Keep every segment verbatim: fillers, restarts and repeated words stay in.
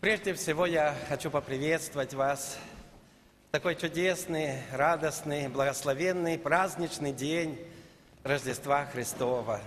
Прежде всего я хочу поприветствовать вас в такой чудесный, радостный, благословенный, праздничный день Рождества Христова.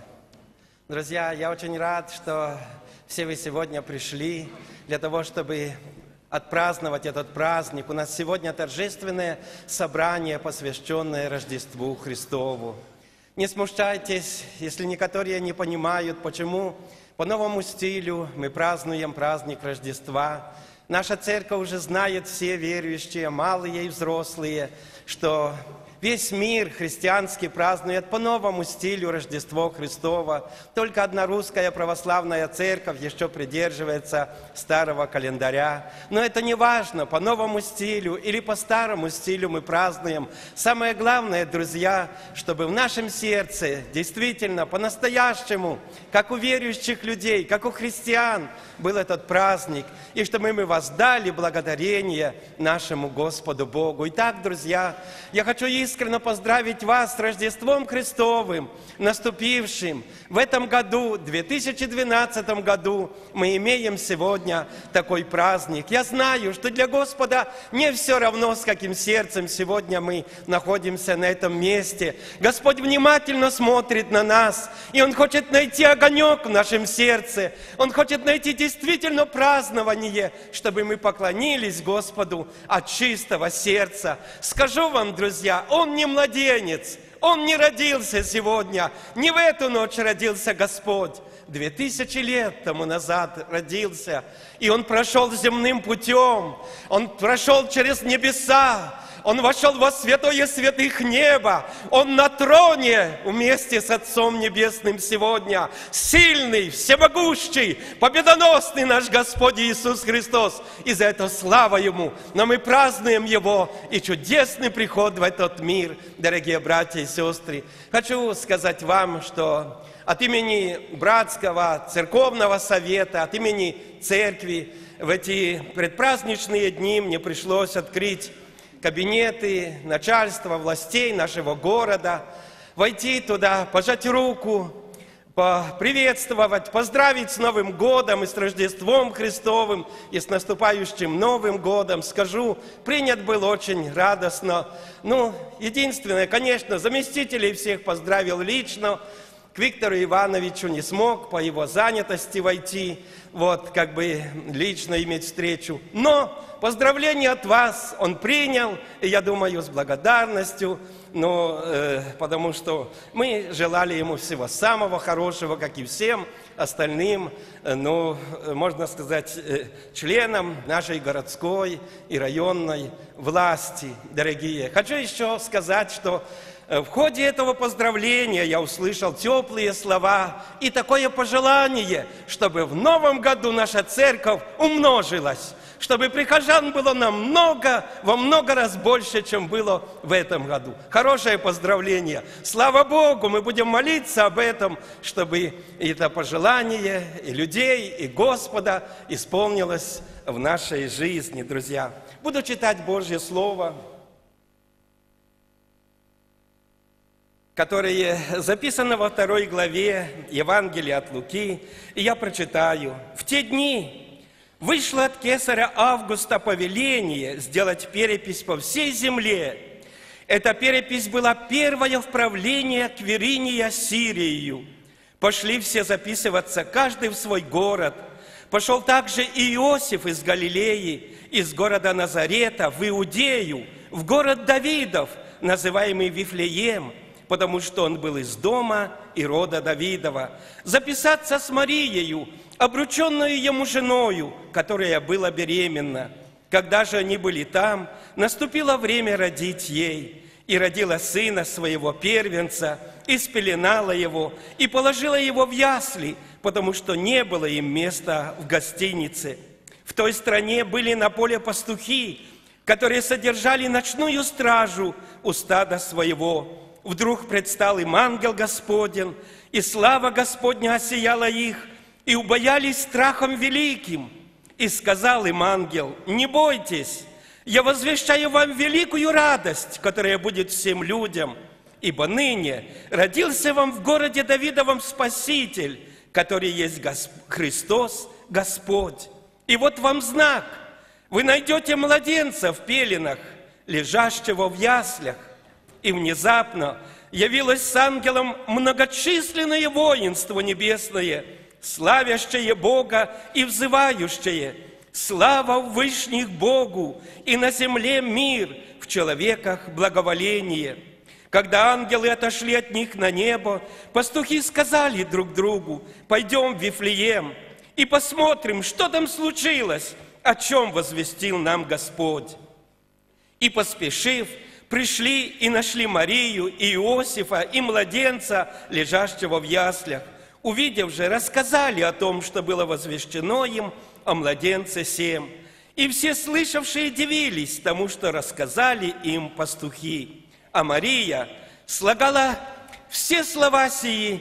Друзья, я очень рад, что все вы сегодня пришли для того, чтобы отпраздновать этот праздник. У нас сегодня торжественное собрание, посвященное Рождеству Христову. Не смущайтесь, если некоторые не понимают, почему по новому стилю мы празднуем праздник Рождества. Наша церковь уже знает, все верующие, малые и взрослые, что весь мир христианский празднует по новому стилю Рождество Христово. Только одна русская православная церковь еще придерживается старого календаря. Но это не важно, по новому стилю или по старому стилю мы празднуем. Самое главное, друзья, чтобы в нашем сердце действительно по-настоящему, как у верующих людей, как у христиан, был этот праздник, и чтобы мы воздали благодарение нашему Господу Богу. Итак, друзья, я хочу искренне поздравить вас с Рождеством Христовым, наступившим. В этом году, в две тысячи двенадцатом году, мы имеем сегодня такой праздник. Я знаю, что для Господа не все равно, с каким сердцем сегодня мы находимся на этом месте. Господь внимательно смотрит на нас, и Он хочет найти огонек в нашем сердце. Он хочет найти действительно празднование, чтобы мы поклонились Господу от чистого сердца. Скажу вам, друзья, Он не младенец, Он не родился сегодня, не в эту ночь родился Господь. Две тысячи лет тому назад родился, и Он прошел земным путем, Он прошел через небеса, Он вошел во святое святых неба. Он на троне вместе с Отцом Небесным сегодня. Сильный, всемогущий, победоносный наш Господь Иисус Христос. И за это слава Ему. Но мы празднуем Его и чудесный приход в этот мир, дорогие братья и сестры. Хочу сказать вам, что от имени Братского Церковного Совета, от имени Церкви в эти предпраздничные дни мне пришлось открыть кабинеты начальства, властей нашего города, войти туда, пожать руку, поприветствовать, поздравить с Новым годом и с Рождеством Христовым, и с наступающим Новым годом. Скажу, принят был очень радостно. Ну, единственное, конечно, заместителей всех поздравил лично. К Виктору Ивановичу не смог по его занятости войти, вот, как бы лично иметь встречу. Но поздравления от вас он принял, и я думаю, с благодарностью, но, э, потому что мы желали ему всего самого хорошего, как и всем остальным, э, ну, можно сказать, э, членам нашей городской и районной власти, дорогие. Хочу еще сказать, что в ходе этого поздравления я услышал теплые слова и такое пожелание, чтобы в новом году наша церковь умножилась, чтобы прихожан было намного, во много раз больше, чем было в этом году. Хорошее поздравление. Слава Богу, мы будем молиться об этом, чтобы это пожелание и людей, и Господа исполнилось в нашей жизни, друзья. Буду читать Божье Слово, которое записано во второй главе Евангелия от Луки, и я прочитаю. «В те дни вышло от кесаря Августа повеление сделать перепись по всей земле. Эта перепись была первая в правлении Квириния Сирию. Пошли все записываться, каждый в свой город. Пошел также и Иосиф из Галилеи, из города Назарета, в Иудею, в город Давидов, называемый Вифлеем, потому что он был из дома и рода Давидова, записаться с Марией, обрученную ему женою, которая была беременна. Когда же они были там, наступило время родить ей, и родила сына своего первенца, и спеленала его, и положила его в ясли, потому что не было им места в гостинице. В той стране были на поле пастухи, которые содержали ночную стражу у стада своего. Вдруг предстал им ангел Господень, и слава Господня осияла их, и убоялись страхом великим. И сказал им ангел: не бойтесь, я возвещаю вам великую радость, которая будет всем людям, ибо ныне родился вам в городе Давидовом Спаситель, который есть Христос Господь. И вот вам знак. Вы найдете младенца в пеленах, лежащего в яслях. И внезапно явилось с ангелом многочисленное воинство небесное, славящее Бога и взывающее: слава в вышних Богу, и на земле мир, в человеках благоволение. Когда ангелы отошли от них на небо, пастухи сказали друг другу: пойдем в Вифлеем и посмотрим, что там случилось, о чем возвестил нам Господь. И, поспешив, пришли и нашли Марию, и Иосифа, и младенца, лежащего в яслях. Увидев же, рассказали о том, что было возвещено им о младенце сем. И все слышавшие дивились тому, что рассказали им пастухи. А Мария слагала все слова сии,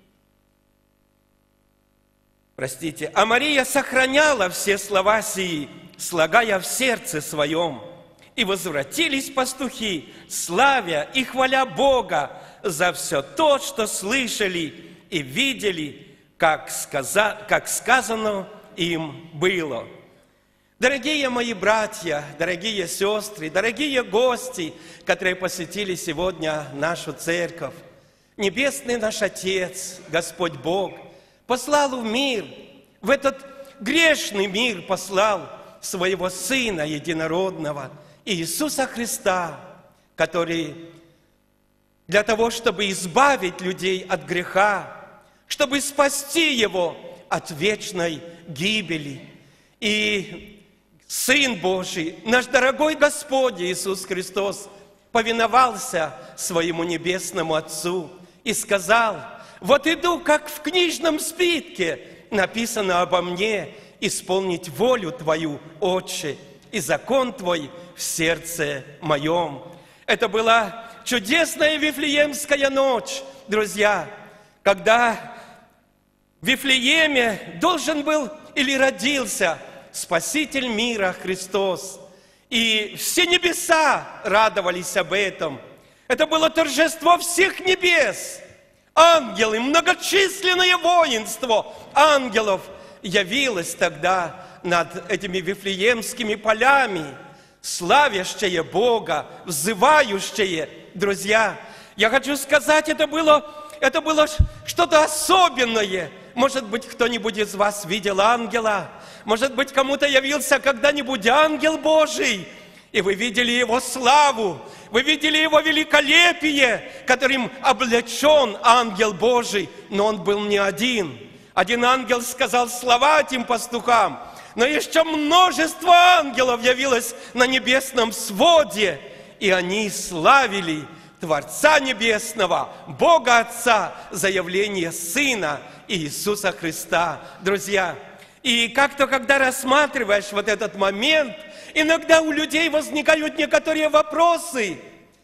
простите, а Мария сохраняла все слова сии, слагая в сердце своем. И возвратились пастухи, славя и хваля Бога за все то, что слышали и видели, как, сказа, как сказано им было. Дорогие мои братья, дорогие сестры, дорогие гости, которые посетили сегодня нашу церковь, Небесный наш Отец, Господь Бог, послал в мир, в этот грешный мир послал своего Сына Единородного, Иисуса Христа, который для того, чтобы избавить людей от греха, чтобы спасти его от вечной гибели. И Сын Божий, наш дорогой Господь Иисус Христос, повиновался своему Небесному Отцу и сказал: вот иду, как в книжном свитке написано обо мне, исполнить волю Твою, Отче, и закон Твой в сердце моем. Это была чудесная Вифлеемская ночь, друзья, когда в Вифлееме должен был или родился Спаситель мира Христос. И все небеса радовались об этом. Это было торжество всех небес. Ангелы, многочисленное воинство ангелов явилось тогда над этими вифлеемскими полями, славящее Бога, взывающее. Друзья, я хочу сказать, это было, это было что-то особенное. Может быть, кто-нибудь из вас видел ангела? Может быть, кому-то явился когда-нибудь ангел Божий, и вы видели его славу, вы видели его великолепие, которым облечен ангел Божий, но он был не один. Один ангел сказал слова этим пастухам, но еще множество ангелов явилось на небесном своде, и они славили Творца Небесного, Бога Отца, за явление Сына Иисуса Христа. Друзья, и как-то, когда рассматриваешь вот этот момент, иногда у людей возникают некоторые вопросы.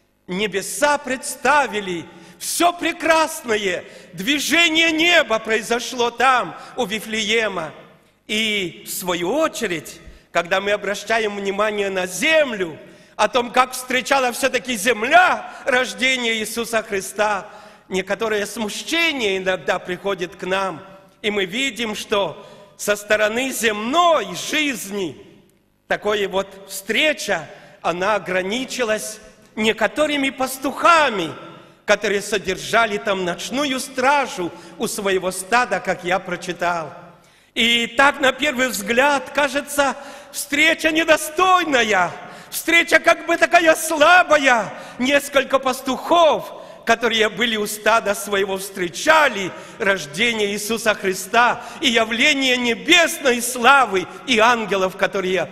Небеса представили все прекрасное, движение неба произошло там, у Вифлеема. И в свою очередь, когда мы обращаем внимание на землю, о том, как встречала все-таки земля рождение Иисуса Христа, некоторое смущение иногда приходит к нам, и мы видим, что со стороны земной жизни такая вот встреча, она ограничилась некоторыми пастухами, которые содержали там ночную стражу у своего стада, как я прочитал. И так, на первый взгляд, кажется, встреча недостойная, встреча как бы такая слабая. Несколько пастухов, которые были у стада своего, встречали рождение Иисуса Христа и явление небесной славы и ангелов, которые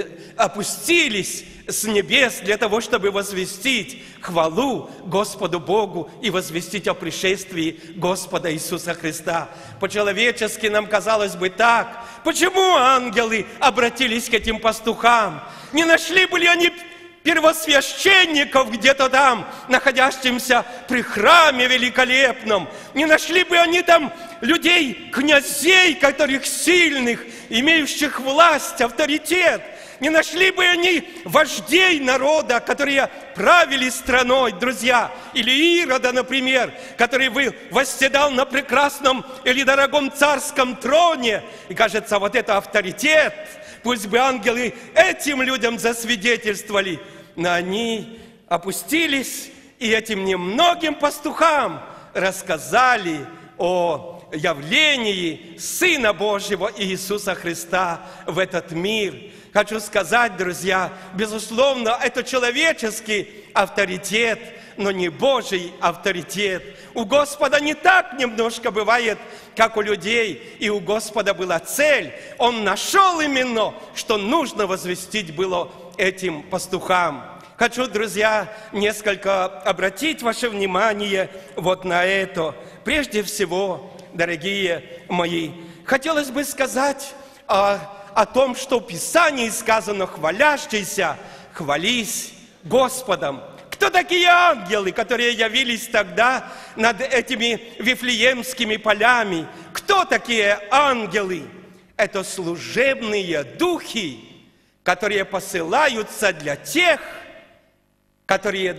опустились с небес для того, чтобы возвестить хвалу Господу Богу и возвестить о пришествии Господа Иисуса Христа. По-человечески нам казалось бы так. Почему ангелы обратились к этим пастухам? Не нашли бы ли они первосвященников где-то там, находящимся при храме великолепном? Не нашли бы они там людей, князей, которых сильных, имеющих власть, авторитет? Не нашли бы они вождей народа, которые правили страной, друзья, или Ирода, например, который восседал на прекрасном или дорогом царском троне, и кажется, вот это авторитет, пусть бы ангелы этим людям засвидетельствовали. Но они опустились и этим немногим пастухам рассказали о явлении Сына Божьего Иисуса Христа в этот мир. Хочу сказать, друзья, безусловно, это человеческий авторитет, но не Божий авторитет. У Господа не так немножко бывает, как у людей, и у Господа была цель. Он нашел именно, что нужно возвестить было этим пастухам. Хочу, друзья, несколько обратить ваше внимание вот на это. Прежде всего, дорогие мои, хотелось бы сказать о, о том, что в Писании сказано: «Хвалящийся, хвались Господом». Кто такие ангелы, которые явились тогда над этими вифлеемскими полями? Кто такие ангелы? Это служебные духи, которые посылаются для тех, которые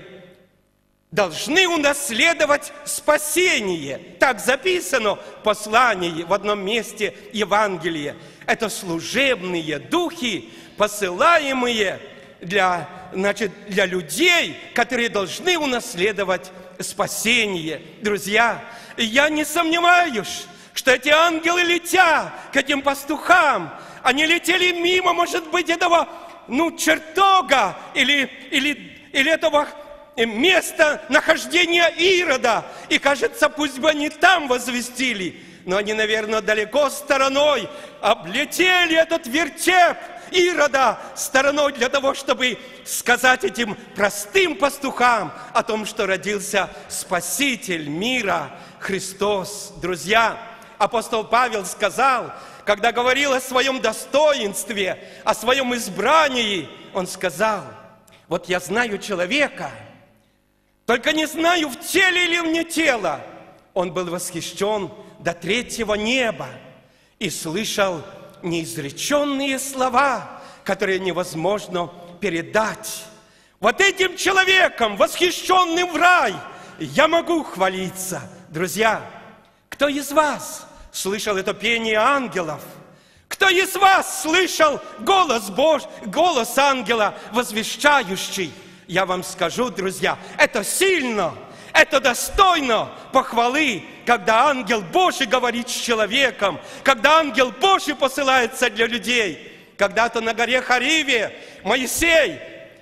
должны унаследовать спасение. Так записано в послании в одном месте Евангелия. Это служебные духи, посылаемые для, значит, для людей, которые должны унаследовать спасение. Друзья, я не сомневаюсь, что эти ангелы, летя к этим пастухам, они летели мимо, может быть, этого ну, чертога или, или, или этого места нахождения Ирода. И кажется, пусть бы они там возвестили, но они, наверное, далеко стороной облетели этот вертеп Ирода стороной для того, чтобы сказать этим простым пастухам о том, что родился Спаситель мира Христос. Друзья, апостол Павел сказал, когда говорил о своем достоинстве, о своем избрании, он сказал: вот я знаю человека, только не знаю, в теле или вне тела. Он был восхищен до третьего неба и слышал неизреченные слова, которые невозможно передать. Вот этим человеком, восхищенным в рай, я могу хвалиться. Друзья, кто из вас слышал это пение ангелов? Кто из вас слышал голос Божий, голос ангела, возвещающий? Я вам скажу, друзья, это сильно, это достойно похвалы, когда ангел Божий говорит с человеком, когда ангел Божий посылается для людей. Когда-то на горе Хариве Моисей,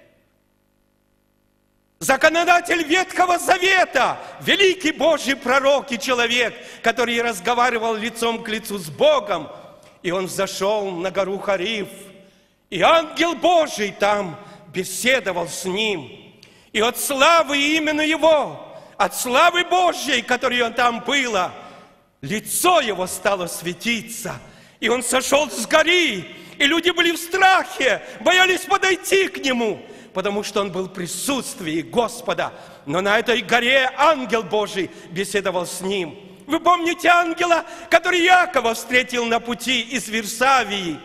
законодатель Ветхого Завета, великий Божий пророк и человек, который разговаривал лицом к лицу с Богом, и он взошел на гору Харив, и ангел Божий там беседовал с ним. И от славы именно его, от славы Божьей, которая там была, лицо его стало светиться. И он сошел с горы, и люди были в страхе, боялись подойти к нему, потому что он был в присутствии Господа. Но на этой горе ангел Божий беседовал с ним. Вы помните ангела, который Иакова встретил на пути из Вирсавии?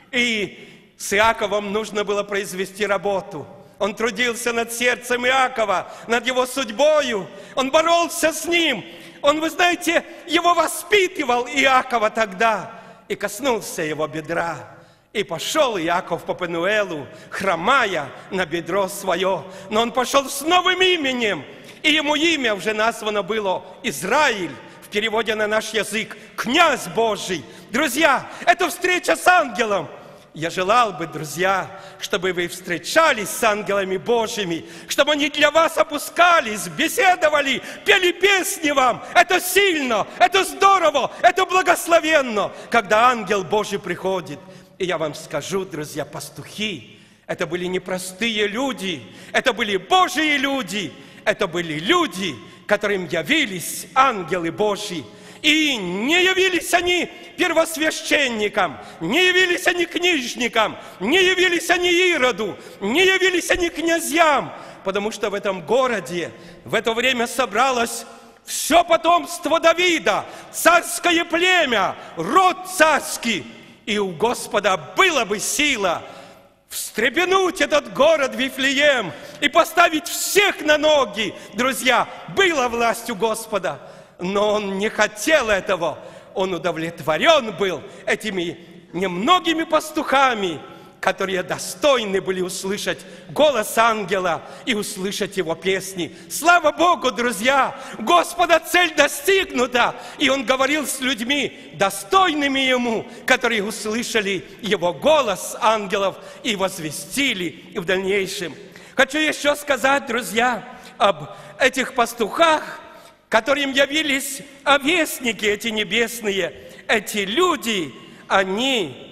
И с Иаковом нужно было произвести работу. Он трудился над сердцем Иакова, над его судьбою. Он боролся с ним. Он, вы знаете, его воспитывал Иакова тогда. И коснулся его бедра. И пошел Иаков по Пенуэлу, хромая на бедро свое. Но он пошел с новым именем. И ему имя уже названо было Израиль. В переводе на наш язык «Князь Божий». Друзья, это встреча с ангелом. Я желал бы, друзья, чтобы вы встречались с ангелами Божьими, чтобы они для вас опускались, беседовали, пели песни вам. Это сильно, это здорово, это благословенно, когда ангел Божий приходит. И я вам скажу, друзья, пастухи, это были непростые люди, это были Божьи люди, это были люди, которым явились ангелы Божьи. И не явились они первосвященникам, не явились они книжникам, не явились они Ироду, не явились они князьям, потому что в этом городе в это время собралось все потомство Давида, царское племя, род царский. И у Господа была бы сила встрепенуть этот город Вифлеем и поставить всех на ноги. Друзья, была власть у Господа. Но он не хотел этого. Он удовлетворен был этими немногими пастухами, которые достойны были услышать голос ангела и услышать его песни. Слава Богу, друзья! Господа цель достигнута! И Он говорил с людьми, достойными Ему, которые услышали Его голос ангелов и возвестили в дальнейшем. Хочу еще сказать, друзья, об этих пастухах, которым явились овесники эти небесные. Эти люди, они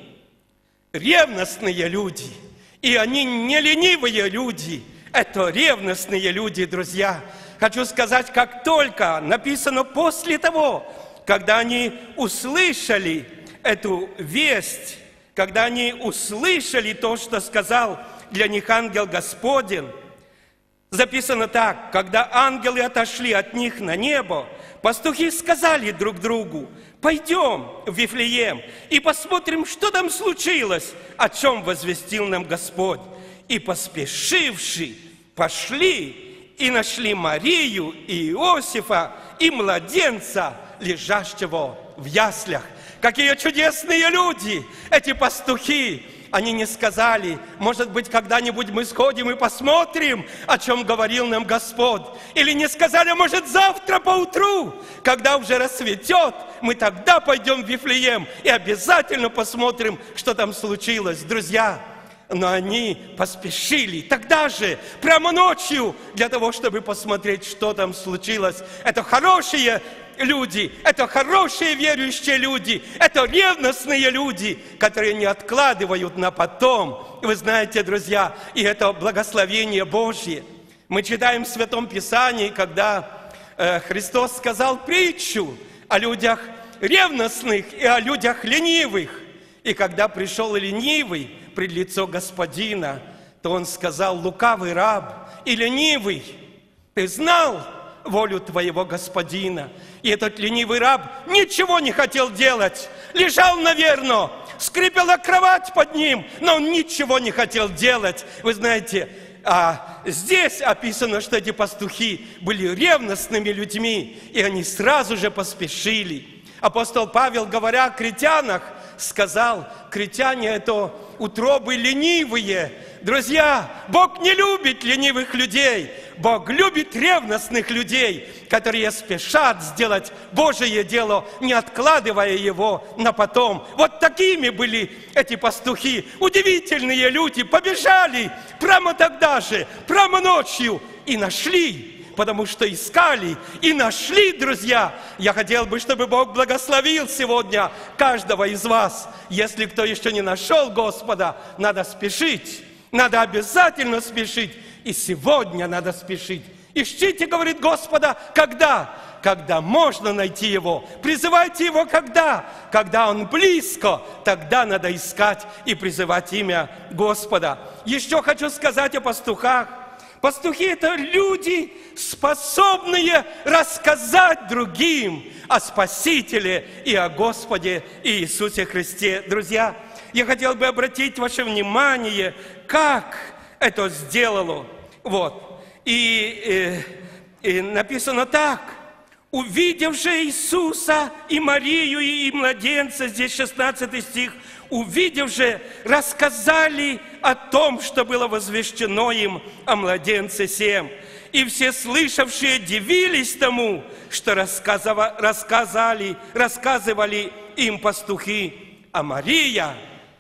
ревностные люди, и они не ленивые люди, это ревностные люди, друзья. Хочу сказать, как только написано после того, когда они услышали эту весть, когда они услышали то, что сказал для них ангел Господень, записано так: когда ангелы отошли от них на небо, пастухи сказали друг другу: пойдем в Вифлеем и посмотрим, что там случилось, о чем возвестил нам Господь. И поспешивши, пошли и нашли Марию и Иосифа и младенца, лежащего в яслях. Какие чудесные люди, эти пастухи! Они не сказали: может быть, когда-нибудь мы сходим и посмотрим, о чем говорил нам Господь. Или не сказали: может, завтра поутру, когда уже рассветет, мы тогда пойдем в Вифлеем и обязательно посмотрим, что там случилось. Друзья, но они поспешили тогда же, прямо ночью, для того, чтобы посмотреть, что там случилось. Это хорошие люди, это хорошие верующие люди, это ревностные люди, которые не откладывают на потом. Вы знаете, друзья, и это благословение Божье. Мы читаем в Святом Писании, когда э, Христос сказал притчу о людях ревностных и о людях ленивых. И когда пришел ленивый пред лицо Господина, то Он сказал: лукавый раб и ленивый, ты знал волю твоего Господина. И этот ленивый раб ничего не хотел делать. Лежал, наверное, скрипела кровать под ним, но он ничего не хотел делать. Вы знаете, а здесь описано, что эти пастухи были ревностными людьми, и они сразу же поспешили. Апостол Павел, говоря о критянах, сказал: критяне – это утробы ленивые. Друзья, Бог не любит ленивых людей. Бог любит ревностных людей, которые спешат сделать Божие дело, не откладывая его на потом. Вот такими были эти пастухи. Удивительные люди, побежали прямо тогда же, прямо ночью, и нашли. Потому что искали и нашли, друзья. Я хотел бы, чтобы Бог благословил сегодня каждого из вас. Если кто еще не нашел Господа, надо спешить. Надо обязательно спешить. И сегодня надо спешить. Ищите, говорит Господа, когда? Когда можно найти Его. Призывайте Его когда? Когда Он близко, тогда надо искать и призывать имя Господа. Еще хочу сказать о пастухах. Пастухи – это люди, способные рассказать другим о Спасителе и о Господе Иисусе Христе. Друзья, я хотел бы обратить ваше внимание, как это сделало. Вот. И, и, и написано так: увидев же Иисуса и Марию и младенца, здесь шестнадцатый стих, увидев же, рассказали о том, что было возвещено им о младенце сем. И все слышавшие дивились тому, что рассказали, рассказывали им пастухи. А Мария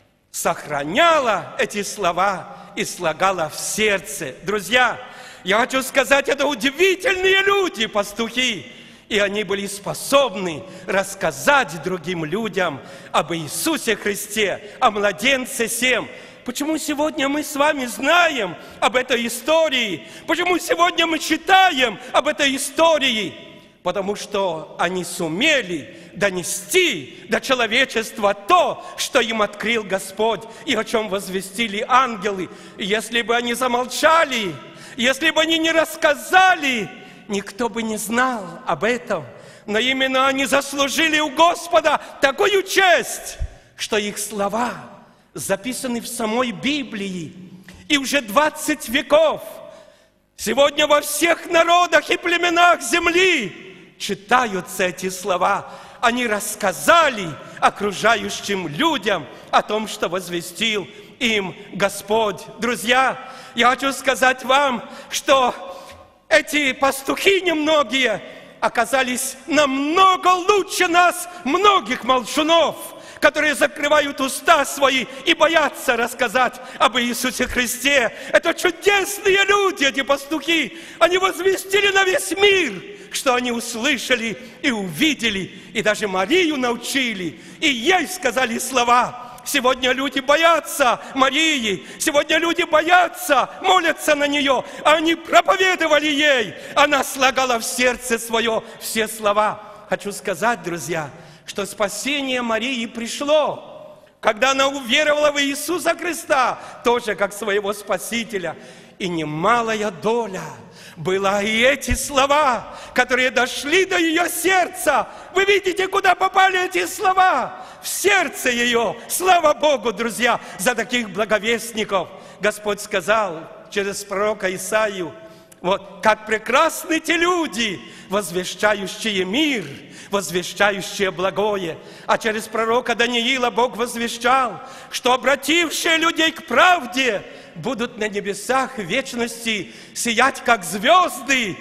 сохраняла эти слова и слагала в сердце. Друзья, я хочу сказать, это удивительные люди, пастухи. И они были способны рассказать другим людям об Иисусе Христе, о младенце сем. Почему сегодня мы с вами знаем об этой истории? Почему сегодня мы читаем об этой истории? Потому что они сумели донести до человечества то, что им открыл Господь, и о чем возвестили ангелы. И если бы они замолчали, если бы они не рассказали, никто бы не знал об этом. Но именно они заслужили у Господа такую честь, что их слова записаны в самой Библии. И уже двадцать веков сегодня во всех народах и племенах земли читаются эти слова. они рассказали окружающим людям о том, что возвестил им Господь. Друзья, я хочу сказать вам, что эти пастухи немногие оказались намного лучше нас, многих молчунов, которые закрывают уста свои и боятся рассказать об Иисусе Христе. Это чудесные люди, эти пастухи. Они возвестили на весь мир, что они услышали и увидели, и даже Марию научили, и ей сказали слова. Сегодня люди боятся Марии, сегодня люди боятся, молятся на нее. Они проповедовали ей, она слагала в сердце свое все слова. Хочу сказать, друзья, что спасение Марии пришло, когда она уверовала в Иисуса Христа, тоже как своего Спасителя. И немалая доля была и эти слова, которые дошли до ее сердца. Вы видите, куда попали эти слова? В сердце ее. Слава Богу, друзья, за таких благовестников. Господь сказал через пророка Исаию: вот как прекрасны те люди, возвещающие мир, возвещающие благое. А через пророка Даниила Бог возвещал, что обратившие людей к правде будут на небесах вечности сиять, как звезды,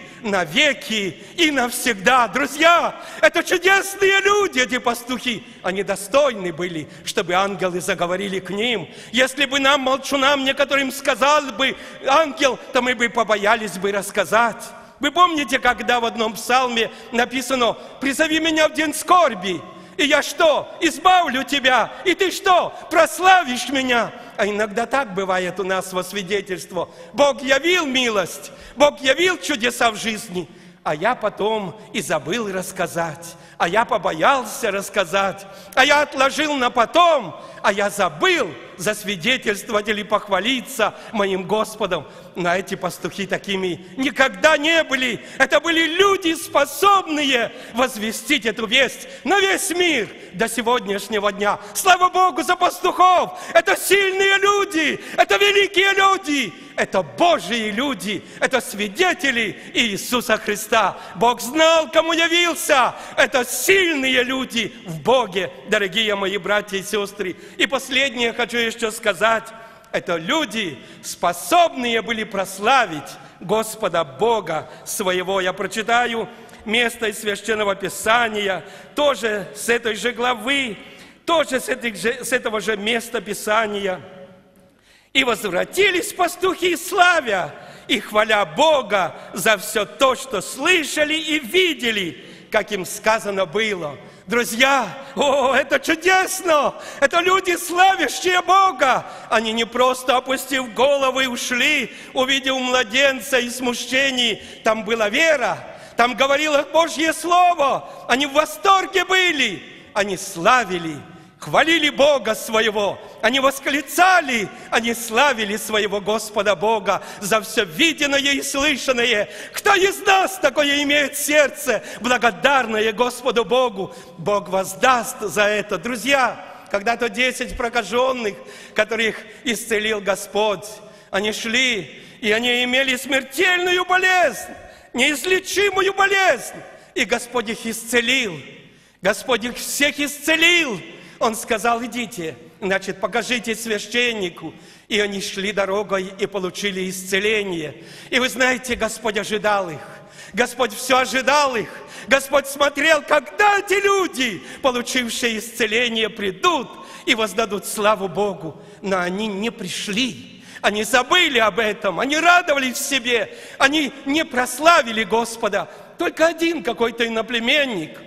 навеки и навсегда. Друзья, это чудесные люди, эти пастухи. Они достойны были, чтобы ангелы заговорили к ним. Если бы нам, молчунам, некоторым сказал бы ангел, то мы бы побоялись бы рассказать. Вы помните, когда в одном псалме написано: «Призови меня в день скорби, и я что? Избавлю тебя, и ты что? Прославишь меня». А иногда так бывает у нас во свидетельство. Бог явил милость, Бог явил чудеса в жизни, а я потом и забыл рассказать, а я побоялся рассказать, а я отложил на потом, а я забыл засвидетельствовать или похвалиться моим Господом. Но эти пастухи такими никогда не были. Это были люди, способные возвестить эту весть на весь мир до сегодняшнего дня. Слава Богу за пастухов! Это сильные люди, это великие люди, это Божьи люди, это свидетели Иисуса Христа. Бог знал, кому явился. Это сильные люди в Боге, дорогие мои братья и сестры. И последнее хочу еще сказать. Это люди, способные были прославить Господа Бога своего. Я прочитаю место из Священного Писания, тоже с этой же главы, тоже с, этой же, с этого же места Писания. «И возвратились пастухи, славя и хваля Бога за все то, что слышали и видели, как им сказано было». Друзья, о, это чудесно! Это люди, славящие Бога. Они не просто, опустив головы, ушли, увидев младенца и смущений. Там была вера, там говорило Божье Слово. Они в восторге были. Они славили, хвалили Бога своего. Они восклицали, они славили своего Господа Бога за все виденное и слышанное. Кто из нас такое имеет сердце, благодарное Господу Богу? Бог воздаст за это. Друзья, когда-то десять прокаженных, которых исцелил Господь, они шли, и они имели смертельную болезнь, неизлечимую болезнь. И Господь их исцелил. Господь их всех исцелил. Он сказал: идите, значит, покажите священнику. И они шли дорогой и получили исцеление. И вы знаете, Господь ожидал их. Господь все ожидал их. Господь смотрел, когда эти люди, получившие исцеление, придут и воздадут славу Богу. Но они не пришли. Они забыли об этом. Они радовались в себе. Они не прославили Господа. Только один какой-то иноплеменник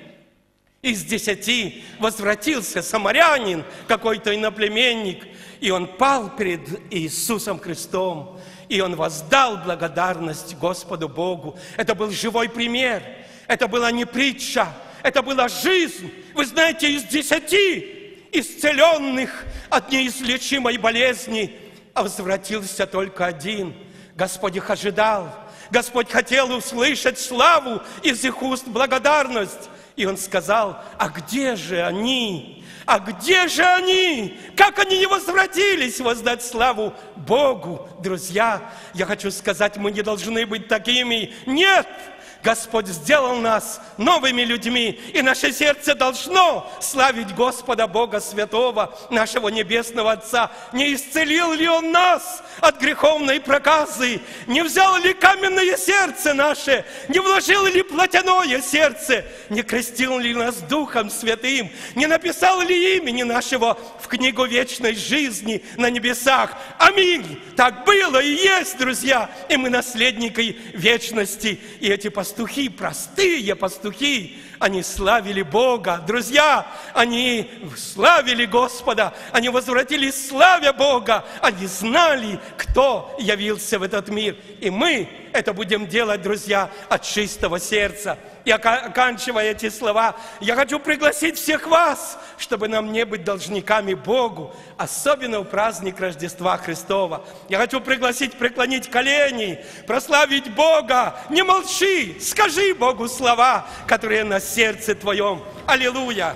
из десяти возвратился, самарянин, какой-то иноплеменник, и он пал перед Иисусом Христом, и он воздал благодарность Господу Богу. Это был живой пример, это была не притча, это была жизнь. Вы знаете, из десяти исцеленных от неизлечимой болезни возвратился только один. Господь их ожидал, Господь хотел услышать славу из их уст, благодарность. И Он сказал: а где же они? А где же они? Как они не возвратились воздать славу Богу? Друзья, я хочу сказать, мы не должны быть такими. Нет! Господь сделал нас новыми людьми, и наше сердце должно славить Господа Бога Святого, нашего Небесного Отца. Не исцелил ли Он нас от греховной проказы? Не взял ли каменное сердце наше? Не вложил ли плотяное сердце? Не крестил ли нас Духом Святым? Не написал ли имени нашего в книгу вечной жизни на небесах? Аминь! Так было и есть, друзья, и мы наследники вечности. И эти пастухи, простые пастухи, они славили Бога. Друзья, они славили Господа, они возвратились славя Бога, они знали, кто явился в этот мир. И мы это будем делать, друзья, от чистого сердца. И оканчивая эти слова, я хочу пригласить всех вас, чтобы нам не быть должниками Богу, особенно в праздник Рождества Христова. Я хочу пригласить преклонить колени, прославить Бога. Не молчи, скажи Богу слова, которые на сердце твоем. Аллилуйя!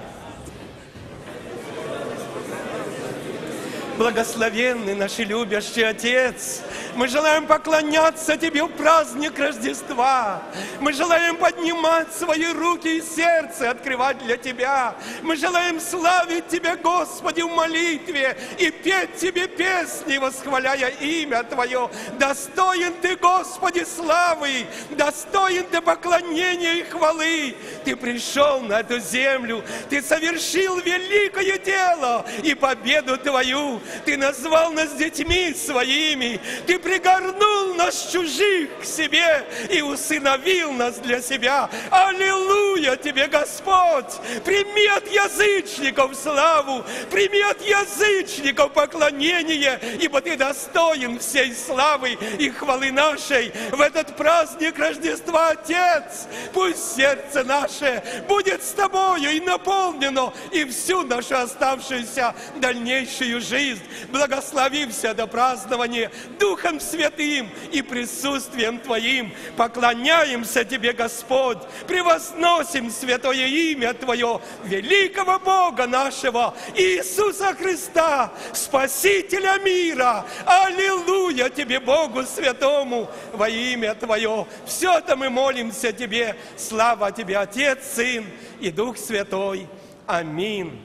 Благословенный наш и любящий Отец, мы желаем поклоняться Тебе в праздник Рождества. Мы желаем поднимать свои руки и сердце, открывать для Тебя. Мы желаем славить Тебя, Господи, в молитве и петь Тебе песни, восхваляя имя Твое. Достоин Ты, Господи, славы, достоин Ты поклонения и хвалы. Ты пришел на эту землю, Ты совершил великое дело и победу Твою. Ты назвал нас детьми Своими, Ты пригорнул нас чужих к себе и усыновил нас для себя. Аллилуйя Тебе, Господь! Прими от язычников славу, прими от язычников поклонение, ибо Ты достоин всей славы и хвалы нашей в этот праздник Рождества, Отец. Пусть сердце наше будет с Тобою и наполнено, и всю нашу оставшуюся дальнейшую жизнь. Благословимся до празднования Духом Святым и присутствием Твоим. Поклоняемся Тебе, Господь, превозносим святое имя Твое, великого Бога нашего, Иисуса Христа, Спасителя мира. Аллилуйя Тебе, Богу Святому, во имя Твое. Все это мы молимся Тебе. Слава Тебе, Отец, Сын и Дух Святой. Аминь.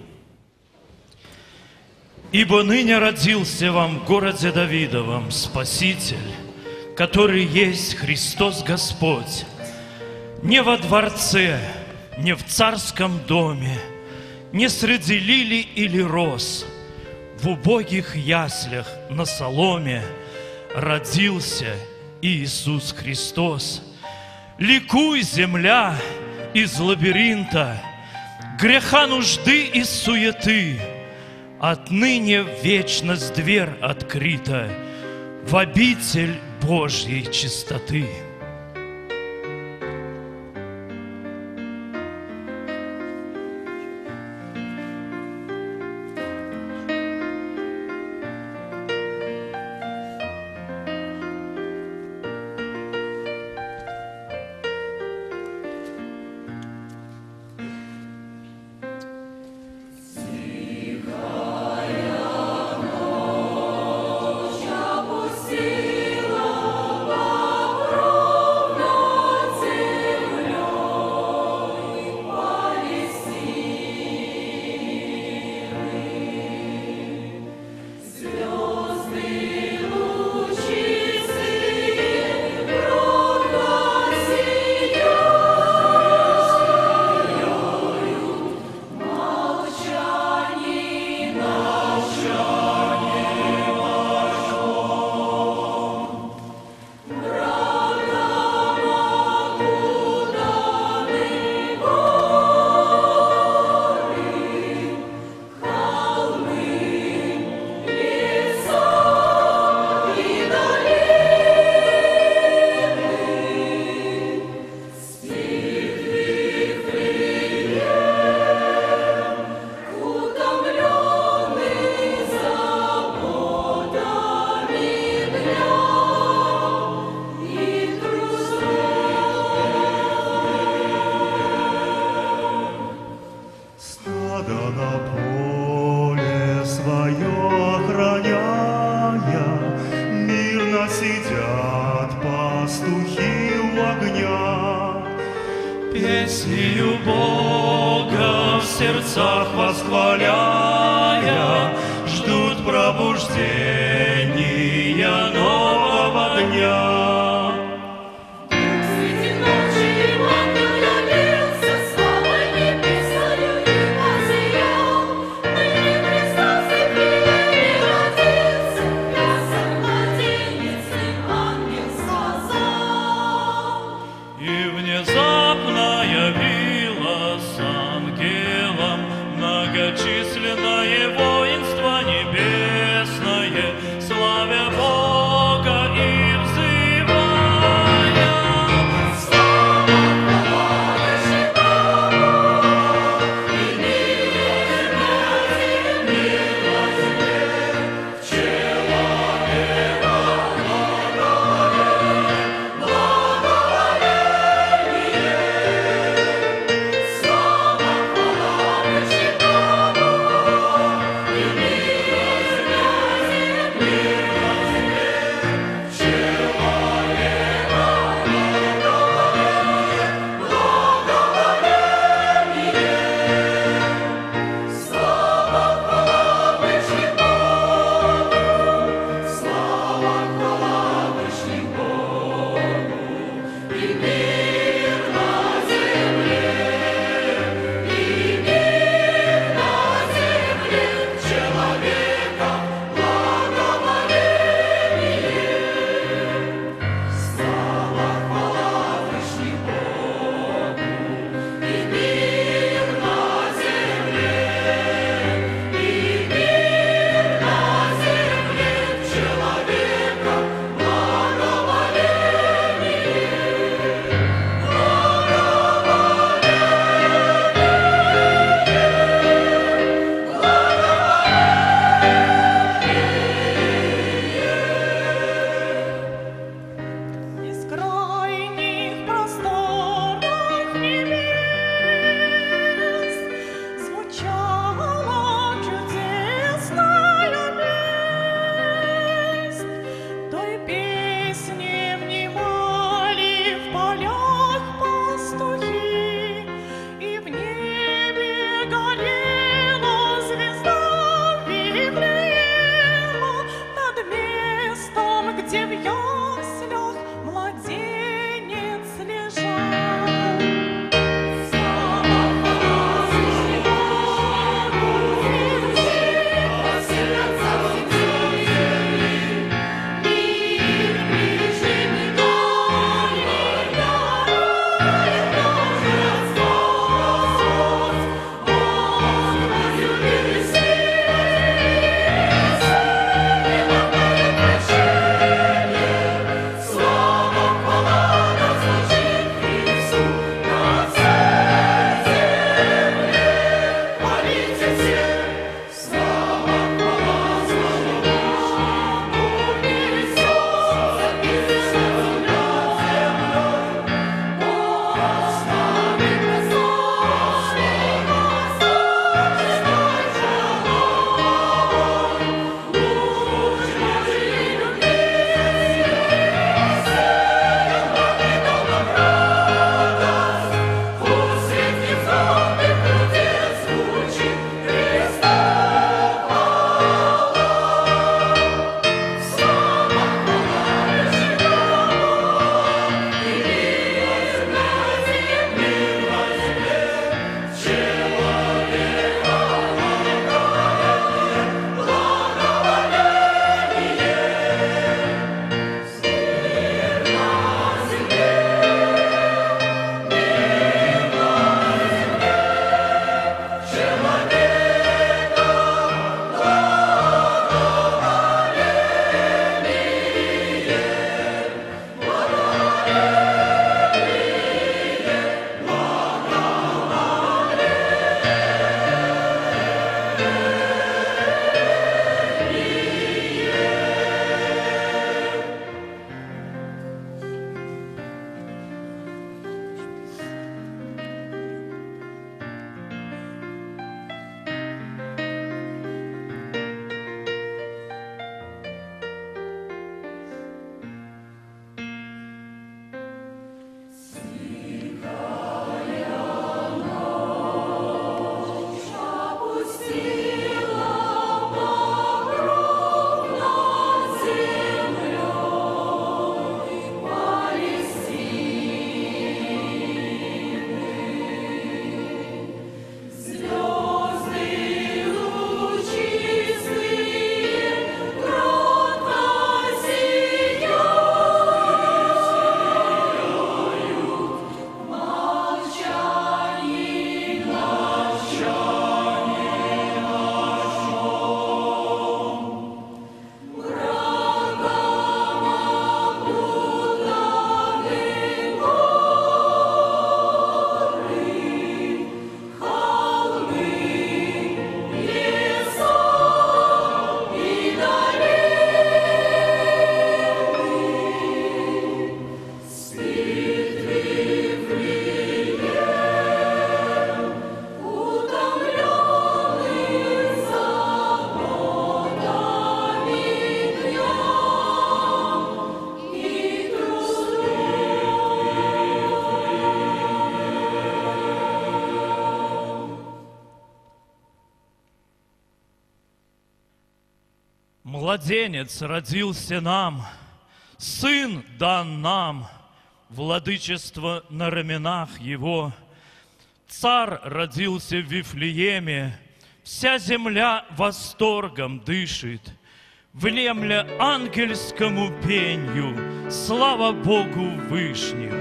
Ибо ныне родился вам в городе Давидовом Спаситель, который есть Христос Господь. Не во дворце, не в царском доме, не среди лилий или роз, в убогих яслях на соломе родился Иисус Христос. Ликуй, земля, из лабиринта, греха, нужды и суеты. Отныне в вечность дверь открыта в обитель Божьей чистоты. Сила Песнею Бога в сердцах восхваляя, ждут пробуждения нового дня. Многочисленное воинство небесное, славя Бога и взывая. Слава Богу, и мир на земле, на земле, человека благоволение, благоволение. Младенец родился нам, Сын дан нам, владычество на раменах Его. Царь родился в Вифлееме, вся земля восторгом дышит. Внемля ангельскому пенью, слава Богу вышних.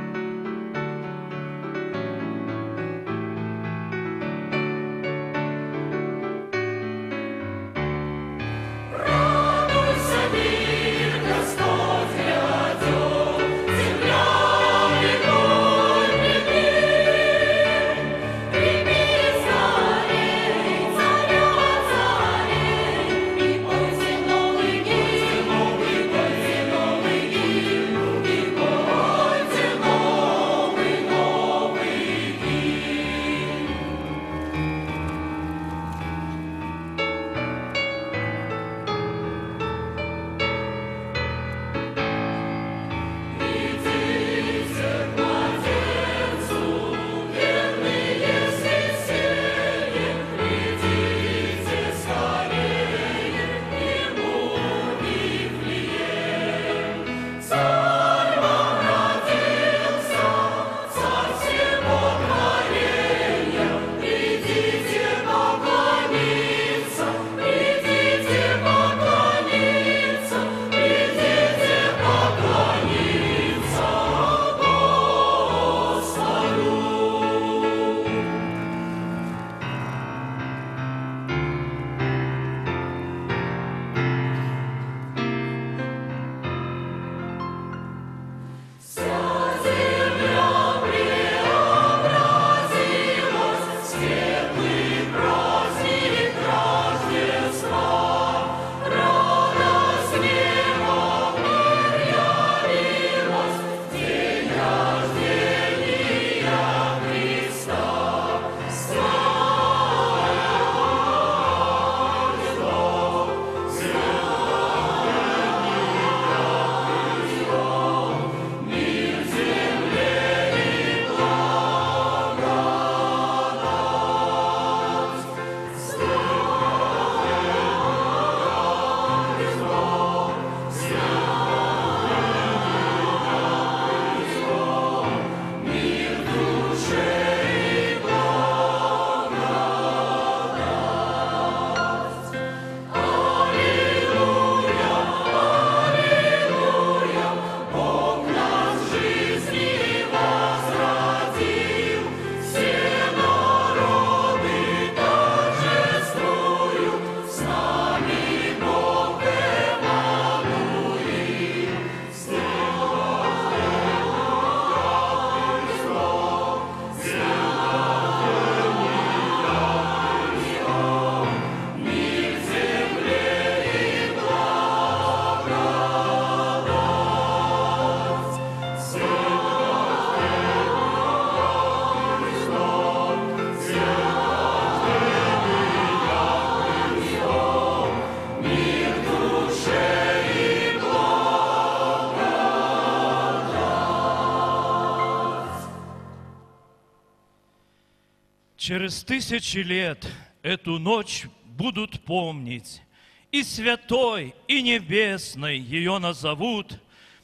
Через тысячи лет эту ночь будут помнить, и святой, и небесной ее назовут.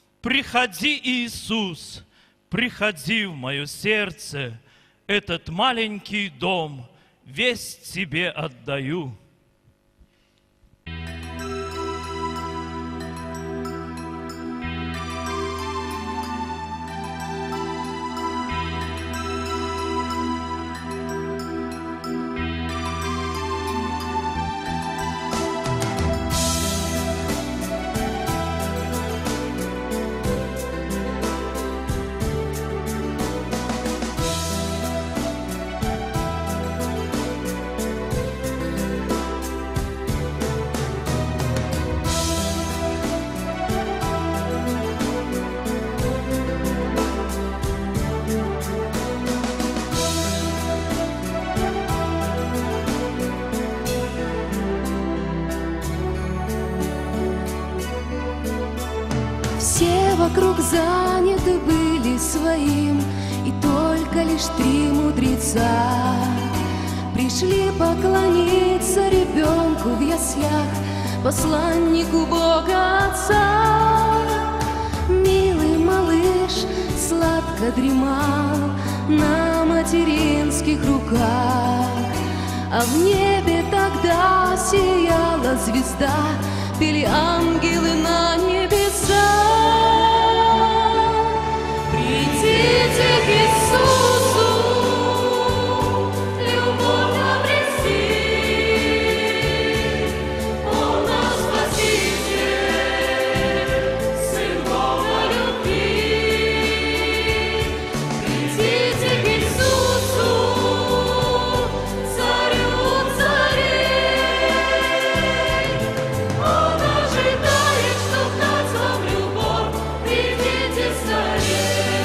Приходи, Иисус, приходи в мое сердце, этот маленький дом весь тебе отдаю. Все вокруг заняты были своим, и только лишь три мудреца пришли поклониться ребенку в яслях, посланнику Бога Отца. Милый малыш сладко дремал на материнских руках, а в небе тогда сияла звезда, пели ангелы на небеса. Придите к Иисусу, любовь обрести, Он наш Спаситель, Сын Бога любви. Придите к Иисусу, Царю царей, Он ожидает, чтоб дать вам любовь. Придите скорей.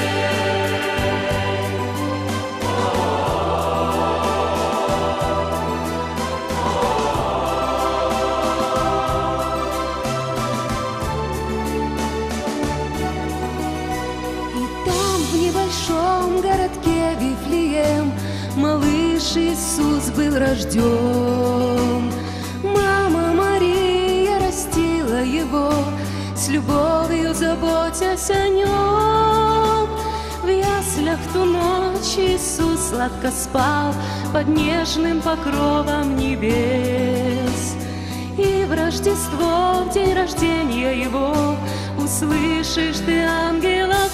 И там, в небольшом городке Вифлеем, малыш Иисус был рожден. Мама Мария растила его, с любовью заботясь о нем. В яслях ту ночь Иисус сладко спал под нежным покровом небес. И в Рождество, в день рождения его, услышишь ты ангелов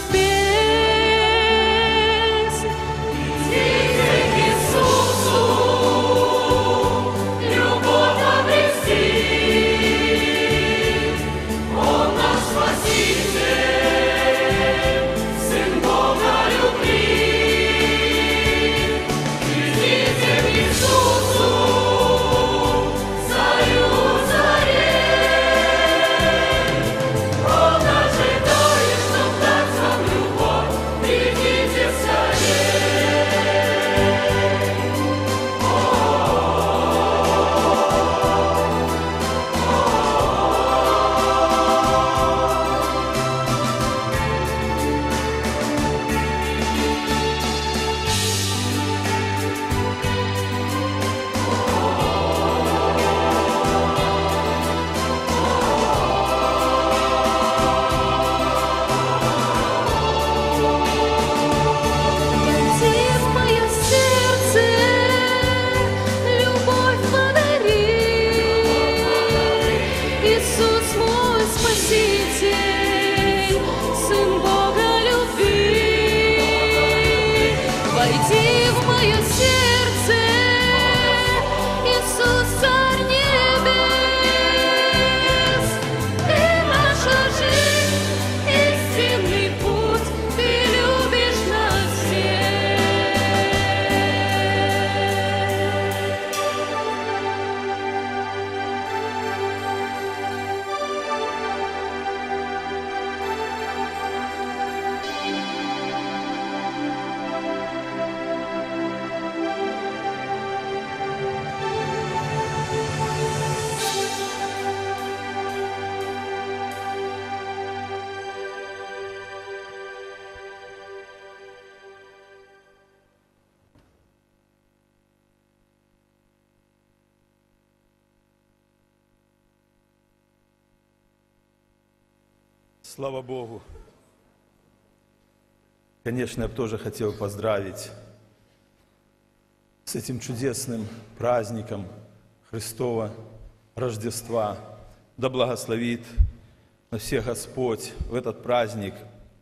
песнь. Идите к Иисусу, любовь обрести, Он наш Спаситель, Сын Бога любви. Идите к Иисусу, Царю царей, Он ожидает, чтоб дать вам любовь. Придите Войди в мое сердце, любовь подари. Иисус мой Спаситель, Сын Бога любви. Войди в мое сердце, Иисус Царь небес. Ты наша жизнь, истинный путь, Ты любишь нас всех. Слава Богу! Конечно, я бы тоже хотел поздравить с этим чудесным праздником Христова Рождества. Да благословит на всех Господь в этот праздник.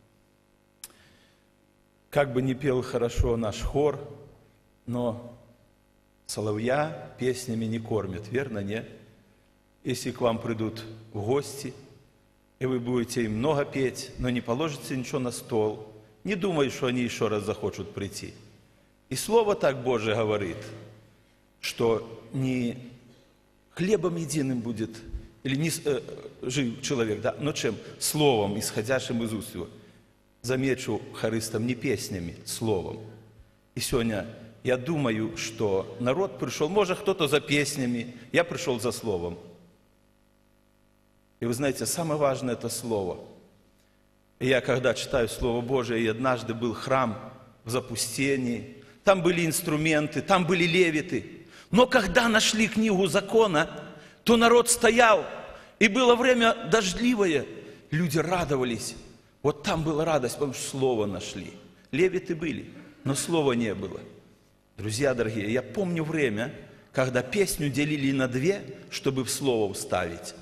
Как бы ни пел хорошо наш хор, но соловья песнями не кормят, верно, нет? Если к вам придут в гости, и вы будете им много петь, но не положите ничего на стол, не думай, что они еще раз захочут прийти. И Слово так Божие говорит, что не хлебом единым будет, или не э, жив человек, да, но чем? Словом, исходящим из уст его. Замечу, хористам, не песнями, словом. И сегодня я думаю, что народ пришел, может, кто-то за песнями, я пришел за словом. И вы знаете, самое важное – это слово. И я, когда читаю Слово Божие, и однажды был храм в запустении, там были инструменты, там были левиты. Но когда нашли книгу закона, то народ стоял И было время дождливое, люди радовались. Вот там была радость, потому что слово нашли. Левиты были, но слова не было. Друзья дорогие, я помню время, когда песню делили на две, чтобы в слово вставить.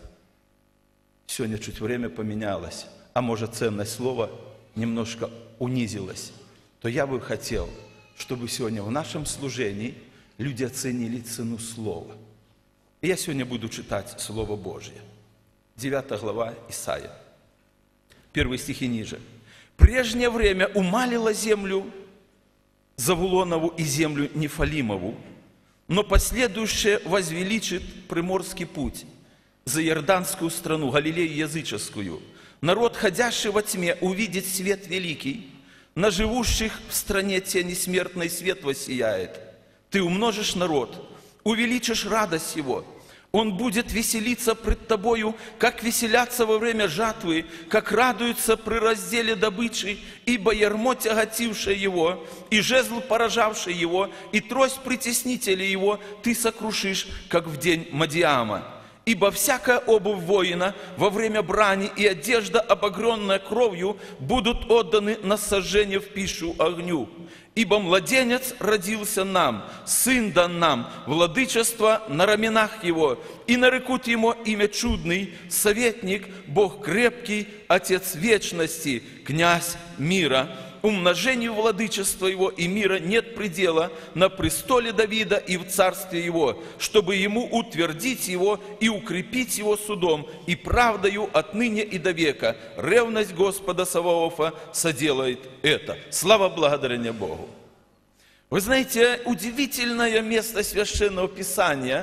Сегодня чуть время поменялось, а может ценность слова немножко унизилась. То я бы хотел, чтобы сегодня в нашем служении люди оценили цену слова. И я сегодня буду читать Слово Божье. девятая глава Исаия. Первые стихи ниже. «Прежнее время умалило землю Завулонову и землю Нефалимову, но последующее возвеличит приморский путь за Иорданскую страну, Галилею языческую. Народ, ходящий во тьме, увидит свет великий, на живущих в стране тени смертной свет воссияет. Ты умножишь народ, увеличишь радость его. Он будет веселиться пред тобою, как веселятся во время жатвы, как радуются при разделе добычи, ибо ярмо тяготившее его, и жезл поражавший его, и трость притеснителя его ты сокрушишь, как в день Мадиама. Ибо всякая обувь воина во время брани и одежда, обогренная кровью, будут отданы на сожжение в пищу огню. Ибо младенец родился нам, сын дан нам, владычество на раменах его, и нарекут ему имя чудный, советник, Бог крепкий, Отец вечности, князь мира. Умножению владычества его и мира нет предела на престоле Давида и в царстве его, чтобы ему утвердить его и укрепить его судом и правдою отныне и до века. Ревность Господа Саваофа соделает это». Слава благодарение Богу. Вы знаете, удивительное место Священного Писания.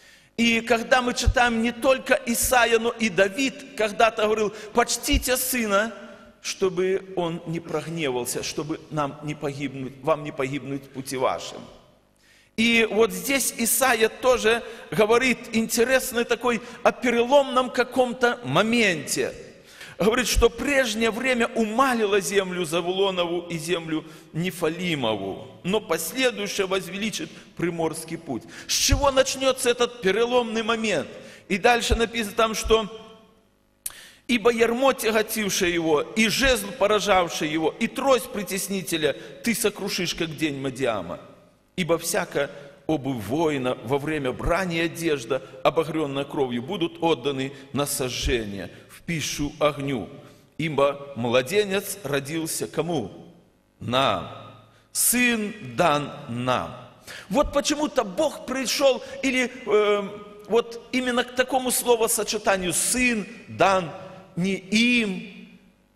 И когда мы читаем не только Исаия, но и Давид когда-то говорил: «Почтите сына, чтобы он не прогневался, чтобы нам не погибнуть, вам не погибнуть в пути вашем». И вот здесь Исаия тоже говорит интересный такой о переломном каком-то моменте. Говорит, что прежнее время умалило землю Завулонову и землю Нефалимову, но последующее возвеличит приморский путь. С чего начнется этот переломный момент? И дальше написано там, что «Ибо ярмо тяготившее его, и жезл поражавший его, и трость притеснителя ты сокрушишь, как день Мадиама. Ибо всякая обувь воина во время брани и одежда, обогренная кровью, будут отданы на сожжение, в пищу огню. Ибо младенец родился кому? Нам. Сын дан нам». Вот почему-то Бог пришел, или э, вот именно к такому словосочетанию «сын дан» не им,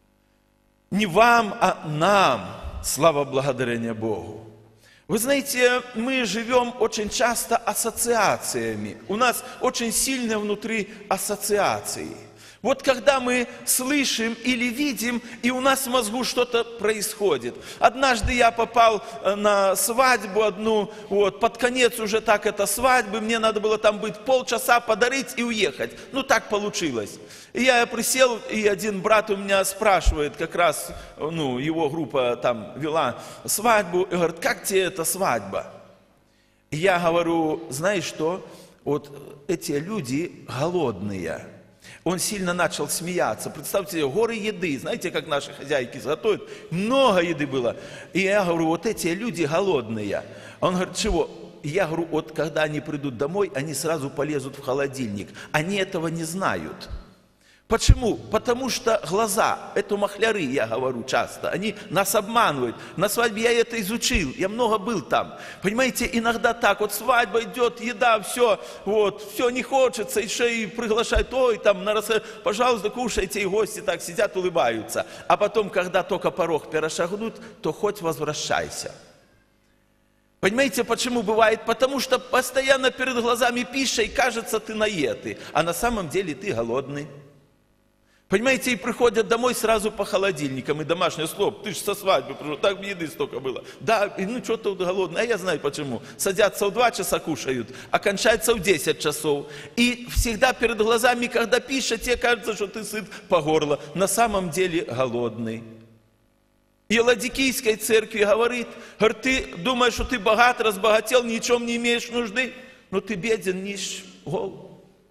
не вам, а нам. Слава благодарение Богу. Вы знаете, мы живем очень часто ассоциациями. У нас очень сильные внутри ассоциации. Вот когда мы слышим или видим, и у нас в мозгу что-то происходит. Однажды я попал на свадьбу одну, вот, под конец уже так это свадьбы, мне надо было там быть полчаса, подарить и уехать. Ну, так получилось. И я присел, и один брат у меня спрашивает, как раз, ну, его группа там вела свадьбу, и говорит: «Как тебе эта свадьба?» И я говорю: «Знаешь что, вот эти люди голодные». Он сильно начал смеяться. Представьте себе, горы еды. Знаете, как наши хозяйки готовят? Много еды было. И я говорю: вот эти люди голодные. Он говорит: чего? И я говорю: вот когда они придут домой, они сразу полезут в холодильник. Они этого не знают. Почему? Потому что глаза, это махляры, я говорю часто, они нас обманывают. На свадьбе я это изучил, я много был там. Понимаете, иногда так, вот свадьба идет, еда, все, вот, все не хочется, еще и приглашают: ой, там, на рас... пожалуйста, кушайте, и гости так сидят, улыбаются. А потом, когда только порог перешагнут, то хоть возвращайся. Понимаете, почему бывает? Потому что постоянно перед глазами пища, и кажется, ты наетый, а на самом деле ты голодный. Понимаете, и приходят домой сразу по холодильникам, и домашнее слово: ты же со свадьбы пришел, так еды столько было. Да, и ну что-то голодное, а я знаю почему. Садятся в два часа, кушают, а кончается в десять часов. И всегда перед глазами, когда пища, тебе кажется, что ты сыт по горло. На самом деле голодный. И Ладикийской церкви говорит, говорит: ты думаешь, что ты богат, разбогател, ни в чем не имеешь нужды, но ты беден, нищ, гол.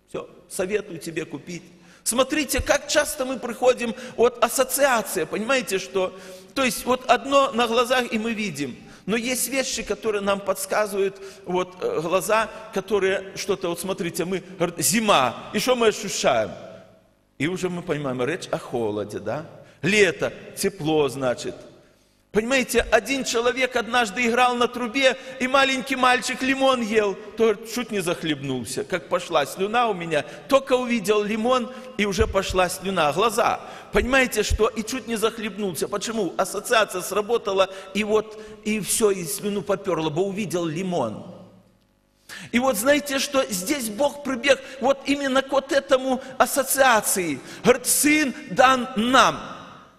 Все, советую тебе купить. Смотрите, как часто мы приходим, вот ассоциация, понимаете, что, то есть вот одно на глазах и мы видим, но есть вещи, которые нам подсказывают, вот глаза, которые что-то, вот смотрите, мы, зима, и что мы ощущаем? И уже мы понимаем, речь о холоде, да? Лето, тепло, значит. Понимаете, один человек однажды играл на трубе, и маленький мальчик лимон ел, то чуть не захлебнулся, как пошла слюна у меня. Только увидел лимон, и уже пошла слюна, глаза. Понимаете, что и чуть не захлебнулся. Почему? Ассоциация сработала, и вот, и все, и слюну поперло, бо увидел лимон. И вот знаете, что здесь Бог прибег вот именно к вот этому ассоциации. Говорит, сын дан нам.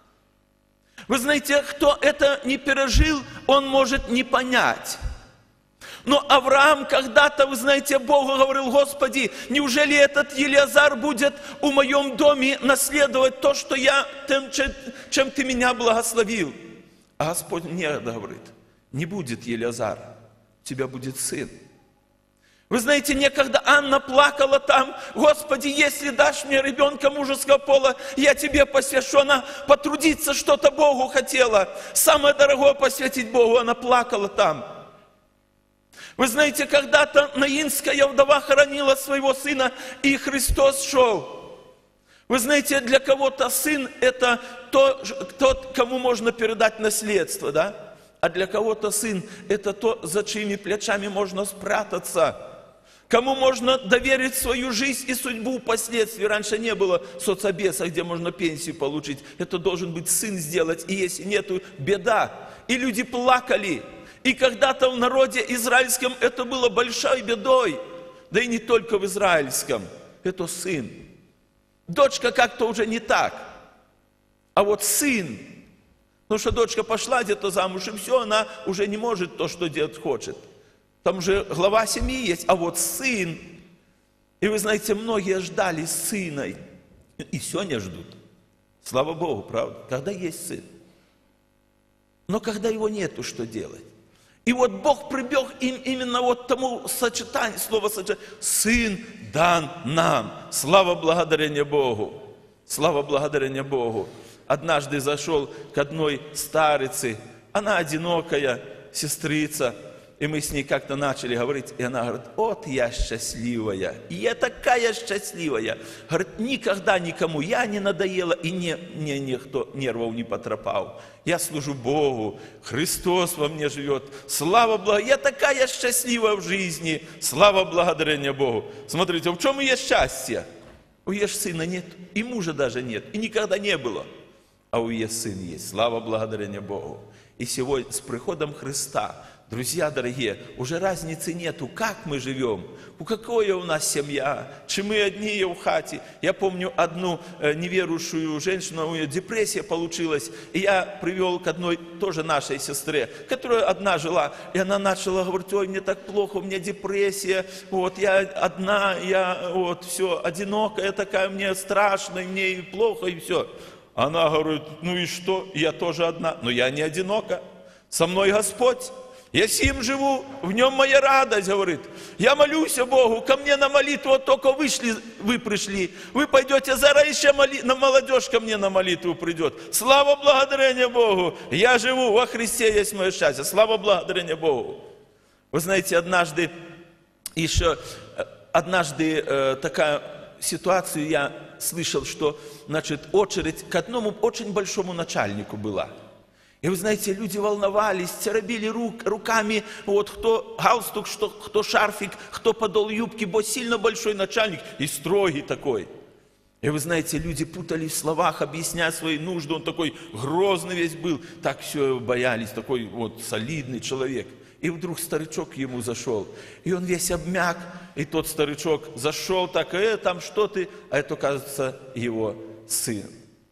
Вы знаете, кто это не пережил, он может не понять. Но Авраам когда-то, вы знаете, Богу говорил, Господи, неужели этот Елиазар будет у моем доме наследовать то, что я, тем, чем Ты меня благословил? А Господь мне говорит, не будет Елиазар, у тебя будет сын. Вы знаете, некогда Анна плакала там, Господи, если дашь мне ребенка мужеского пола, я тебе посвящу. Она потрудиться что-то Богу хотела. Самое дорогое посвятить Богу, она плакала там. Вы знаете, когда-то наинская вдова хоронила своего сына, и Христос шел. Вы знаете, для кого-то сын это тот, тот, кому можно передать наследство, да? А для кого-то сын это то, за чьими плечами можно спрятаться. Кому можно доверить свою жизнь и судьбу впоследствии. Раньше не было соцобеса, где можно пенсию получить. Это должен быть сын сделать. И если нету, беда. И люди плакали. И когда-то в народе израильском это было большой бедой. Да и не только в израильском. Это сын. Дочка как-то уже не так. А вот сын. Потому что дочка пошла где-то замуж, и все, она уже не может то, что дед хочет. Там же глава семьи есть, а вот сын. И вы знаете, многие ждали сына. И сегодня ждут. Слава Богу, правда? Когда есть сын. Но когда его нету, что делать? И вот Бог прибег им именно вот тому сочетанию, слово сочетание. Сын дан нам. Слава благодарение Богу. Слава благодарение Богу. Однажды зашел к одной старице. Она одинокая, сестрица. И мы с ней как-то начали говорить, и она говорит, вот я счастливая, и я такая счастливая. Говорит, никогда никому я не надоела, и не, мне никто нервов не потрепал. Я служу Богу, Христос во мне живет, слава Богу, я такая счастливая в жизни, слава благодарение Богу. Смотрите, в чем ее счастье? У ее сына нет, и мужа даже нет, и никогда не было. А у ее сын есть, слава благодарение Богу. И сегодня с приходом Христа, друзья дорогие, уже разницы нету, как мы живем, у какая у нас семья, чи мы одни в хате. Я помню одну неверующую женщину, у нее депрессия получилась, и я привел к одной тоже нашей сестре, которая одна жила, и она начала говорить, ой, мне так плохо, у меня депрессия, вот, я одна, я вот, все, одинокая такая, мне страшно, мне и плохо, и все. Она говорит, ну и что, я тоже одна, но я не одинока, со мной Господь. Я с ним живу, в нем моя радость, говорит. Я молюсь Богу, ко мне на молитву, вот только вышли, вы пришли. Вы пойдете, зараз еще моли, на молодежь ко мне на молитву придет. Слава благодарение Богу, я живу, во Христе есть мое счастье. Слава благодарение Богу. Вы знаете, однажды, еще, однажды э, такая ситуацию я слышал, что, значит, очередь к одному очень большому начальнику была. И вы знаете, люди волновались, теребили рук, руками, вот кто галстук, что, кто шарфик, кто подол юбки, бо сильно большой начальник и строгий такой. И вы знаете, люди путали в словах, объясняя свои нужды, он такой грозный весь был, так все боялись, такой вот солидный человек. И вдруг старичок ему зашел, и он весь обмяк, и тот старичок зашел так, э, там что ты, а это, кажется, его сын.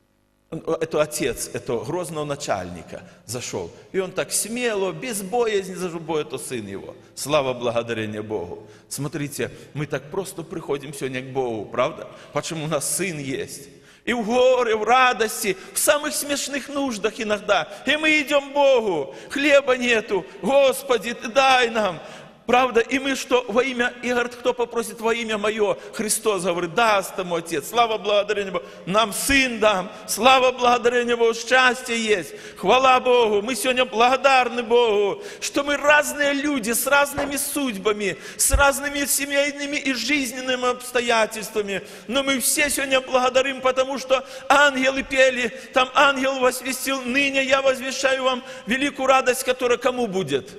Это отец этого грозного начальника зашел. И он так смело, без боязни зашел, бо это сын его. Слава благодарение Богу. Смотрите, мы так просто приходим сегодня к Богу, правда? Почему у нас сын есть. И в горе, в радости, в самых смешных нуждах иногда. И мы идем к Богу. Хлеба нету. Господи, ты дай нам. Правда? И мы что, во имя, и говорит, кто попросит во имя Мое, Христос говорит, даст тому Отец. Слава благодарению Богу. Нам Сын дам. Слава благодарению Богу. Счастье есть. Хвала Богу. Мы сегодня благодарны Богу, что мы разные люди с разными судьбами, с разными семейными и жизненными обстоятельствами. Но мы все сегодня благодарим, потому что ангелы пели, там ангел возвестил, ныне я возвещаю вам великую радость, которая кому будет?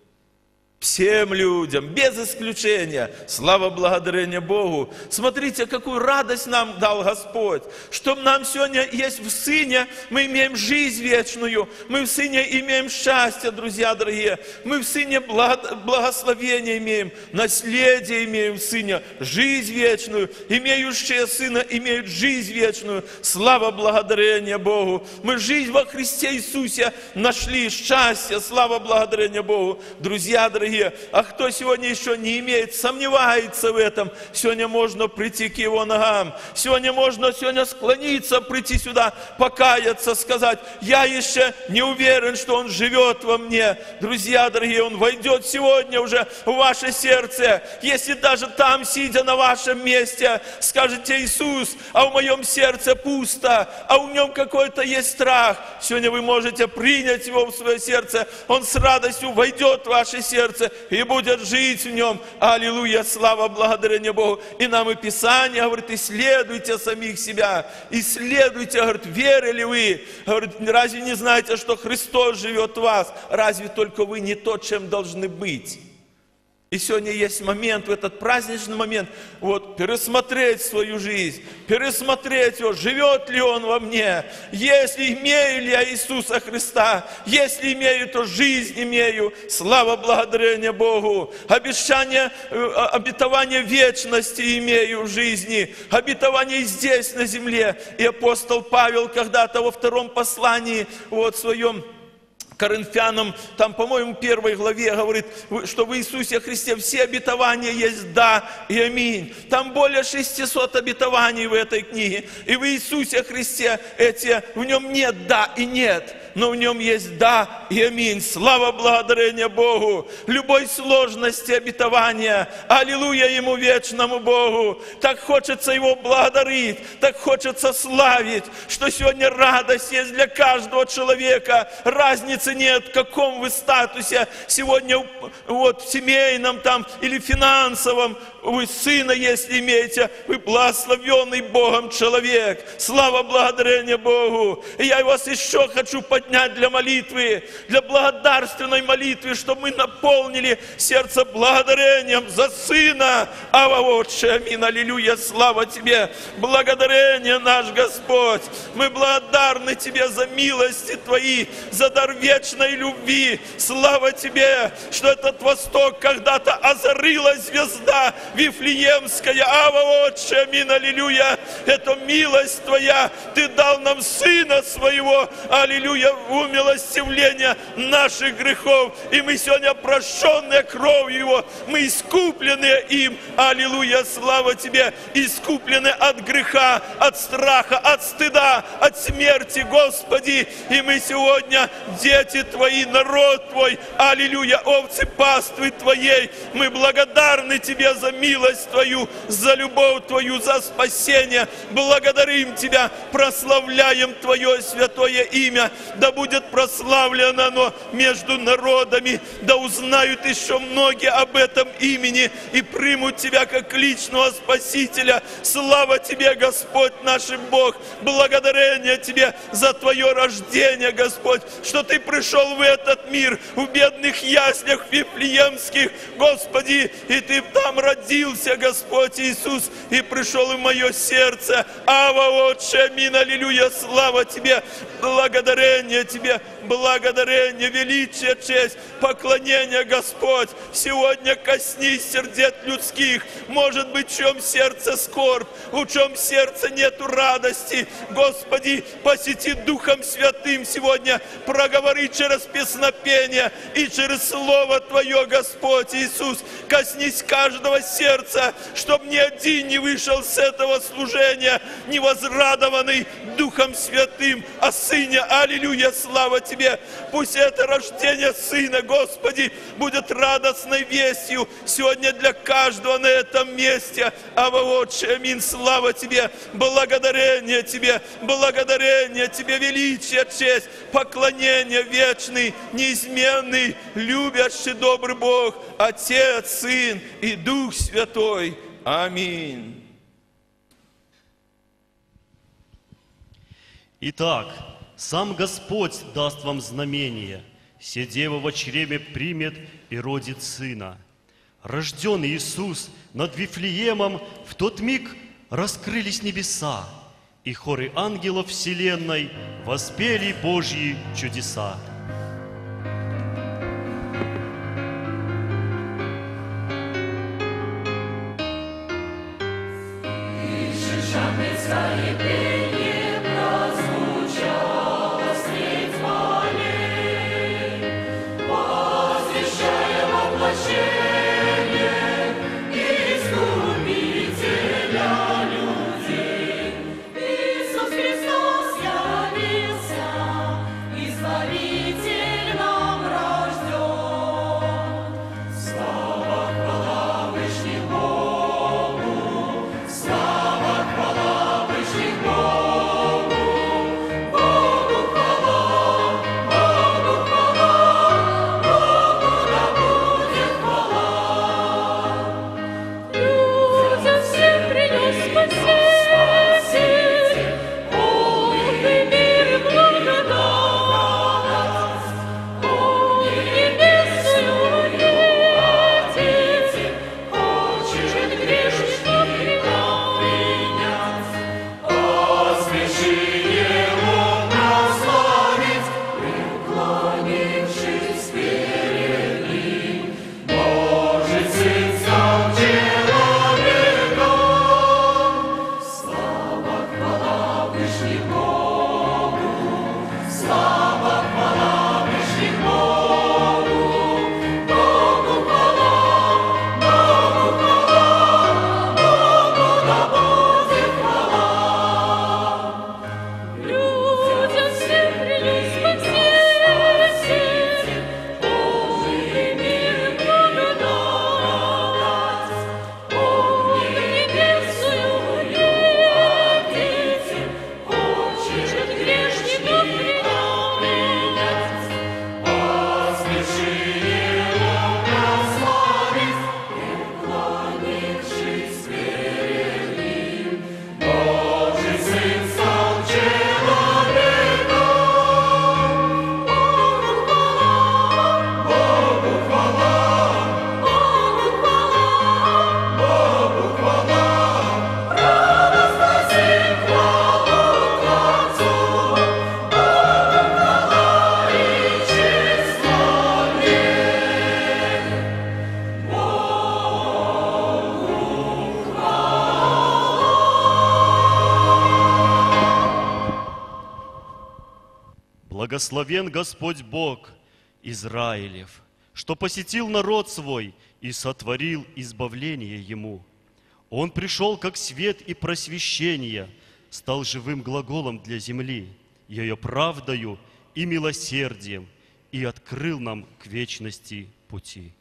Всем людям, без исключения. Слава благодарение Богу. Смотрите, какую радость нам дал Господь. Что нам сегодня есть в Сыне, мы имеем жизнь вечную. Мы в Сыне имеем счастье, друзья дорогие. Мы в Сыне благословение имеем, наследие имеем в Сыне, жизнь вечную. Имеющие Сына имеют жизнь вечную. Слава благодарение Богу. Мы жизнь во Христе Иисусе нашли, счастье, слава благодарение Богу. Друзья дорогие, а кто сегодня еще не имеет, сомневается в этом, сегодня можно прийти к Его ногам. Сегодня можно сегодня склониться, прийти сюда, покаяться, сказать, я еще не уверен, что Он живет во мне. Друзья дорогие, Он войдет сегодня уже в ваше сердце. Если даже там, сидя на вашем месте, скажете, Иисус, а в моем сердце пусто, а в нем какой-то есть страх. Сегодня вы можете принять Его в свое сердце. Он с радостью войдет в ваше сердце и будет жить в нем. Аллилуйя, слава, благодарение Богу. И нам и Писание говорит, исследуйте самих себя, исследуйте, говорит, верили вы, говорит, разве не знаете, что Христос живет в вас? Разве только вы не то, чем должны быть? И сегодня есть момент, в этот праздничный момент, вот, пересмотреть свою жизнь, пересмотреть его, живет ли он во мне, если имею ли я Иисуса Христа, если имею, то жизнь имею, слава, благодарение Богу, обещание, обетование вечности имею в жизни, обетование здесь, на земле. И апостол Павел когда-то во втором послании, вот, своем, Коринфянам, там, по-моему, в первой главе говорит, что в Иисусе Христе все обетования есть «да» и «аминь». Там более шестисот обетований в этой книге. И в Иисусе Христе эти, в нем нет «да» и «нет», но в нем есть «да» и «аминь». Слава, благодарение Богу. Любой сложности обетования, аллилуйя Ему вечному Богу. Так хочется Его благодарить, так хочется славить, что сегодня радость есть для каждого человека. Разницы нет, в каком вы статусе сегодня, вот, в семейном там или финансовом. Вы сына, если имеете, вы благословенный Богом человек. Слава, благодарение Богу. И я вас еще хочу поднять для молитвы, для благодарственной молитвы, чтобы мы наполнили сердце благодарением за сына. Ава, Отче, аминь, аллилуйя, слава Тебе. Благодарение наш Господь. Мы благодарны Тебе за милости Твои, за дар вечной любви. Слава Тебе, что этот Восток когда-то озарила звезда Вифлеемская. Ава, Отче, аминь, аллилуйя. Это милость Твоя. Ты дал нам Сына Своего, аллилуйя, в умилостивление наших грехов. И мы сегодня прощенные кровью Его, мы искуплены им. Аллилуйя, слава Тебе. Искуплены от греха, от страха, от стыда, от смерти, Господи. И мы сегодня дети Твои, народ Твой, аллилуйя, овцы паствы Твоей. Мы благодарны Тебе за милость Твою, за любовь Твою, за спасение. Благодарим Тебя, прославляем Твое святое имя. Да будет прославлено оно между народами, да узнают еще многие об этом имени и примут Тебя как личного Спасителя. Слава Тебе, Господь наш Бог. Благодарение Тебе за Твое рождение, Господь, что Ты пришел в этот мир, в бедных яслях вифлеемских, Господи, и Ты там родился, Господь Иисус, и пришел в мое сердце. Ава, Отче, аминь, аллилуйя, слава Тебе, благодарение Тебе, благодарение, величие, честь, поклонение, Господь. Сегодня коснись сердец людских. Может быть, в чем сердце скорбь, в чем сердце нету радости. Господи, посети Духом Святым сегодня, проговори через песнопение и через Слово Твое, Господь Иисус. коснись каждого сердца, чтобы ни один не вышел с этого служения невозрадованный Духом Святым о Сыне. Аллилуйя, слава Тебе! Пусть это рождение Сына, Господи, будет радостной вестью сегодня для каждого на этом месте. Ава, Отче, аминь, слава Тебе, благодарение Тебе, благодарение Тебе, величие, честь, поклонение вечный, неизменный, любящий, добрый Бог, Отец, Сын и Дух Святой. Аминь. Итак, сам Господь даст вам знамение. Се дева во чреве примет и родит сына. Рожден Иисус над Вифлеемом, в тот миг раскрылись небеса, и хоры ангелов вселенной воспели Божьи чудеса. Благословен Господь Бог Израилев, что посетил народ свой и сотворил избавление ему. Он пришел как свет и просвещение, стал живым глаголом для земли, ее правдою и милосердием, и открыл нам к вечности пути.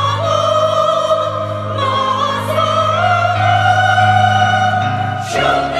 Show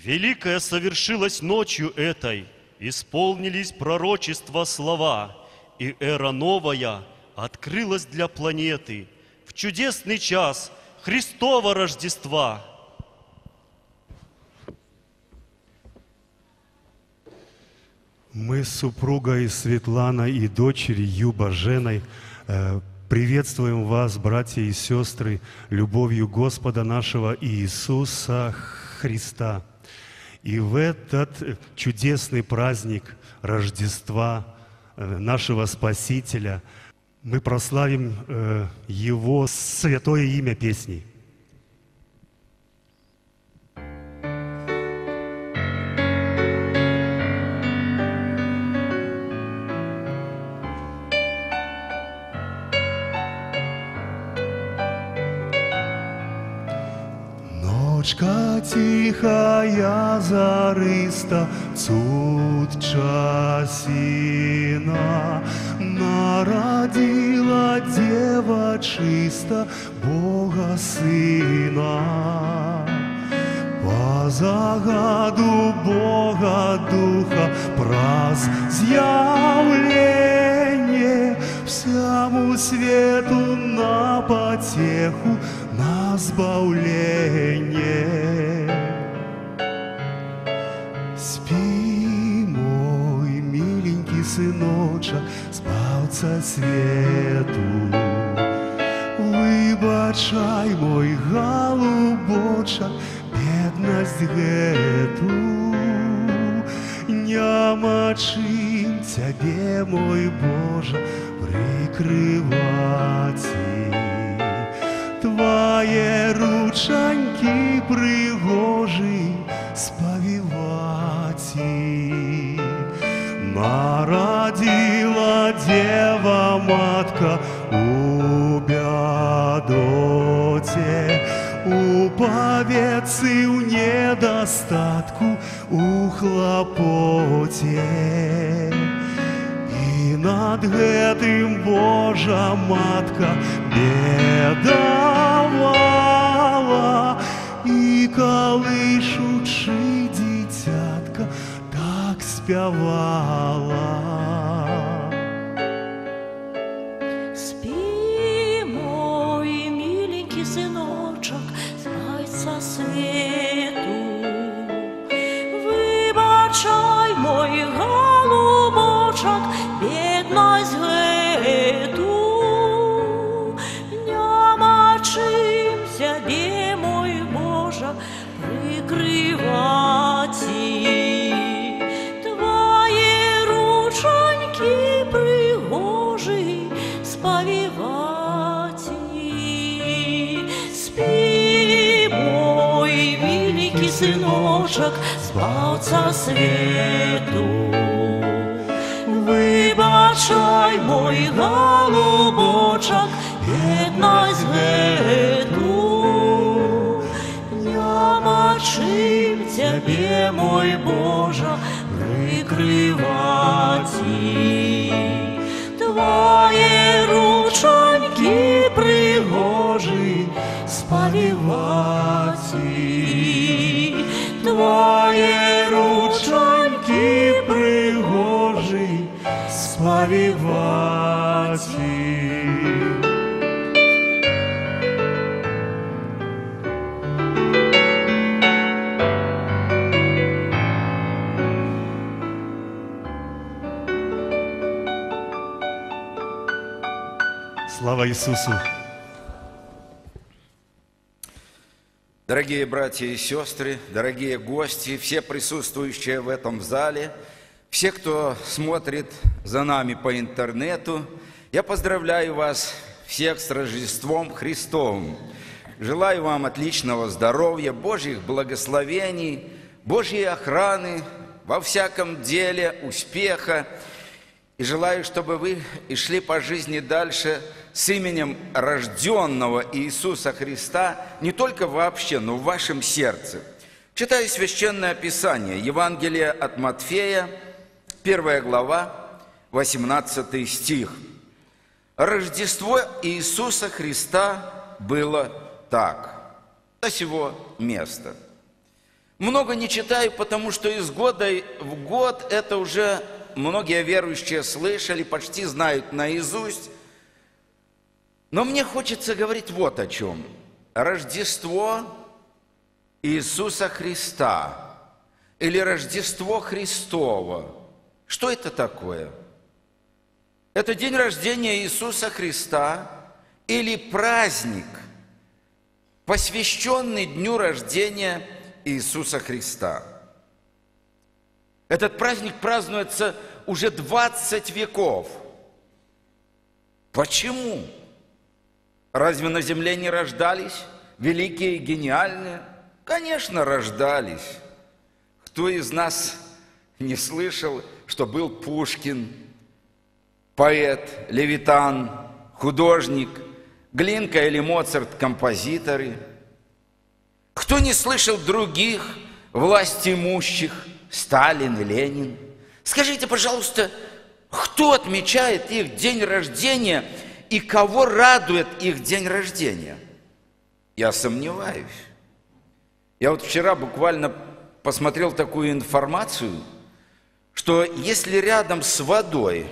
Великое совершилось ночью этой, исполнились пророчества слова, и эра новая открылась для планеты в чудесный час Христова Рождества. Мы с супругой Светланой и дочерью Боженой э, приветствуем вас, братья и сестры, любовью Господа нашего Иисуса Христа. И в этот чудесный праздник Рождества э, нашего Спасителя мы прославим э, Его святое имя песней. Ночка тихая, зарыста, цуд часина, народила дева чиста Бога Сына. По загаду Бога Духа празъявление всему свету на потеху, на сбавление. Спи, мой миленький сыночек, спавца свету. Вибачай, мой голубочек, бедность гэту. Няма чим тебе, мой Боже, прикрывать. Твои ручаньки пригожи сповивать. Народила дева матка у бядоте, у повецы, у недостатку, у хлопоте. И над гэтым Божа матка бедовала, и колышучи дитятка так спевала. Спи, мой миленький сыночек, зайца свету. Вибачай, мой голубочек, бедность гэту. Няма чим себе, мой Боже, прикрывать. Твои ручоньки пригожи сповивать. Спи, мой великий сыночек, спавца свету. Вибачай, мой голубочек, бедность гэту. Няма чим тебе, мой Боже, прикрывать. Твои ручоньки пригожи сповивать. Твои ручоньки пригожи сповивать. Слава Иисусу! Дорогие братья и сестры, дорогие гости, все присутствующие в этом зале, все, кто смотрит за нами по интернету, я поздравляю вас всех с Рождеством Христовым. Желаю вам отличного здоровья, Божьих благословений, Божьей охраны во всяком деле, успеха. И желаю, чтобы вы и шли по жизни дальше с именем рожденного Иисуса Христа не только вообще, но в вашем сердце. Читаю Священное Писание, Евангелие от Матфея, первая глава, восемнадцатый стих. Рождество Иисуса Христа было так. До сего места. Много не читаю, потому что из года в год это уже многие верующие слышали, почти знают наизусть. Но мне хочется говорить вот о чем. Рождество Иисуса Христа или Рождество Христово. Что это такое? Это день рождения Иисуса Христа или праздник, посвященный дню рождения Иисуса Христа. Этот праздник празднуется уже двадцать веков. Почему? Разве на земле не рождались великие и гениальные? Конечно, рождались. Кто из нас не слышал, что был Пушкин, поэт, Левитан, художник, Глинка или Моцарт, композиторы? Кто не слышал других власть имущих, Сталин и Ленин? Скажите, пожалуйста, кто отмечает их день рождения и кого радует их день рождения? Я сомневаюсь. Я вот вчера буквально посмотрел такую информацию, что если рядом с водой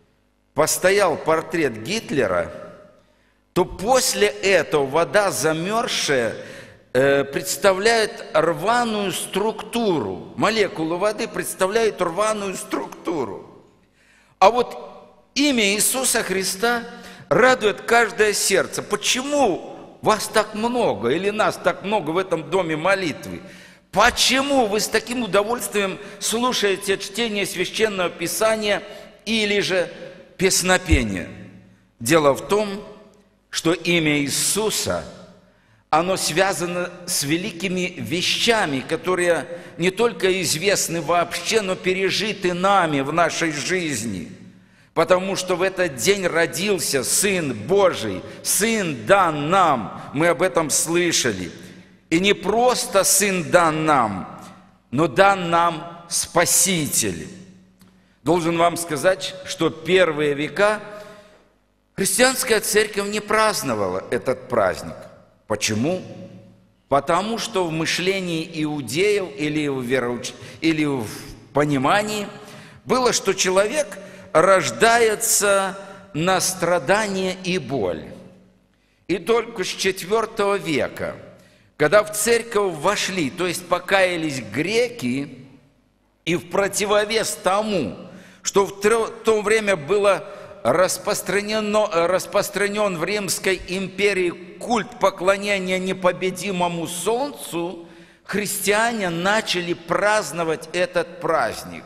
постоял портрет Гитлера, то после этого вода замерзшая э, представляет рваную структуру. Молекулы воды представляют рваную структуру. А вот имя Иисуса Христа радует каждое сердце. Почему вас так много или нас так много в этом доме молитвы? Почему вы с таким удовольствием слушаете чтение Священного Писания или же песнопение? Дело в том, что имя Иисуса, оно связано с великими вещами, которые не только известны вообще, но пережиты нами в нашей жизни. Потому что в этот день родился Сын Божий, Сын дан нам, мы об этом слышали. И не просто Сын дан нам, но дан нам Спаситель. Должен вам сказать, что первые века христианская церковь не праздновала этот праздник. Почему? Потому что в мышлении иудеев или в, вероуч... или в понимании было, что человек рождается на страдание и боль. И только с четвёртого века, когда в церковь вошли, то есть покаялись греки, и в противовес тому, что в то время было распространено, распространен в Римской империи культ поклонения непобедимому солнцу, христиане начали праздновать этот праздник.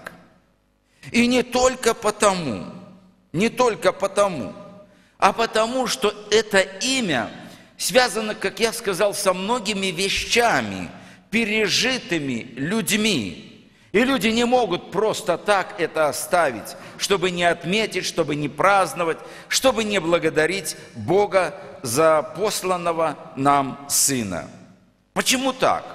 И не только потому, не только потому, а потому, что это имя связано, как я сказал, со многими вещами, пережитыми людьми. И люди не могут просто так это оставить, чтобы не отметить, чтобы не праздновать, чтобы не благодарить Бога за посланного нам Сына. Почему так?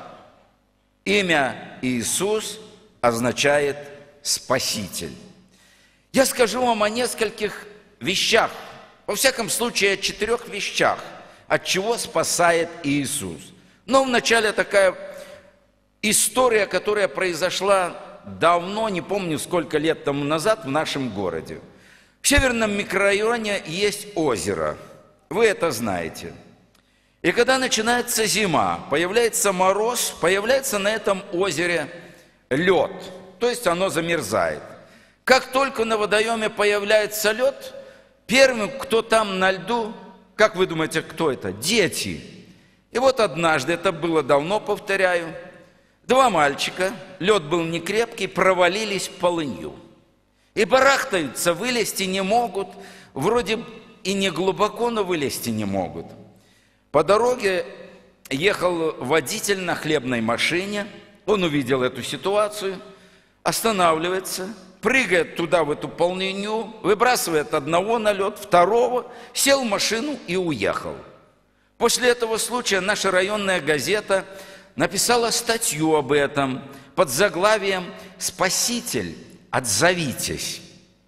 Имя Иисус означает Спаситель. Я скажу вам о нескольких вещах, во всяком случае о четырех вещах, от чего спасает Иисус. Но вначале такая история, которая произошла давно, не помню сколько лет тому назад в нашем городе. В северном микрорайоне есть озеро, вы это знаете. И когда начинается зима, появляется мороз, появляется на этом озере лед, то есть оно замерзает. Как только на водоеме появляется лед, первым, кто там на льду, как вы думаете, кто это? Дети. И вот однажды, это было давно, повторяю, два мальчика, лед был не крепкий, провалились в полынью. И барахтаются, вылезти не могут, вроде и не глубоко, но вылезти не могут. По дороге ехал водитель на хлебной машине, он увидел эту ситуацию, останавливается, прыгает туда, в эту полынью, выбрасывает одного на лед, второго, сел в машину и уехал. После этого случая наша районная газета написала статью об этом под заглавием «Спаситель, отзовитесь».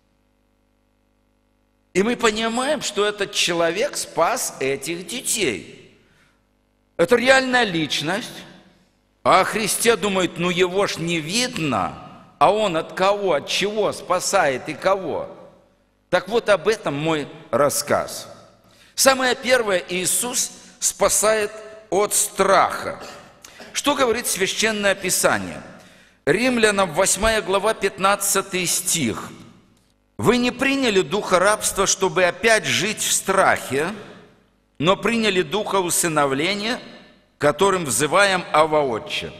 И мы понимаем, что этот человек спас этих детей. Это реальная личность, А о Христе думают, ну его ж не видно, а он от кого, от чего спасает и кого? Так вот об этом мой рассказ. Самое первое, Иисус спасает от страха. Что говорит Священное Писание? Римлянам восьмая глава, пятнадцатый стих. «Вы не приняли духа рабства, чтобы опять жить в страхе, но приняли духа усыновления, которым взываем Авва Отче».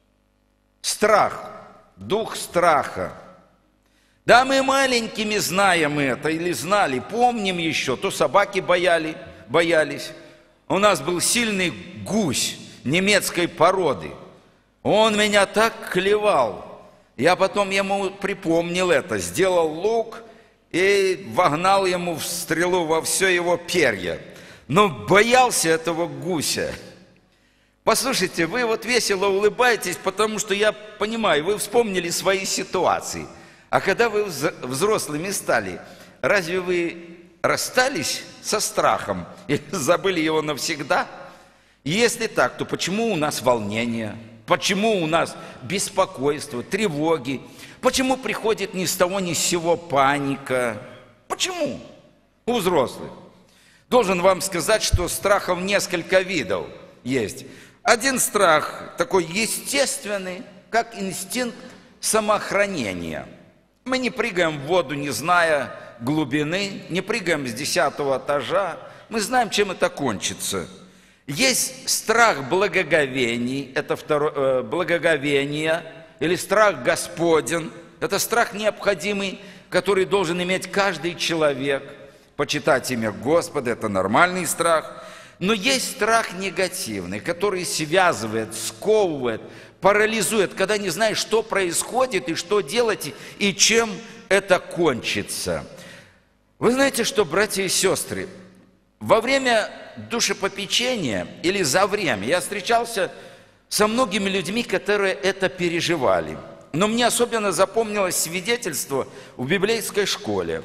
Страх, дух страха. Да, мы маленькими знаем это, или знали, помним еще, то собаки бояли, боялись. У нас был сильный гусь немецкой породы. Он меня так клевал. Я потом ему припомнил это, сделал лук и вогнал ему в стрелу во все его перья. Но боялся этого гуся. Послушайте, вы вот весело улыбаетесь, потому что я понимаю, вы вспомнили свои ситуации. А когда вы взрослыми стали, разве вы расстались со страхом или забыли его навсегда? Если так, то почему у нас волнение? Почему у нас беспокойство, тревоги? Почему приходит ни с того ни с сего паника? Почему? У взрослых. Должен вам сказать, что страхов несколько видов есть. Один страх такой естественный, как инстинкт самоохранения. Мы не прыгаем в воду, не зная глубины, не прыгаем с десятого этажа. Мы знаем, чем это кончится. Есть страх благоговений, это второе, э, благоговение, или страх Господен. Это страх необходимый, который должен иметь каждый человек. Почитать имя Господа – это нормальный страх. Но есть страх негативный, который связывает, сковывает, парализует, когда не знаешь, что происходит и что делать, и чем это кончится. Вы знаете что, братья и сестры, во время душепопечения или за время я встречался со многими людьми, которые это переживали. Но мне особенно запомнилось свидетельство в библейской школе.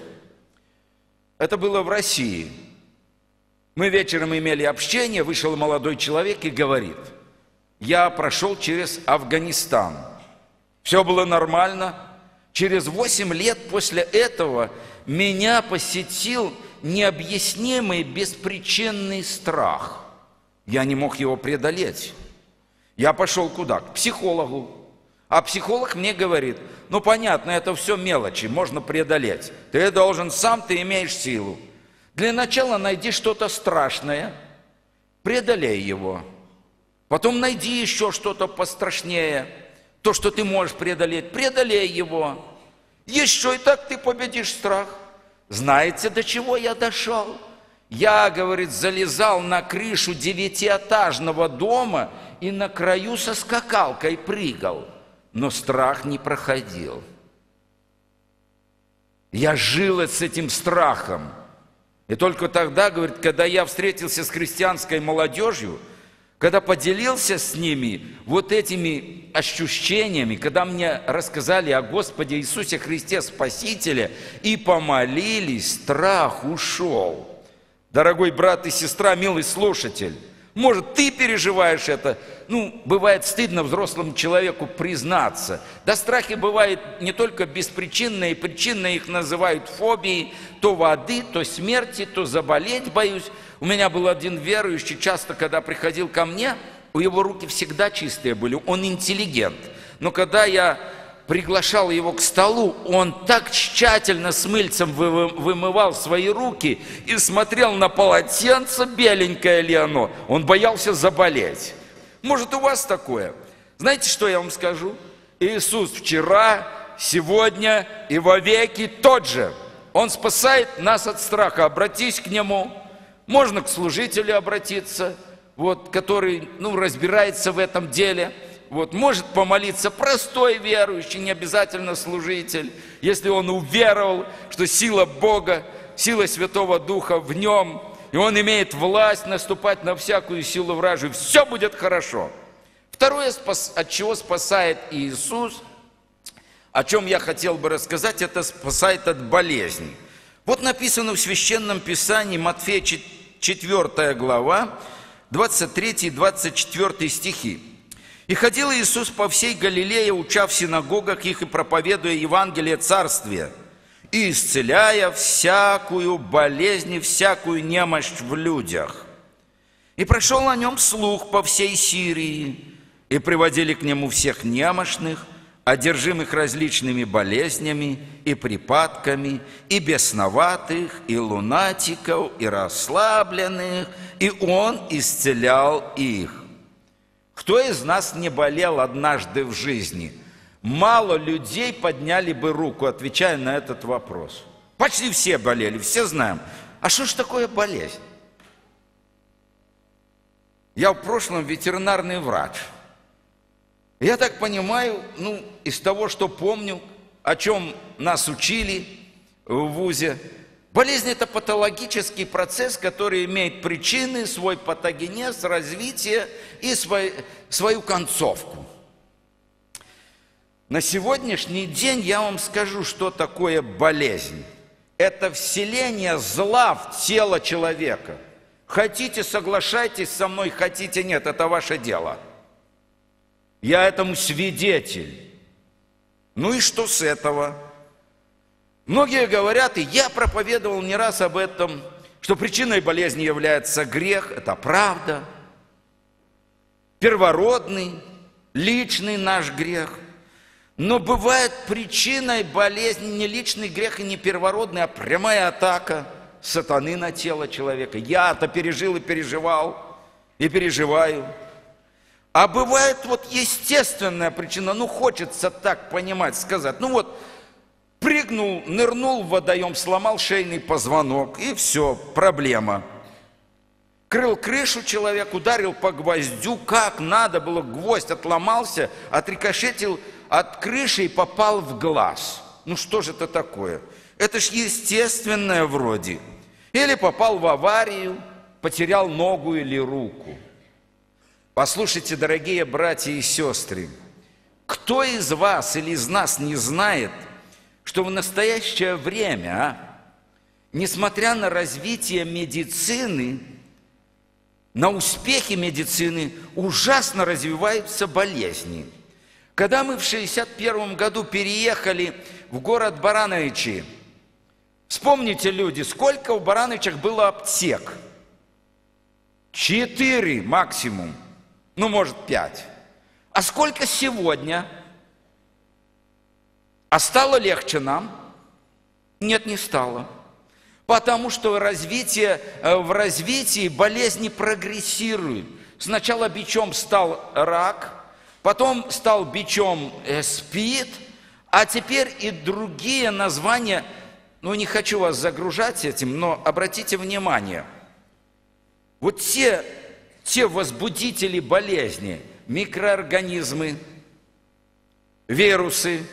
Это было в России. Мы вечером имели общение, вышел молодой человек и говорит: я прошел через Афганистан. Все было нормально. Через восемь лет после этого меня посетил необъяснимый беспричинный страх. Я не мог его преодолеть. Я пошел куда? К психологу. А психолог мне говорит: ну понятно, это все мелочи, можно преодолеть. Ты должен сам, ты имеешь силу. Для начала найди что-то страшное, преодолей его. Потом найди еще что-то пострашнее, то, что ты можешь преодолеть, преодолей его. Еще и так ты победишь страх. Знаете, до чего я дошел? Я, говорит, залезал на крышу девятиэтажного дома и на краю со скакалкой прыгал, но страх не проходил. Я жил с этим страхом. И только тогда, говорит, когда я встретился с христианской молодежью, когда поделился с ними вот этими ощущениями, когда мне рассказали о Господе Иисусе Христе Спасителе и помолились, страх ушел. Дорогой брат и сестра, милый слушатель, может, ты переживаешь это? Ну, бывает стыдно взрослому человеку признаться. Да, страхи бывают не только беспричинные, причинные их называют фобией, то воды, то смерти, то заболеть боюсь. У меня был один верующий, часто, когда приходил ко мне, у его руки всегда чистые были, он интеллигент. Но когда я приглашал его к столу, он так тщательно с мыльцем вымывал свои руки и смотрел на полотенце, беленькое ли оно. Он боялся заболеть. Может, у вас такое? Знаете, что я вам скажу? Иисус вчера, сегодня и вовеки тот же. Он спасает нас от страха. Обратись к Нему. Можно к служителю обратиться, вот, который ну, разбирается в этом деле. Вот, может помолиться простой верующий, не обязательно служитель, если он уверовал, что сила Бога, сила Святого Духа в нем, и он имеет власть наступать на всякую силу вражью, все будет хорошо. Второе, от чего спасает Иисус, о чем я хотел бы рассказать, это спасает от болезней. Вот написано в Священном Писании, Матфея четвёртая глава, двадцать третий и двадцать четвёртый стихи. И ходил Иисус по всей Галилее, уча в синагогах их и проповедуя Евангелие Царствия, и исцеляя всякую болезнь и всякую немощь в людях. И прошел о нем слух по всей Сирии, и приводили к нему всех немощных, одержимых различными болезнями и припадками, и бесноватых, и лунатиков, и расслабленных, и он исцелял их. Кто из нас не болел однажды в жизни? Мало людей подняли бы руку, отвечая на этот вопрос. Почти все болели, все знаем. А что ж такое болезнь? Я в прошлом ветеринарный врач. Я так понимаю, ну, из того, что помню, о чем нас учили в вузе, болезнь – это патологический процесс, который имеет причины, свой патогенез, развитие и свой, свою концовку. На сегодняшний день я вам скажу, что такое болезнь. Это вселение зла в тело человека. Хотите, соглашайтесь со мной, хотите, нет, это ваше дело. Я этому свидетель. Ну и что с этого? Многие говорят, и я проповедовал не раз об этом, что причиной болезни является грех, это правда. Первородный, личный наш грех. Но бывает причиной болезни не личный грех и не первородный, а прямая атака сатаны на тело человека. Я это пережил и переживал, и переживаю. А бывает вот естественная причина, ну хочется так понимать, сказать, ну вот прыгнул, нырнул в водоем, сломал шейный позвонок, и все, проблема. Крыл крышу человек, ударил по гвоздю, как надо было, гвоздь отломался, отрикошетил от крыши и попал в глаз. Ну что же это такое? Это ж естественное вроде. Или попал в аварию, потерял ногу или руку. Послушайте, дорогие братья и сестры, кто из вас или из нас не знает, что в настоящее время, а, несмотря на развитие медицины, на успехи медицины, ужасно развиваются болезни. Когда мы в шестьдесят первом году переехали в город Барановичи, вспомните, люди, сколько в Барановичах было аптек? Четыре максимум, ну, может, пять. А сколько сегодня? А стало легче нам? Нет, не стало. Потому что развитие, в развитии болезни прогрессируют. Сначала бичом стал рак, потом стал бичом СПИД, а теперь и другие названия. Ну, не хочу вас загружать этим, но обратите внимание. Вот те, те возбудители болезни, микроорганизмы, вирусы,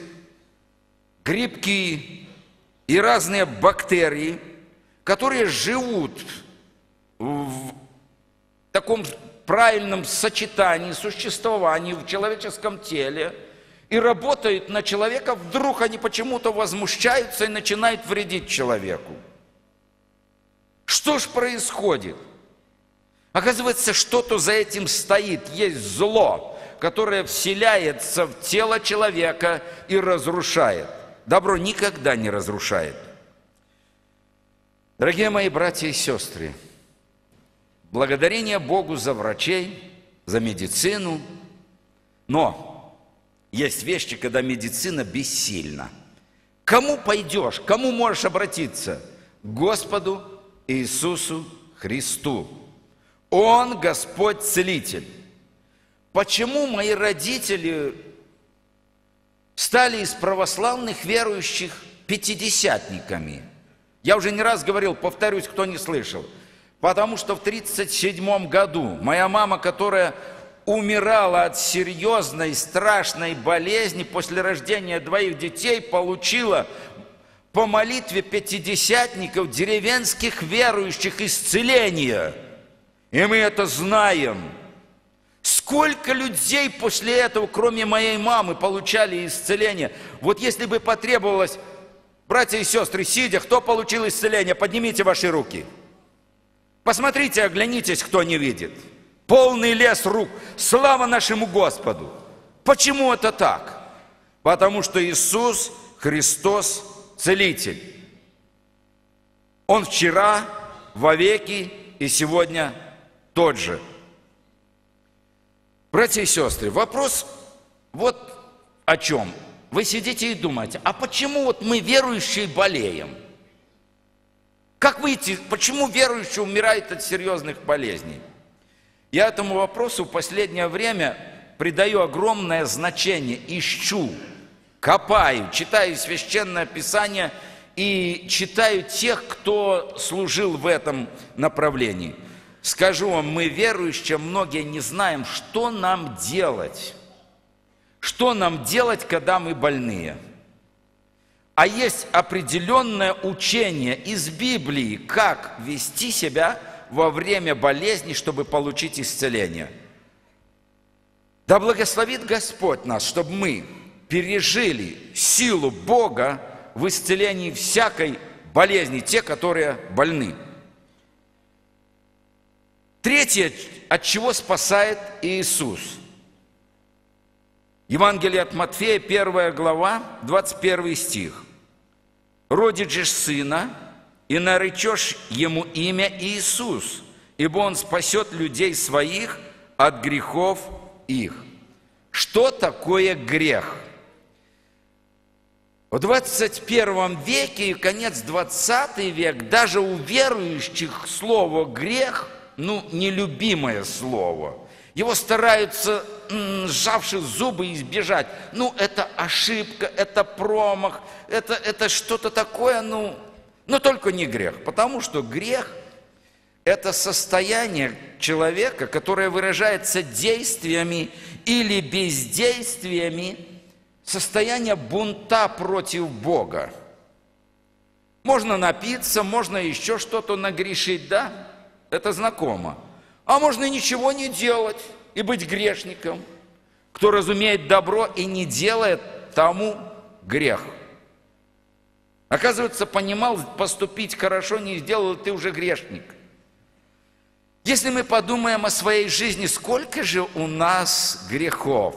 грибки и разные бактерии, которые живут в таком правильном сочетании, существовании в человеческом теле и работают на человека, вдруг они почему-то возмущаются и начинают вредить человеку. Что ж происходит? Оказывается, что-то за этим стоит, есть зло, которое вселяется в тело человека и разрушает. Добро никогда не разрушает. Дорогие мои братья и сестры, благодарение Богу за врачей, за медицину, но есть вещи, когда медицина бессильна. Кому пойдешь, кому можешь обратиться? К Господу Иисусу Христу. Он Господь Целитель. Почему мои родители стали из православных верующих пятидесятниками? Я уже не раз говорил, повторюсь, кто не слышал. Потому что в тридцать седьмом году моя мама, которая умирала от серьезной, страшной болезни после рождения двоих детей, получила по молитве пятидесятников, деревенских верующих, исцеление. И мы это знаем. Сколько людей после этого, кроме моей мамы, получали исцеление? Вот если бы потребовалось, братья и сестры, сидя, кто получил исцеление, поднимите ваши руки. Посмотрите, оглянитесь, кто не видит. полный лес рук. Слава нашему Господу! Почему это так? Потому что Иисус Христос Целитель. Он вчера, вовеки и сегодня тот же. Братья и сестры, вопрос вот о чем. Вы сидите и думаете, а почему вот мы, верующие, болеем? Как выйти, почему верующий умирает от серьезных болезней? Я этому вопросу в последнее время придаю огромное значение, ищу, копаю, читаю Священное Писание и читаю тех, кто служил в этом направлении. Скажу вам, мы, верующие, многие не знаем, что нам делать. Что нам делать, когда мы больные? А есть определенное учение из Библии, как вести себя во время болезни, чтобы получить исцеление. Да благословит Господь нас, чтобы мы пережили силу Бога в исцелении всякой болезни, те, которые больны. Третье, от чего спасает Иисус. Евангелие от Матфея, первая глава, двадцать первый стих. «Родит же сына, и наречешь ему имя Иисус, ибо он спасет людей своих от грехов их». Что такое грех? В двадцать первом веке и конец двадцатый век даже у верующих слово «грех» ну, нелюбимое слово. Его стараются, сжавши зубы, избежать. Ну, это ошибка, это промах, это, это что-то такое, ну, но только не грех. Потому что грех – это состояние человека, которое выражается действиями или бездействиями, состояние бунта против Бога. Можно напиться, можно еще что-то нагрешить, да? Это знакомо. А можно ничего не делать и быть грешником. Кто разумеет добро и не делает, тому грех. Оказывается, понимал, поступить хорошо не сделал, ты уже грешник. Если мы подумаем о своей жизни, сколько же у нас грехов?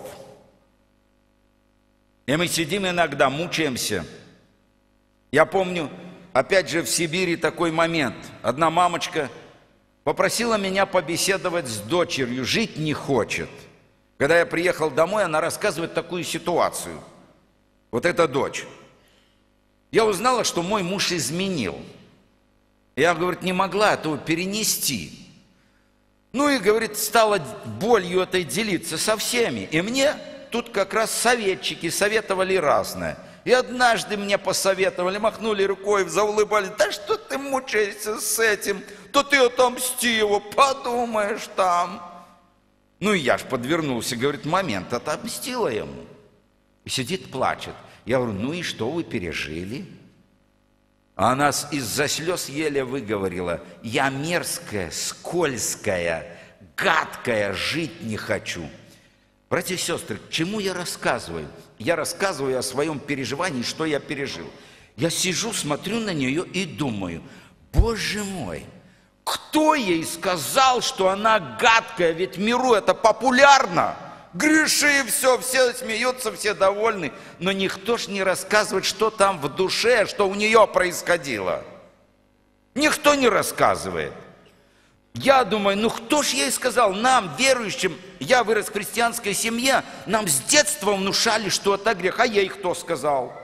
И мы сидим иногда, мучаемся. Я помню, опять же, в Сибири такой момент. Одна мамочка попросила меня побеседовать с дочерью, жить не хочет. Когда я приехал домой, она рассказывает такую ситуацию. Вот эта дочь. Я узнала, что мой муж изменил. Я, говорит, не могла этого перенести. Ну и, говорит, стала болью этой делиться со всеми. И мне тут как раз советчики советовали разное. И однажды мне посоветовали, махнули рукой, заулыбались. Да что ты мучаешься с этим? То ты отомсти его, подумаешь там. Ну и я ж подвернулся, говорит, момент, отомстила ему. И сидит, плачет. Я говорю, ну и что вы пережили? А она из-за слез еле выговорила, я мерзкая, скользкая, гадкая, жить не хочу. Братья и сестры, к чему я рассказываю? Я рассказываю о своем переживании, что я пережил. Я сижу, смотрю на нее и думаю, Боже мой, кто ей сказал, что она гадкая? Ведь в миру это популярно. Греши, все, все смеются, все довольны. Но никто ж не рассказывает, что там в душе, что у нее происходило. Никто не рассказывает. Я думаю, ну кто ж ей сказал? Нам, верующим, я вырос в христианской семье, нам с детства внушали, что это грех. А ей кто сказал?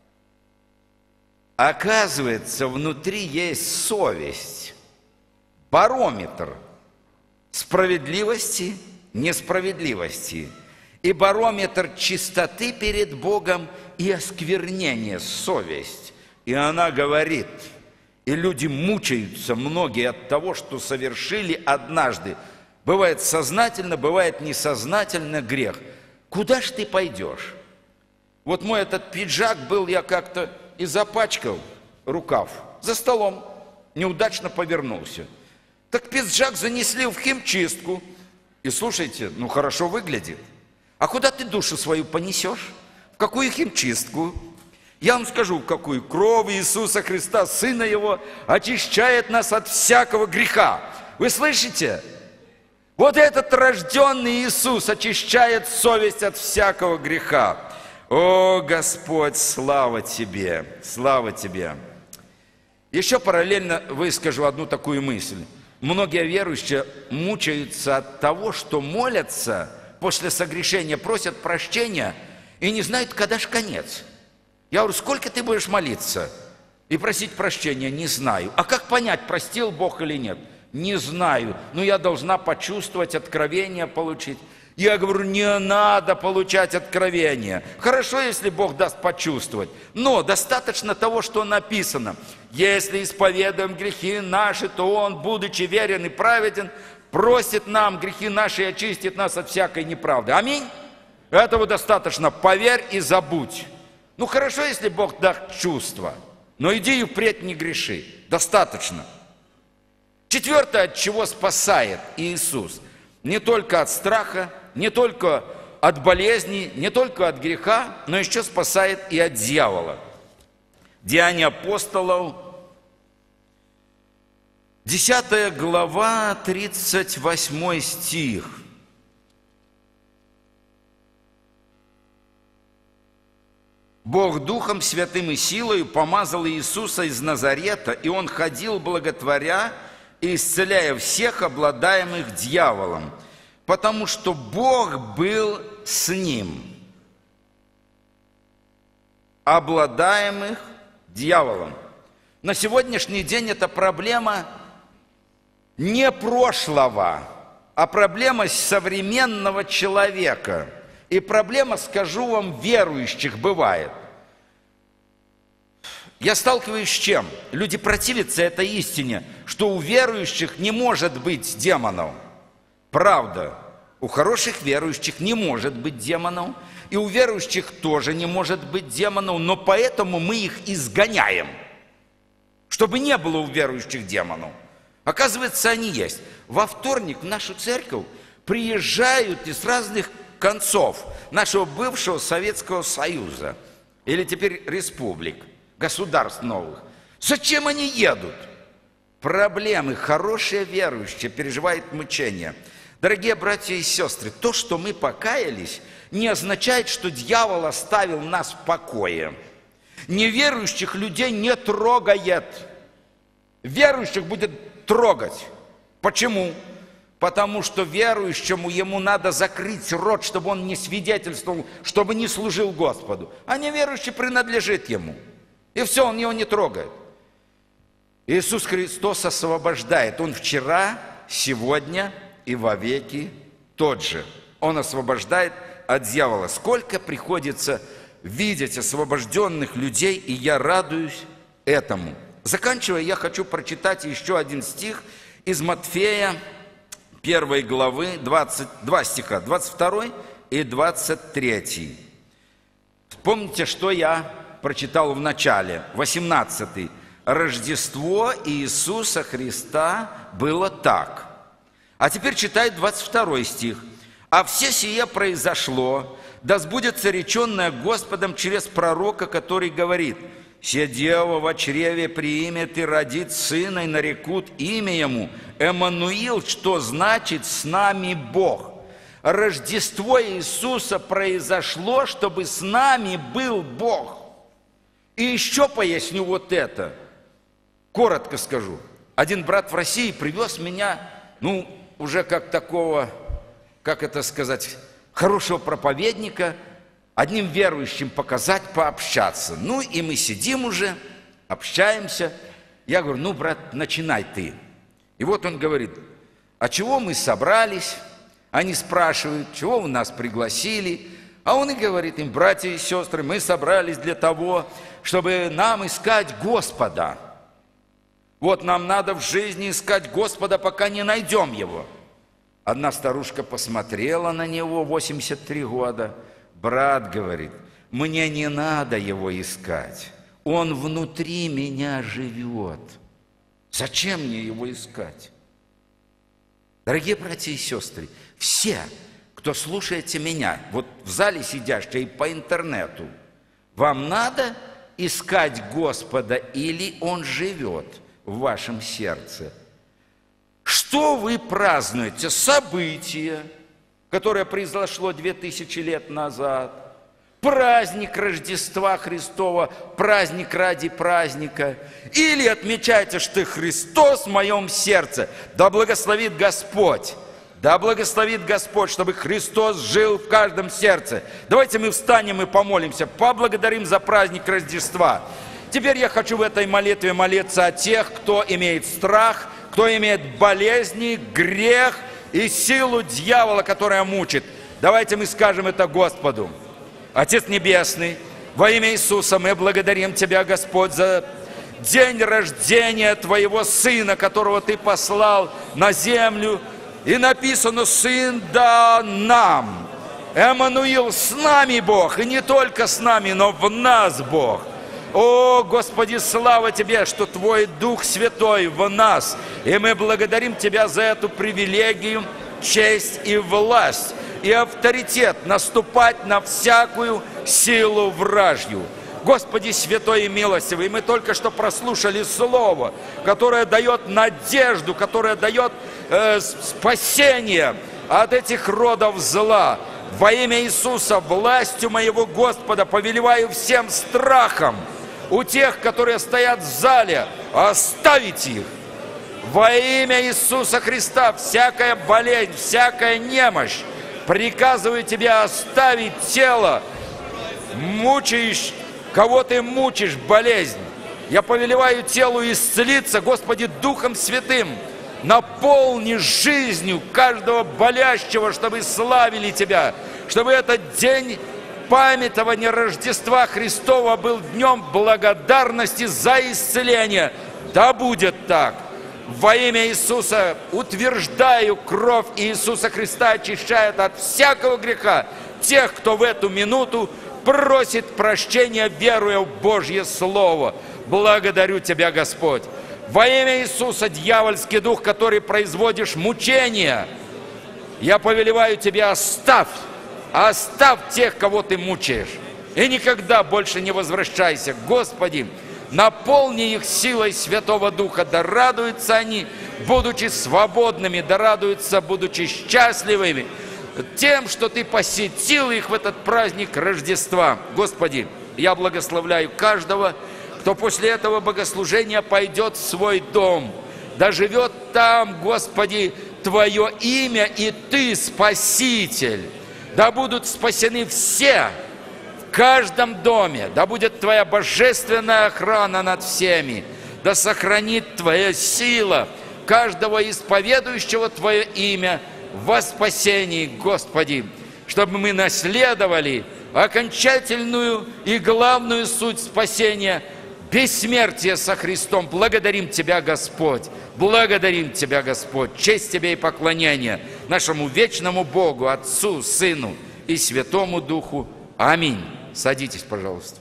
Оказывается, внутри есть совесть, барометр справедливости, несправедливости и барометр чистоты перед Богом и осквернения, совесть. И она говорит, и люди мучаются, многие, от того, что совершили однажды. Бывает сознательно, бывает несознательно грех. Куда ж ты пойдешь? Вот мой этот пиджак был, я как-то и запачкал рукав за столом, неудачно повернулся. Так пиджак занесли в химчистку. И слушайте, ну хорошо выглядит. А куда ты душу свою понесешь? В какую химчистку? Я вам скажу, в какую. Кровь Иисуса Христа, Сына Его, очищает нас от всякого греха. Вы слышите? Вот этот рожденный Иисус очищает совесть от всякого греха. О, Господь, слава Тебе, слава Тебе. Еще параллельно выскажу одну такую мысль. Многие верующие мучаются от того, что молятся после согрешения, просят прощения и не знают, когда же конец. Я говорю, сколько ты будешь молиться и просить прощения? Не знаю. А как понять, простил Бог или нет? Не знаю. Но я должна почувствовать, откровение получить. Я говорю, не надо получать откровение. Хорошо, если Бог даст почувствовать. Но достаточно того, что написано. Если исповедуем грехи наши, то Он, будучи верен и праведен, просит нам грехи наши и очистит нас от всякой неправды. Аминь. Этого достаточно. Поверь и забудь. Ну хорошо, если Бог даст чувство. Но иди и впредь не греши. Достаточно. Четвертое, от чего спасает Иисус. Не только от страха, не только от болезни, не только от греха, но еще спасает и от дьявола. Деяния апостолов, десятая глава, тридцать восьмой стих. Бог Духом Святым и силою помазал Иисуса из Назарета, и Он ходил, благотворя и исцеляя всех, обладаемых дьяволом, потому что Бог был с Ним. Обладаемых дьяволом. На сегодняшний день это проблема не прошлого, а проблема современного человека. И проблема, скажу вам, верующих бывает. Я сталкиваюсь с чем? Люди противятся этой истине, что у верующих не может быть демонов. Правда, у хороших верующих не может быть демонов, и у верующих тоже не может быть демонов, но поэтому мы их изгоняем, чтобы не было у верующих демонов. Оказывается, они есть. Во вторник в нашу церковь приезжают из разных концов нашего бывшего Советского Союза, или теперь республик, государств новых. Зачем они едут? Проблемы. Хорошие верующие переживают мучения. Дорогие братья и сестры, то, что мы покаялись, не означает, что дьявол оставил нас в покое. Неверующих людей не трогает. Верующих будет трогать. Почему? Потому что верующему ему надо закрыть рот, чтобы он не свидетельствовал, чтобы не служил Господу. А неверующий принадлежит ему. И все, он его не трогает. Иисус Христос освобождает. Он вчера, сегодня и вовеки тот же. Он освобождает от дьявола. Сколько приходится видеть освобожденных людей, и я радуюсь этому. Заканчивая, я хочу прочитать еще один стих из Матфея, первой главы, двадцать два стиха, двадцать второй и двадцать третий. Помните, что я прочитал в начале, восемнадцатый. Рождество Иисуса Христа было так. А теперь читай двадцать второй стих. «А все сие произошло, да сбудется реченное Господом через пророка, который говорит: се дева во чреве приимет и родит сына, и нарекут имя ему Эммануил, что значит «с нами Бог». Рождество Иисуса произошло, чтобы с нами был Бог. И еще поясню вот это. Коротко скажу. Один брат в России привез меня, ну, уже как такого, как это сказать, хорошего проповедника, одним верующим показать, пообщаться. Ну, и мы сидим уже, общаемся. Я говорю, ну, брат, начинай ты. И вот он говорит, а чего мы собрались? Они спрашивают, чего вы нас пригласили? А он и говорит им, братья и сестры, мы собрались для того, чтобы нам искать Господа. Вот нам надо в жизни искать Господа, пока не найдем Его. Одна старушка посмотрела на него, восемьдесят три года. Брат говорит, мне не надо Его искать. Он внутри меня живет. Зачем мне Его искать? Дорогие братья и сестры, все, кто слушаете меня, вот в зале сидящие и по интернету, вам надо искать Господа или Он живет в вашем сердце? Что вы празднуете? Событие, которое произошло две тысячи лет назад. Праздник Рождества Христова, праздник ради праздника. Или отмечаете, что Христос в моем сердце. Да благословит Господь. Да благословит Господь, чтобы Христос жил в каждом сердце. Давайте мы встанем и помолимся, поблагодарим за праздник Рождества. Теперь я хочу в этой молитве молиться о тех, кто имеет страх, кто имеет болезни, грех и силу дьявола, которая мучит. Давайте мы скажем это Господу. Отец Небесный, во имя Иисуса мы благодарим Тебя, Господь, за день рождения Твоего Сына, которого Ты послал на землю. И написано: Сын дан нам. Эммануил, с нами Бог, и не только с нами, но в нас Бог. О, Господи, слава Тебе, что Твой Дух Святой в нас. И мы благодарим Тебя за эту привилегию, честь и власть, и авторитет наступать на всякую силу вражью. Господи, святой и милостивый, мы только что прослушали Слово, которое дает надежду, которое дает э, спасение от этих родов зла. Во имя Иисуса, властью моего Господа, повелеваю всем страхом у тех, которые стоят в зале, оставить их. Во имя Иисуса Христа, всякая болезнь, всякая немощь, приказываю Тебе оставить тело, мучаешь, кого Ты мучишь, болезнь. Я повелеваю телу исцелиться, Господи, Духом Святым. Наполни жизнью каждого болящего, чтобы славили Тебя, чтобы этот день памятования Рождества Христова был днем благодарности за исцеление. Да будет так. Во имя Иисуса утверждаю, кровь Иисуса Христа очищает от всякого греха тех, кто в эту минуту просит прощения, веруя в Божье Слово. Благодарю Тебя, Господь. Во имя Иисуса, дьявольский дух, который производишь мучения, я повелеваю Тебя: оставь, оставь тех, кого Ты мучаешь, и никогда больше не возвращайся. Господи, наполни их силой Святого Духа, да радуются они, будучи свободными, да радуются, будучи счастливыми, тем, что Ты посетил их в этот праздник Рождества. Господи, я благословляю каждого, кто после этого богослужения пойдет в свой дом, да живет там, Господи, Твое имя, и Ты Спаситель. Да будут спасены все, в каждом доме, да будет Твоя божественная охрана над всеми, да сохранит Твоя сила каждого исповедующего Твое имя во спасении, Господи, чтобы мы наследовали окончательную и главную суть спасения – бессмертие со Христом. Благодарим Тебя, Господь, благодарим Тебя, Господь. Честь Тебе и поклонение нашему вечному Богу, Отцу, Сыну и Святому Духу. Аминь. Садитесь, пожалуйста.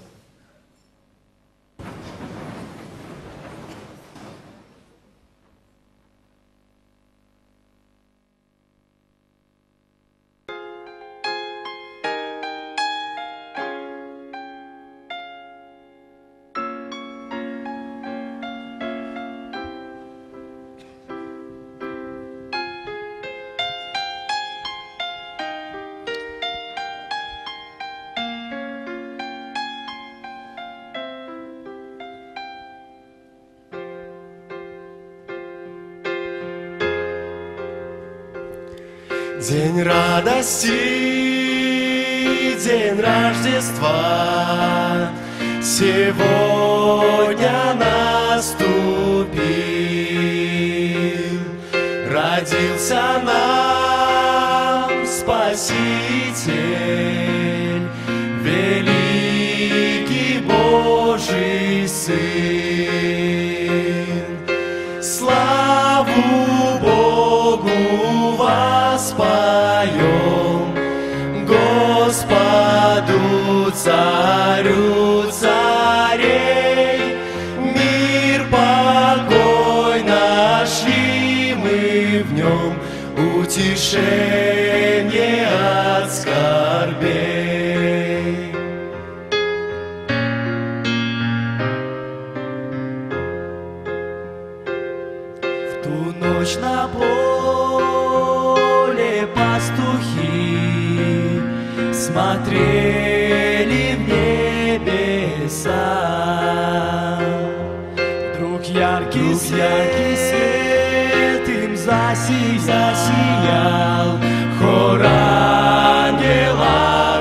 День радости, день Рождества сегодня наступил. Родился нам Спаситель, великий Божий Сын. Славу Богу воспоем, Господу Царю царей. Мир, покой нашли мы в нем, утешение от скорбей. В ту ночь на поле смотрели в небеса. Вдруг яркий, Вдруг свет, яркий свет им засиял, засиял. Хор ангелов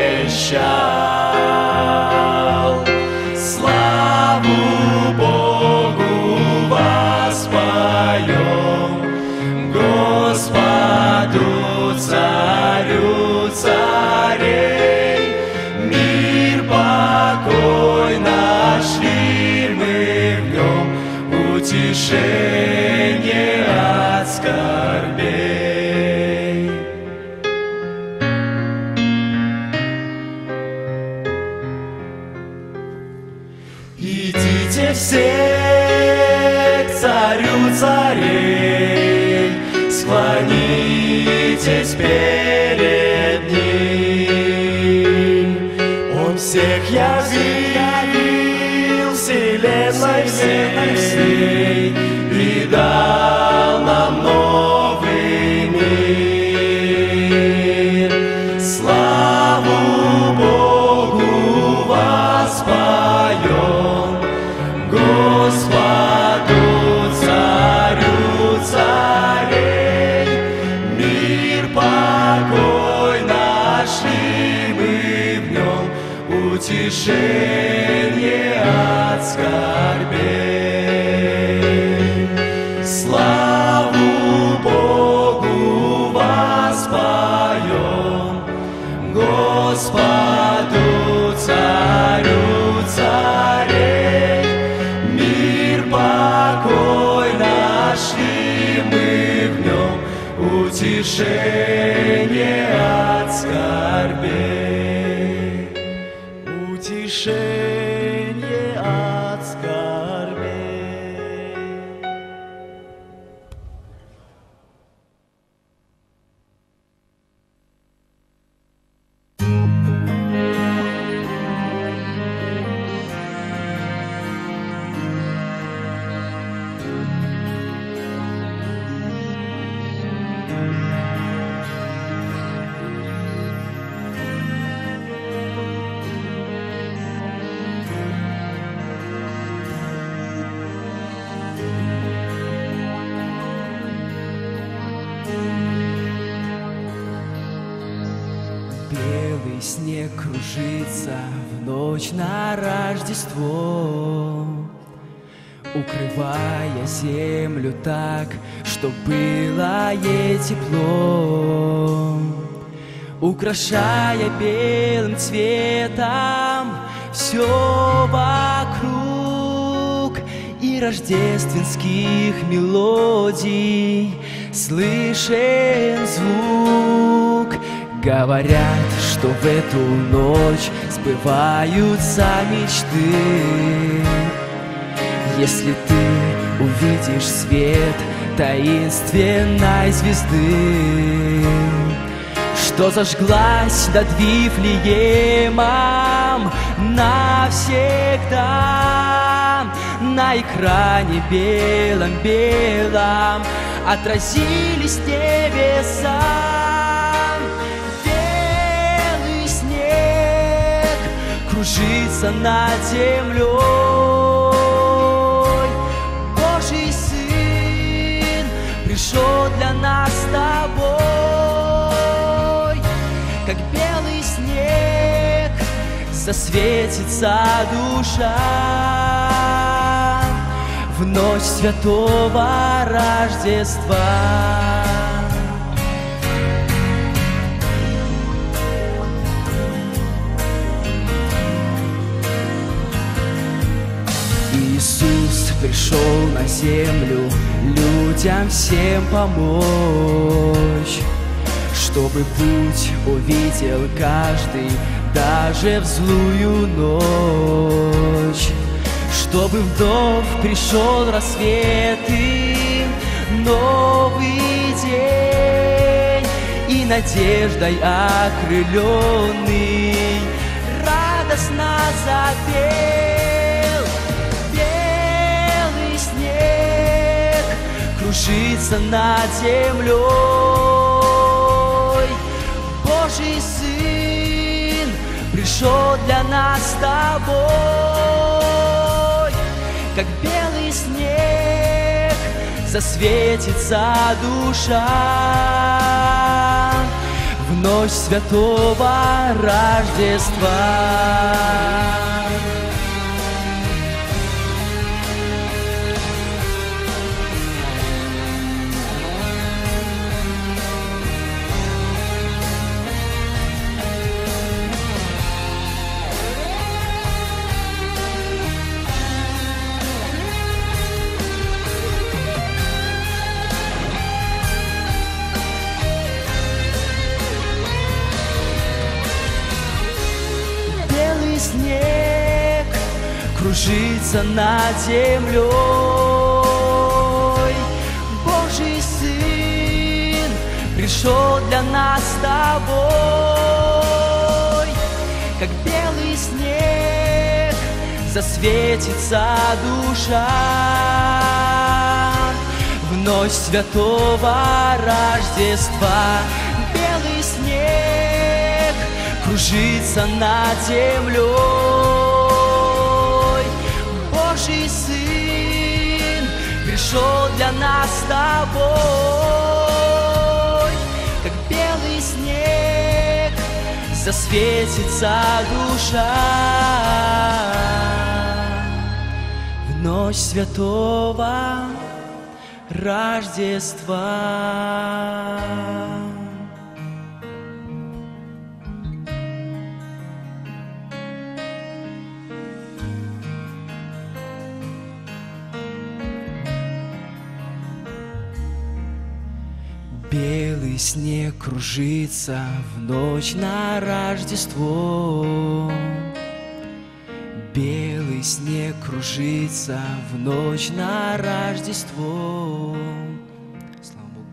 вещал. Славу Богу воспоем, Господу Царю царей. Мир, покой нашли мы в нем, утешение от скорбей. Идите все к Царю царей, склонитесь перед Ним. Он всех явил вселенной всей и дал нам новый мир. Славу Богу воспоем, Господу Царю царей. Мир, покой нашли мы в нем, утешение от скорбей. Славу Богу воспоем, Господу Царю царей. Мир, покой нашли мы в нем, утешение от скорбей. Утешение от скорбей. Белый снег кружится в ночь на Рождество, укрывая землю так, чтоб было ей тепло, украшая белым цветом все вокруг, и рождественских мелодий слышен звук. Говорят, что в эту ночь сбываются мечты. Если ты увидишь свет таинственной звезды, что зажглась над Вифлеемом навсегда, на экране белом-белом отразились небеса. Кружится над землей, Божий Сын пришел для нас с тобой. Как белый снег засветится душа в ночь святого Рождества. Иисус пришел на землю людям всем помочь, чтобы путь увидел каждый даже в злую ночь, чтобы вновь пришел рассвет и новый день, и надеждой окрыленный радостно запел. Белый снег кружится над землей, Божий Сын пришел для нас с тобой, как белый снег засветится душа в ночь святого Рождества. Снег кружится над землей, Божий Сын пришел для нас с тобой, как белый снег засветится душа в ночь святого Рождества. Белый снег кружится над землей, Божий Сын пришел для нас с тобой, как белый снег засветится душа в ночь святого Рождества. Белый снег кружится в ночь на Рождество. Белый снег кружится в ночь на Рождество. Слава Богу.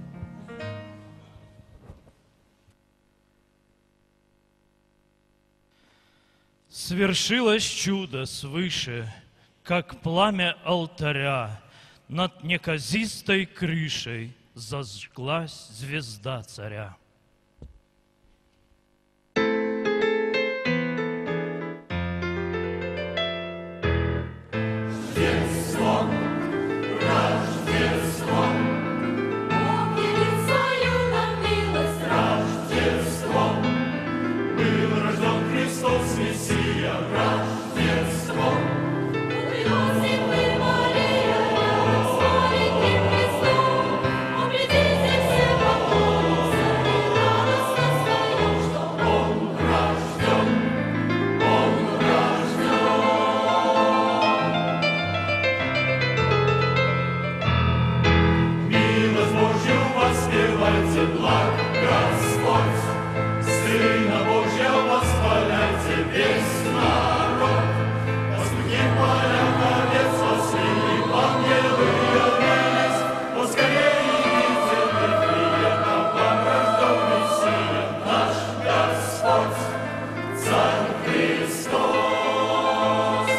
Свершилось чудо свыше, как пламя алтаря над неказистой крышей зажглась звезда царя. Рождеством, Рождеством, Бог явил свою нам милость. Рождеством был рожден Христос Мессия. Рождеством Иосиф и Мария с маленьким Христом. Объедините все вокруг, радостно встаем, что Он рожден, Он рожден. Милость Божью воспевайте, благ Господь, Сына Божья восхваляйте весь народ. Пастухи поля овец пасли, ангелы явились, поскорее идите, Вифлеема, вам рожден Мессия, наш Господь, Царь Христос.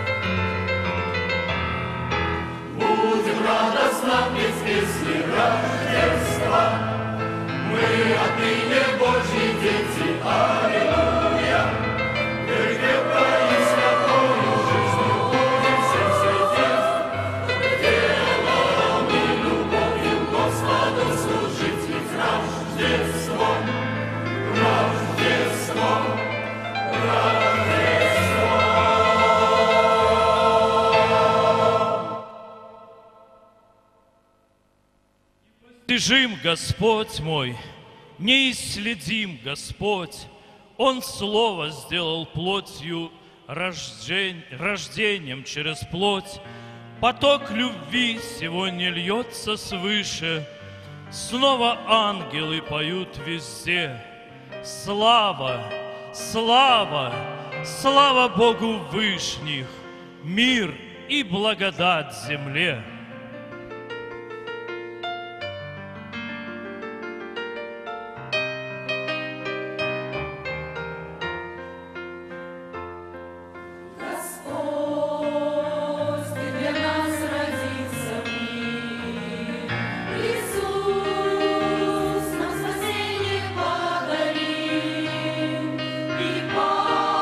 Будем радостно петь песни Рождества, мы отныне Божьи дети, аллилуйя. Верь крепко и святою жизнью будем всем светить, делом и любовью Господу служить, ведь Рождеством, Рождеством, Непостижим Господь мой, неисследим Господь, Он Слово сделал плотью, рождень- рождением через плоть. Поток любви сегодня льется свыше, снова ангелы поют везде. Слава, слава, слава Богу Вышних, мир и благодать земле. Господь, Ты для нас родился в мир. Иисус нам спасение подарил, и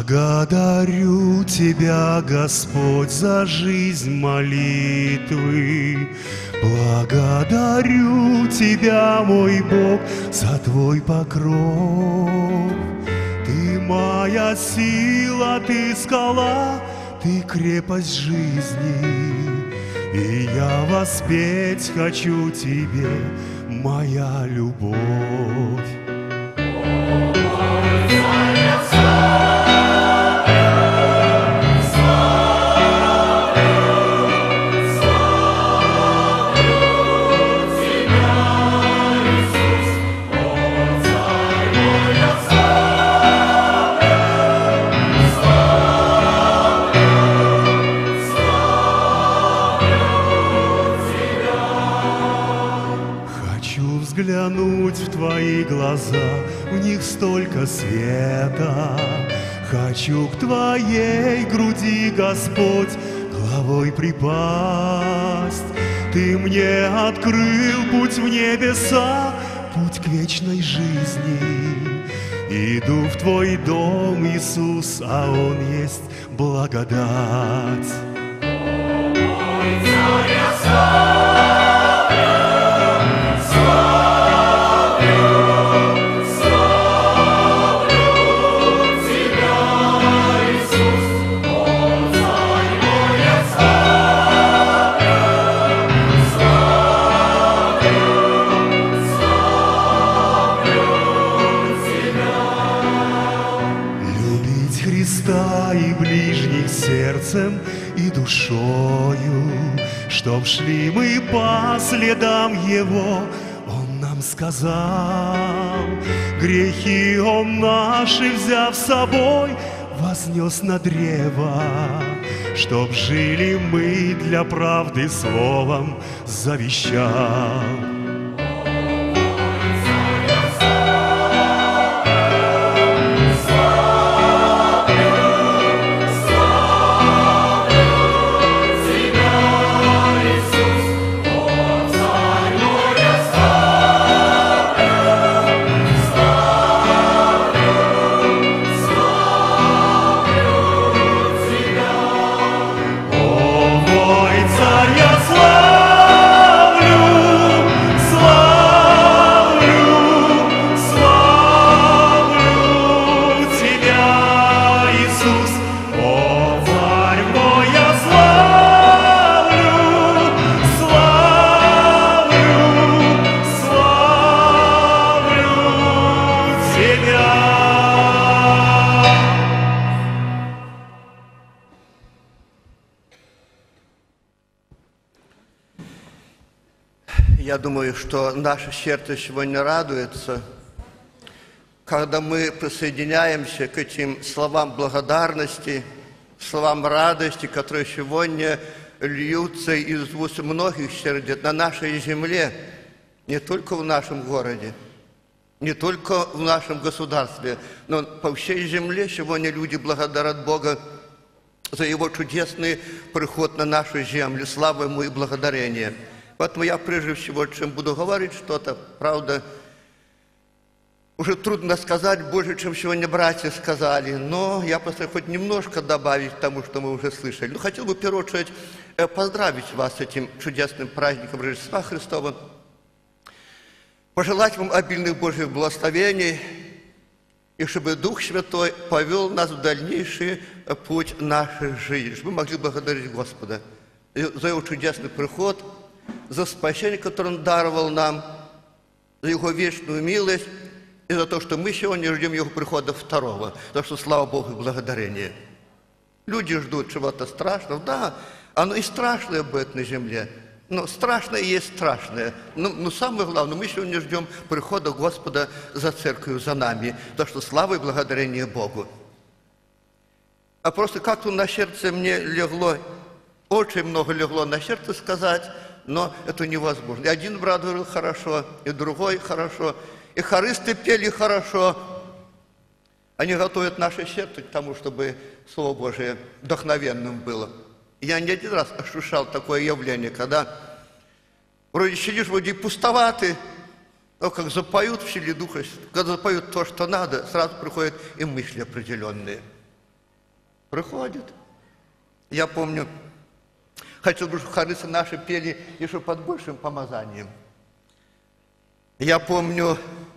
Благодарю Тебя, Господь, за жизнь молитвы. Благодарю Тебя, мой Бог, за Твой покров. Ты моя сила, Ты скала, Ты крепость жизни. И я воспеть хочу Тебе, моя любовь. Взглянуть в Твои глаза, в них столько света. Хочу к Твоей груди, Господь, головой припасть. Ты мне открыл путь в небеса, путь к вечной жизни. Иду в Твой дом, Иисус, а Он есть благодать. О, мой Царь, я славлю, и ближних сердцем и душою, чтоб шли мы по следам Его. Он нам сказал, грехи Он наши, взяв с собой, вознес на древо, чтоб жили мы для правды словом завещал. Я думаю, что наше сердце сегодня радуется, когда мы присоединяемся к этим словам благодарности, словам радости, которые сегодня льются из уст многих сердец на нашей земле, не только в нашем городе, не только в нашем государстве, но по всей земле сегодня люди благодарят Бога за Его чудесный приход на нашу землю, слава Ему и благодарение. Поэтому я прежде всего, чем буду говорить что-то, правда, уже трудно сказать больше, чем сегодня братья сказали, но я постараюсь хоть немножко добавить к тому, что мы уже слышали. Ну, хотел бы в первую очередь поздравить вас с этим чудесным праздником Рождества Христова, пожелать вам обильных Божьих благословений, и чтобы Дух Святой повел нас в дальнейший путь нашей жизни, чтобы мы могли благодарить Господа за Его чудесный приход, за спасение, которое Он даровал нам, за Его вечную милость и за то, что мы сегодня ждем Его прихода второго. Так что слава Богу и благодарение. Люди ждут чего-то страшного. Да, оно и страшное будет на земле. Но страшное есть страшное. Но, но самое главное, мы сегодня ждем прихода Господа за церковью, за нами. Так что слава и благодарение Богу. А просто как-то на сердце мне легло, очень много легло на сердце сказать, но это невозможно. И один брат говорил хорошо, и другой хорошо, и хористы пели хорошо. Они готовят наше сердце к тому, чтобы Слово Божие вдохновенным было. Я не один раз ощущал такое явление, когда вроде сидишь, вроде пустоватый, но как запоют в силе Духа, когда запоют то, что надо, сразу приходят и мысли определенные. Приходит. Я помню, хотел бы, чтобы хористы наши пели еще под большим помазанием. Я помню,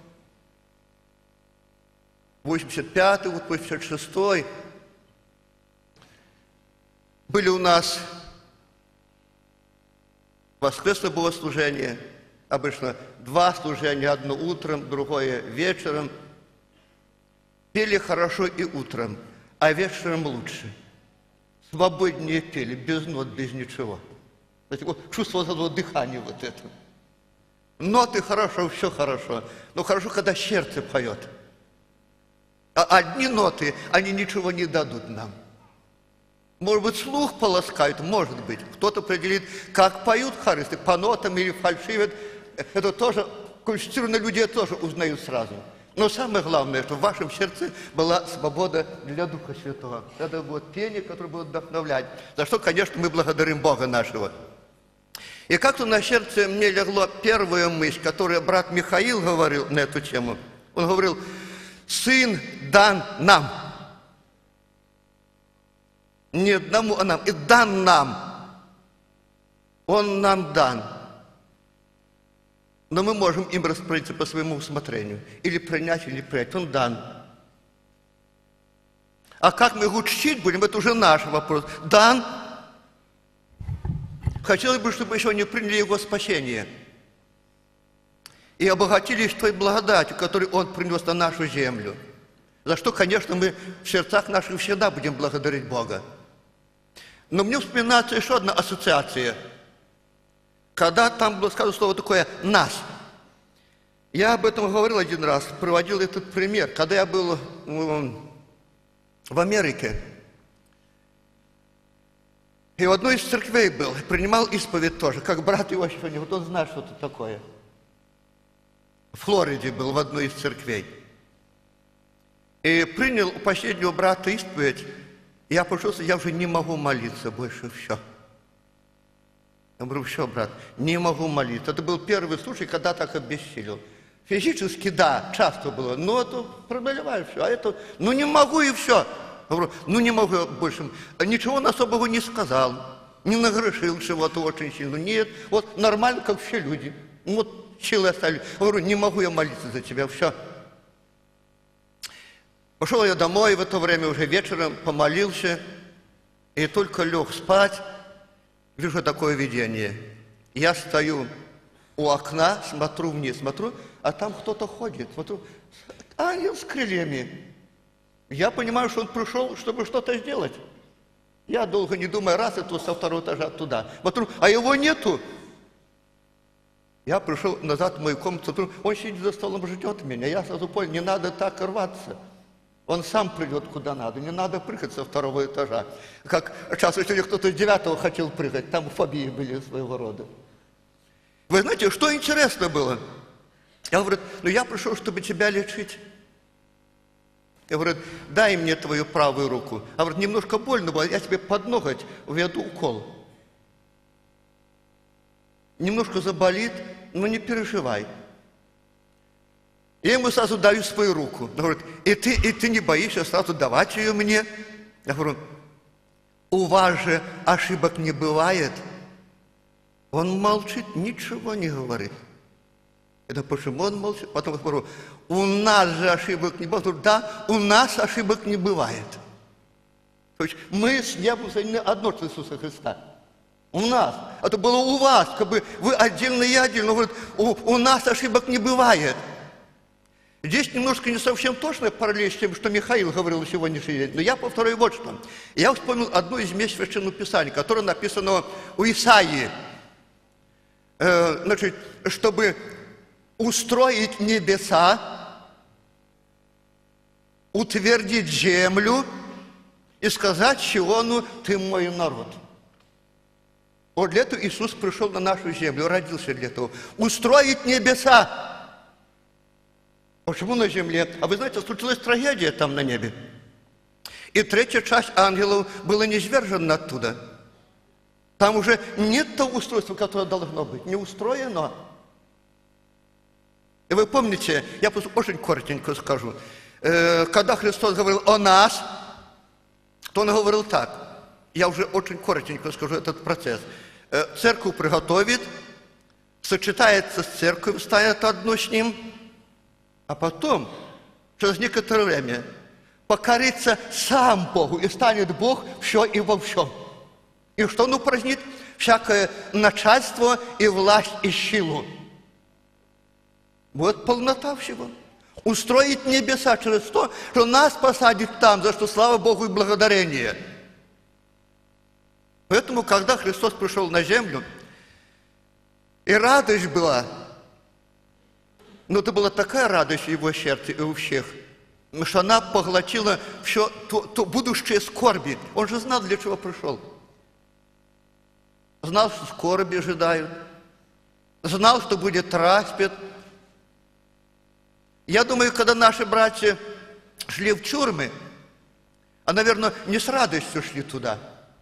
восемьдесят пятый, вот восемьдесят шестой были у нас воскресное богослужение, обычно два служения, одно утром, другое вечером. Пели хорошо и утром, а вечером лучше. Свободнее пели, без нот, без ничего. Знаете, вот чувство этого дыхания вот это. Ноты хорошо, все хорошо. Но хорошо, когда сердце поет. А одни ноты, они ничего не дадут нам. Может быть, слух полоскают, может быть. Кто-то определит, как поют хористы, по нотам или фальшивят. Это тоже, квалифицированные люди тоже узнают сразу. Но самое главное, что в вашем сердце была свобода для Духа Святого. Это будет пение, которое будет вдохновлять. За что, конечно, мы благодарим Бога нашего. И как-то на сердце мне легла первая мысль, которую брат Михаил говорил на эту тему. Он говорил: «Сын дан нам». Не одному, а нам. И дан нам. Он нам дан. Но мы можем им распорядиться по своему усмотрению. Или принять, или принять. Он дан. А как мы его чтить будем, это уже наш вопрос. Дан. Хотелось бы, чтобы еще не приняли его спасение. И обогатились той благодатью, которую он принес на нашу землю. За что, конечно, мы в сердцах наших всегда будем благодарить Бога. Но мне вспоминается еще одна ассоциация. Когда там было сказано слово такое «нас». Я об этом говорил один раз, приводил этот пример. Когда я был в Америке, и в одной из церквей был, принимал исповедь тоже, как брат Иосиф, вот он знает, что это такое. В Флориде был в одной из церквей. И принял у последнего брата исповедь, и я почувствовал, я уже не могу молиться больше, все. Я говорю: все, брат, не могу молиться. Это был первый случай, когда так обессилел. Физически, да, часто было, но это преодолеваю все. А это, ну не могу и все. Я говорю: ну не могу больше. Ничего он особого не сказал, не нагрешил чего-то очень сильно. Нет, вот нормально, как все люди. Вот силы остались. Я говорю: не могу я молиться за тебя, все. Пошел я домой, в это время уже вечером помолился, и только лег спать, вижу такое видение. Я стою у окна, смотрю вниз, смотрю, а там кто-то ходит. Смотрю, ангел с крыльями. Я понимаю, что он пришел, чтобы что-то сделать. Я долго не думая, раз и тут со второго этажа туда. Смотрю, а его нету. Я пришел назад в мою комнату, смотрю, он сидит за столом, ждет меня. Я сразу понял, не надо так рваться. Он сам придет куда надо, не надо прыгать со второго этажа. Как часто сегодня кто-то с девятого хотел прыгать, там фобии были своего рода. Вы знаете, что интересно было? Я говорю: ну я пришел, чтобы тебя лечить. Я говорю: дай мне твою правую руку. А говорит: немножко больно было, я тебе под ноготь введу укол. Немножко заболит, но не переживай. Я ему сразу даю свою руку. Он говорит: и ты, и ты не боишься сразу давать ее мне? Я говорю: у вас же ошибок не бывает. Он молчит, ничего не говорит. Это почему он молчит? Потом я говорю: у нас же ошибок не бывает. Да, у нас ошибок не бывает. То есть мы с небом соединены одно с Иисуса Христа. У нас. Это было у вас, как бы вы отдельно и отдельно. Он говорит: у, у нас ошибок не бывает. Здесь немножко не совсем точная параллель с тем, что Михаил говорил сегодняшний день, но я повторяю вот что. Я вспомнил одно из мест Священного Писания, которое написано у Исаии. Э, значит, чтобы устроить небеса, утвердить землю и сказать Сиону: ты мой народ. Вот для этого Иисус пришел на нашу землю, родился для этого. Устроить небеса. Почему на земле? А вы знаете, случилась трагедия там на небе. И третья часть ангелов была низвержена оттуда. Там уже нет того устройства, которое должно быть. Не устроено. И вы помните, я просто очень коротенько скажу. Когда Христос говорил о нас, то он говорил так, я уже очень коротенько скажу этот процесс. Церковь приготовит, сочетается с церковью, станет одно с ним, а потом, через некоторое время, покорится сам Богу, и станет Бог все и во всем. И что он упразднит? Всякое начальство и власть и силу. Вот полнота всего. Устроить небеса через то, что нас посадит там, за что слава Богу и благодарение. Поэтому, когда Христос пришел на землю, и радость была, но это была такая радость в его сердце и у всех, что она поглотила все то, то будущее скорби. Он же знал, для чего пришел. Знал, что скорби ожидают. Знал, что будет распят. Я думаю, когда наши братья шли в тюрьмы, а, наверное, не с радостью шли туда.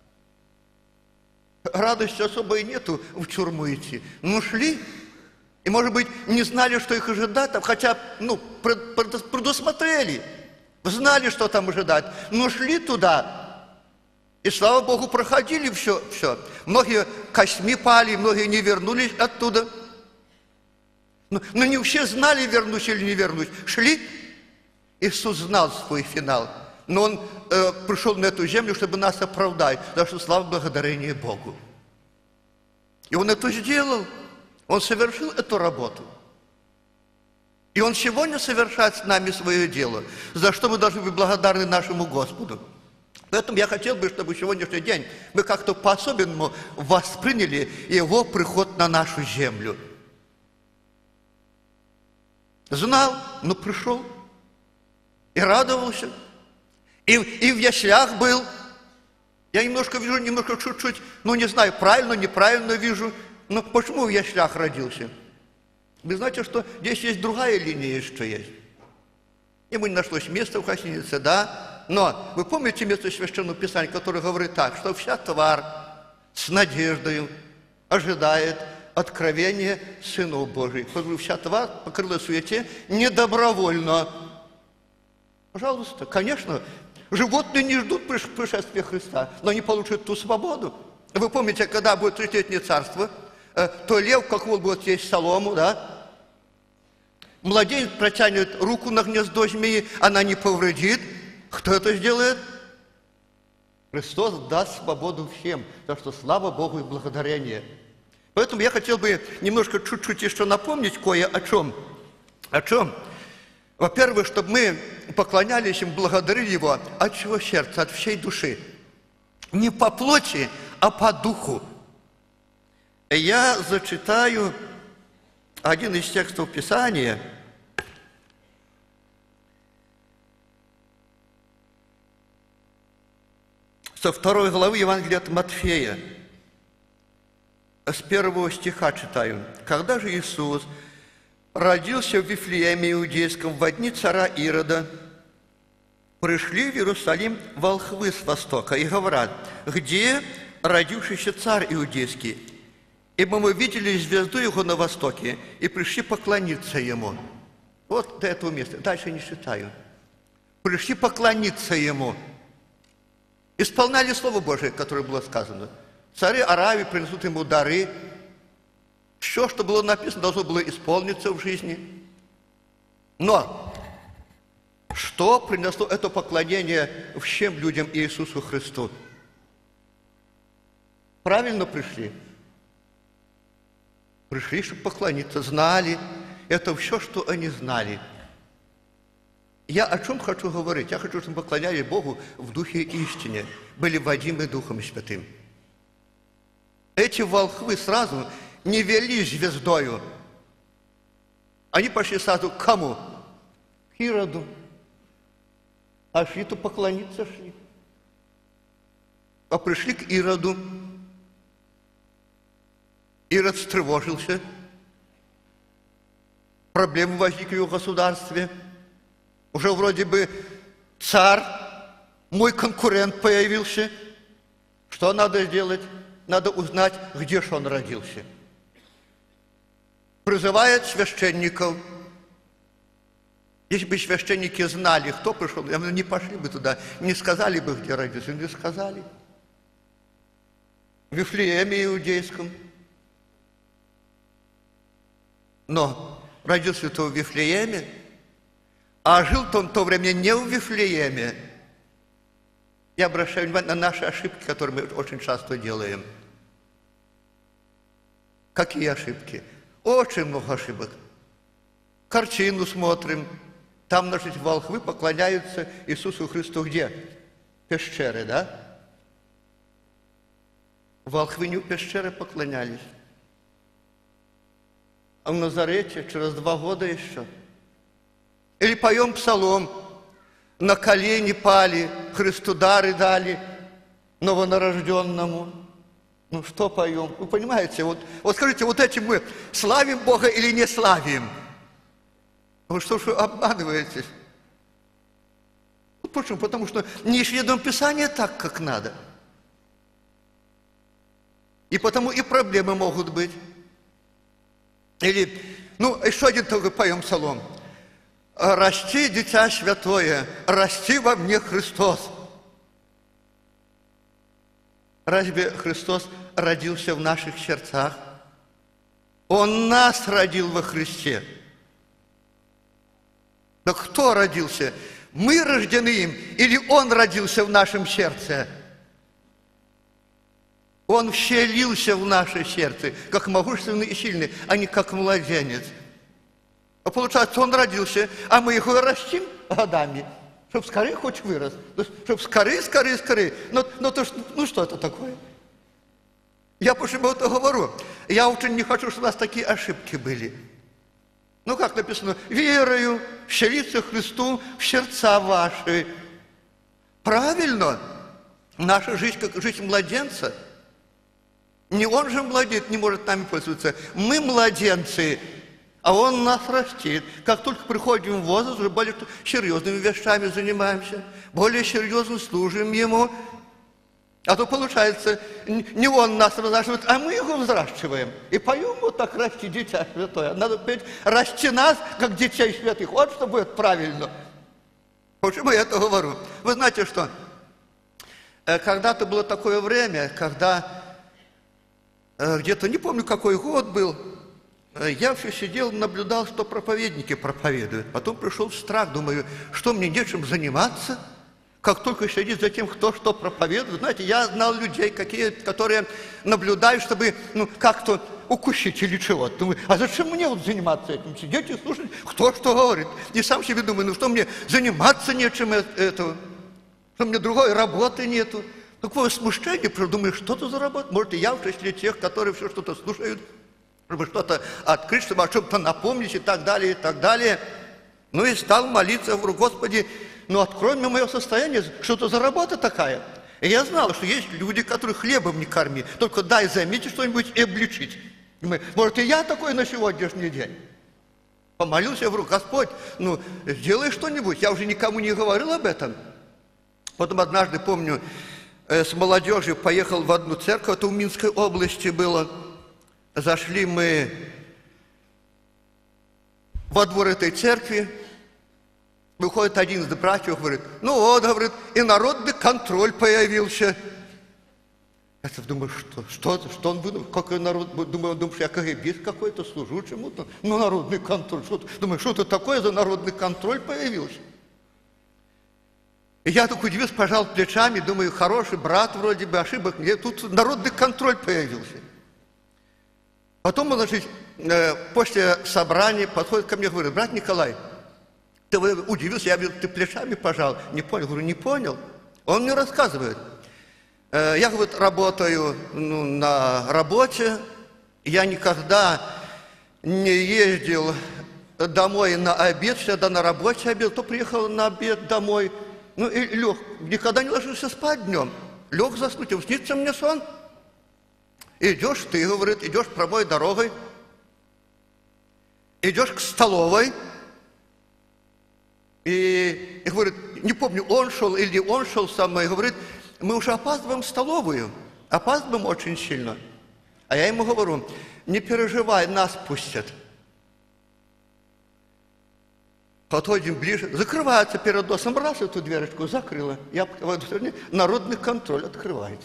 Радости особо и нету в тюрьму идти. Ну, шли, и, может быть, не знали, что их ожидать, хотя, ну, предусмотрели, знали, что там ожидать, но шли туда. И, слава Богу, проходили все, все. Многие костьми пали, многие не вернулись оттуда. Но, но не все знали, вернусь или не вернусь. Шли. Иисус знал свой финал. Но Он э, пришел на эту землю, чтобы нас оправдать. За что слава благодарение Богу. И Он это сделал. Он совершил эту работу. И Он сегодня совершает с нами свое дело. За что мы должны быть благодарны нашему Господу. Поэтому я хотел бы, чтобы сегодняшний день мы как-то по-особенному восприняли Его приход на нашу землю. Знал, но пришел. И радовался. И, и в яслях был. Я немножко вижу, немножко чуть-чуть, ну не знаю, правильно, неправильно вижу. Но почему в яслях родился? Вы знаете, что здесь есть другая линия, что есть. Ему не нашлось места в гостинице, да? Но вы помните место Священного Писания, которое говорит так, что вся тварь с надеждой ожидает откровения Сынов Божьих. Вся тварь покрылась в суете недобровольно. Пожалуйста, конечно, животные не ждут пришествия Христа, но они получат ту свободу. Вы помните, когда будет тридцатилетнее царство, то лев, как вот будет есть солому, да? Младенец протянет руку на гнездо змеи, она не повредит. Кто это сделает? Христос даст свободу всем, так что слава Богу и благодарение. Поэтому я хотел бы немножко чуть-чуть еще напомнить кое о чем. О чем? Во-первых, чтобы мы поклонялись Ему, благодарили Его от всего сердца, от всей души. Не по плоти, а по духу. Я зачитаю один из текстов Писания. Со второй главы Евангелия от Матфея. С первого стиха читаю. «Когда же Иисус родился в Вифлееме Иудейском во дни царя Ирода, пришли в Иерусалим волхвы с востока и говорят, где родившийся царь Иудейский? Ибо мы видели звезду его на востоке и пришли поклониться ему». Вот до этого места. Дальше не читаю. Пришли поклониться ему. Исполняли Слово Божие, которое было сказано. Цари Аравии принесут ему дары. Все, что было написано, должно было исполниться в жизни. Но что принесло это поклонение всем людям Иисусу Христу? Правильно пришли. Пришли, чтобы поклониться, знали. Это все, что они знали. Я о чем хочу говорить? Я хочу, чтобы поклонялись Богу в духе истине, были водимы Духом Святым. Эти волхвы сразу не вели звездою. Они пошли сразу к кому? К Ироду. А шли-то поклониться шли. А пришли к Ироду. Ирод встревожился. Проблемы возникли в государстве. Уже вроде бы царь, мой конкурент появился. Что надо сделать? Надо узнать, где же он родился. Призывает священников. Если бы священники знали, кто пришел, не пошли бы туда, не сказали бы, где родился, не сказали. В Вифлееме иудейском. Но родился-то в Вифлееме, а жил-то он в то время не в Вифлееме. Я обращаю внимание на наши ошибки, которые мы очень часто делаем. Какие ошибки? Очень много ошибок. Картину смотрим. Там, значит, волхвы поклоняются Иисусу Христу где? Пещеры, да? Волхвы не в пещере поклонялись. А в Назарете через два года еще. Или поем псалом, на колени пали, Христу дары дали, новонарожденному. Ну что поем? Вы понимаете, вот, вот скажите, вот этим мы славим Бога или не славим? Вы что же обманываетесь? Вот почему? Потому что не исследуем Писание так, как надо. И потому и проблемы могут быть. Или, ну, еще один только поем псалом. «Расти, дитя святое, расти во мне Христос». Разве Христос родился в наших сердцах? Он нас родил во Христе. Но кто родился? Мы рождены им или Он родился в нашем сердце? Он вселился в наше сердце, как могущественный и сильный, а не как младенец. А получается, Он родился, а мы его растим годами, чтобы скорее хоть вырос, чтобы скорее, скорее, скорее. Но, но то, ну что это такое? Я почему это говорю? Я очень не хочу, чтобы у нас такие ошибки были. Ну, как написано, верою вселиться Христу в сердца ваши. Правильно. Наша жизнь, как жизнь младенца. Не он же младенец, не может нами пользоваться. Мы младенцы, а он нас растит. Как только приходим в возраст, уже более серьезными вещами занимаемся, более серьезно служим ему. А то получается, не он нас взращивает, а мы его взращиваем. И поем вот так «Расти, дитя святое». Надо петь «Расти нас, как детей святых». Вот что будет правильно. Почему я это говорю? Вы знаете что? Когда-то было такое время, когда где-то, не помню, какой год был, я все сидел, наблюдал, что проповедники проповедуют. Потом пришел страх, думаю, что мне нечем заниматься? Как только следить за тем, кто что проповедует. Знаете, я знал людей, какие, которые наблюдают, чтобы ну, как-то укусить или чего-то. Думаю, а зачем мне вот заниматься этим? Сидеть и слушать, кто что говорит. И сам себе думаю, ну что мне заниматься нечем этого? Что мне другой работы нету? Такое смущение, потому что думаю, что это за работа? Может, и я в числе тех, которые все что-то слушают, чтобы что-то открыть, чтобы о чем-то напомнить и так далее, и так далее. Ну и стал молиться, говорю, Господи, ну открой мне мое состояние, что это за работа такая? И я знал, что есть люди, которые хлебом не корми, только дай заметить что-нибудь и обличить. Думаю, может, и я такой на сегодняшний день? Помолился, я говорю, Господь, ну сделай что-нибудь. Я уже никому не говорил об этом. Потом однажды, помню, с молодежью поехал в одну церковь, это в Минской области было. Зашли мы во двор этой церкви, выходит один из братьев, говорит, ну вот, говорит, и народный контроль появился. Я думаю, что, что, что он выдумал, какой народ, думаю, думаю, что я КГБист какой-то, служу чему-то, ну народный контроль, что, думаю, что это такое за народный контроль появился? И я так удивился, пожал плечами, думаю, хороший брат вроде бы, ошибок нет, тут народный контроль появился. Потом, значит, после собрания подходит ко мне и говорит, брат Николай, ты удивился, я говорю, ты плечами пожал, не понял, говорю, не понял. Он мне рассказывает, я, говорит, работаю ну, на работе, я никогда не ездил домой на обед, всегда на работе обед, то приехал на обед домой, ну и лег, никогда не ложился спать днем, лег заснуть, и снится мне сон. Идешь ты, говорит, идешь прямой дорогой, идешь к столовой, и, и говорит, не помню, он шел или он шел со мной, и говорит, мы уже опаздываем в столовую, опаздываем очень сильно. А я ему говорю, не переживай, нас пустят. Подходим ближе, закрывается перед носом, раз эту дверочку закрыла. Я открываю, народный контроль открывается.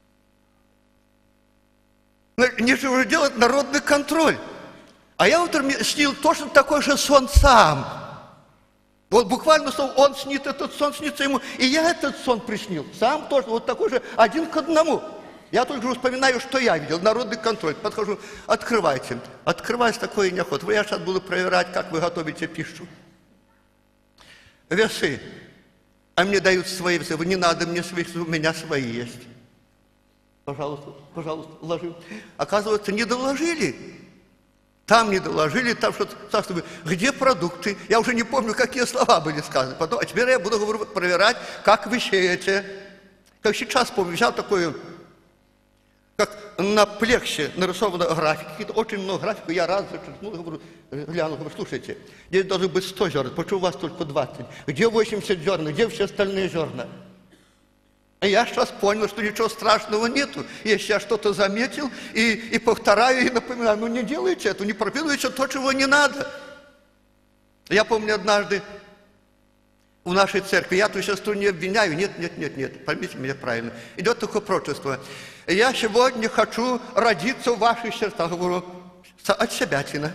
Нечего уже делать народный контроль. А я утром снил точно такой же сон сам. Вот буквально он снит этот сон, снится ему, и я этот сон приснил. Сам тоже, вот такой же, один к одному. Я только вспоминаю, что я видел, народный контроль. Подхожу, открывайте. Открывать такое неохота. Я сейчас буду проверять, как вы готовите пищу. Весы. А мне дают свои весы. Не надо мне своих, у меня свои есть. Пожалуйста, пожалуйста, ложи. Оказывается, не доложили. Там не доложили, там что-то, где продукты? Я уже не помню, какие слова были сказаны. Потом, а теперь я буду говорю, проверять, как вы сеете. Как сейчас помню, взял такое, как на плексе нарисовано графики, очень много графиков, я раз зачеркнул, говорю, гляну, говорю, слушайте, здесь должно быть сто зерен, почему у вас только двадцать? Где восемьдесят зерен, где все остальные зерна? И я сейчас понял, что ничего страшного нету. Если я что-то заметил, и, и повторяю, и напоминаю, ну не делайте это, не прописывайте то, чего не надо. Я помню однажды в нашей церкви, я тут сейчас тут не обвиняю, нет, нет, нет, нет, поймите меня правильно, идет такое пророчество. Я сегодня хочу родиться в ваших сердцах, говорю, от себятина.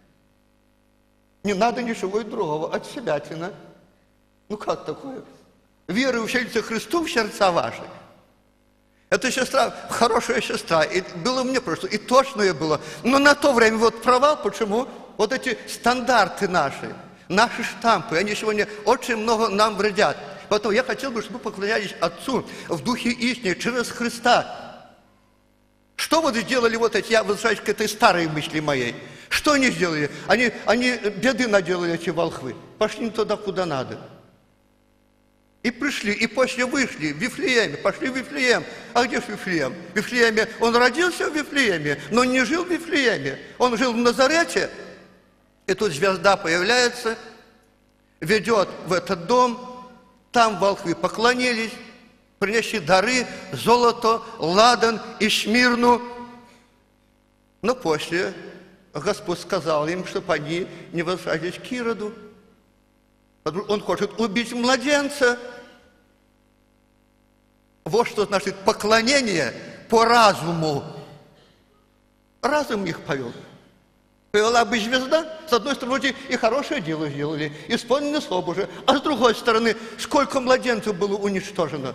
Не надо ничего другого, от себятина. Ну как такое? Верующие Христу в сердца ваши. Эта сестра, хорошая сестра, и было мне просто, и точное было. Но на то время вот провал, почему? Вот эти стандарты наши, наши штампы, они сегодня очень много нам вредят. Поэтому я хотел бы, чтобы вы поклонялись Отцу в Духе истине через Христа. Что вот сделали вот эти, я возвращаюсь к этой старой мысли моей. Что они сделали? Они, они беды наделали, эти волхвы. Пошли не туда, куда надо. И пришли, и после вышли в Вифлееме, пошли в Вифлеем. А где же Вифлеем? В Вифлееме, он родился в Вифлееме, но не жил в Вифлееме. Он жил в Назарете. И тут звезда появляется, ведет в этот дом, там волхвы поклонились, принесли дары, золото, ладан и шмирну. Но после Господь сказал им, чтобы они не возвращались к Ироду. Он хочет убить младенца. Вот что значит поклонение по разуму. Разум их повел. Повела бы звезда, с одной стороны, и хорошее дело сделали, исполнено слово Божие, а с другой стороны, сколько младенцев было уничтожено.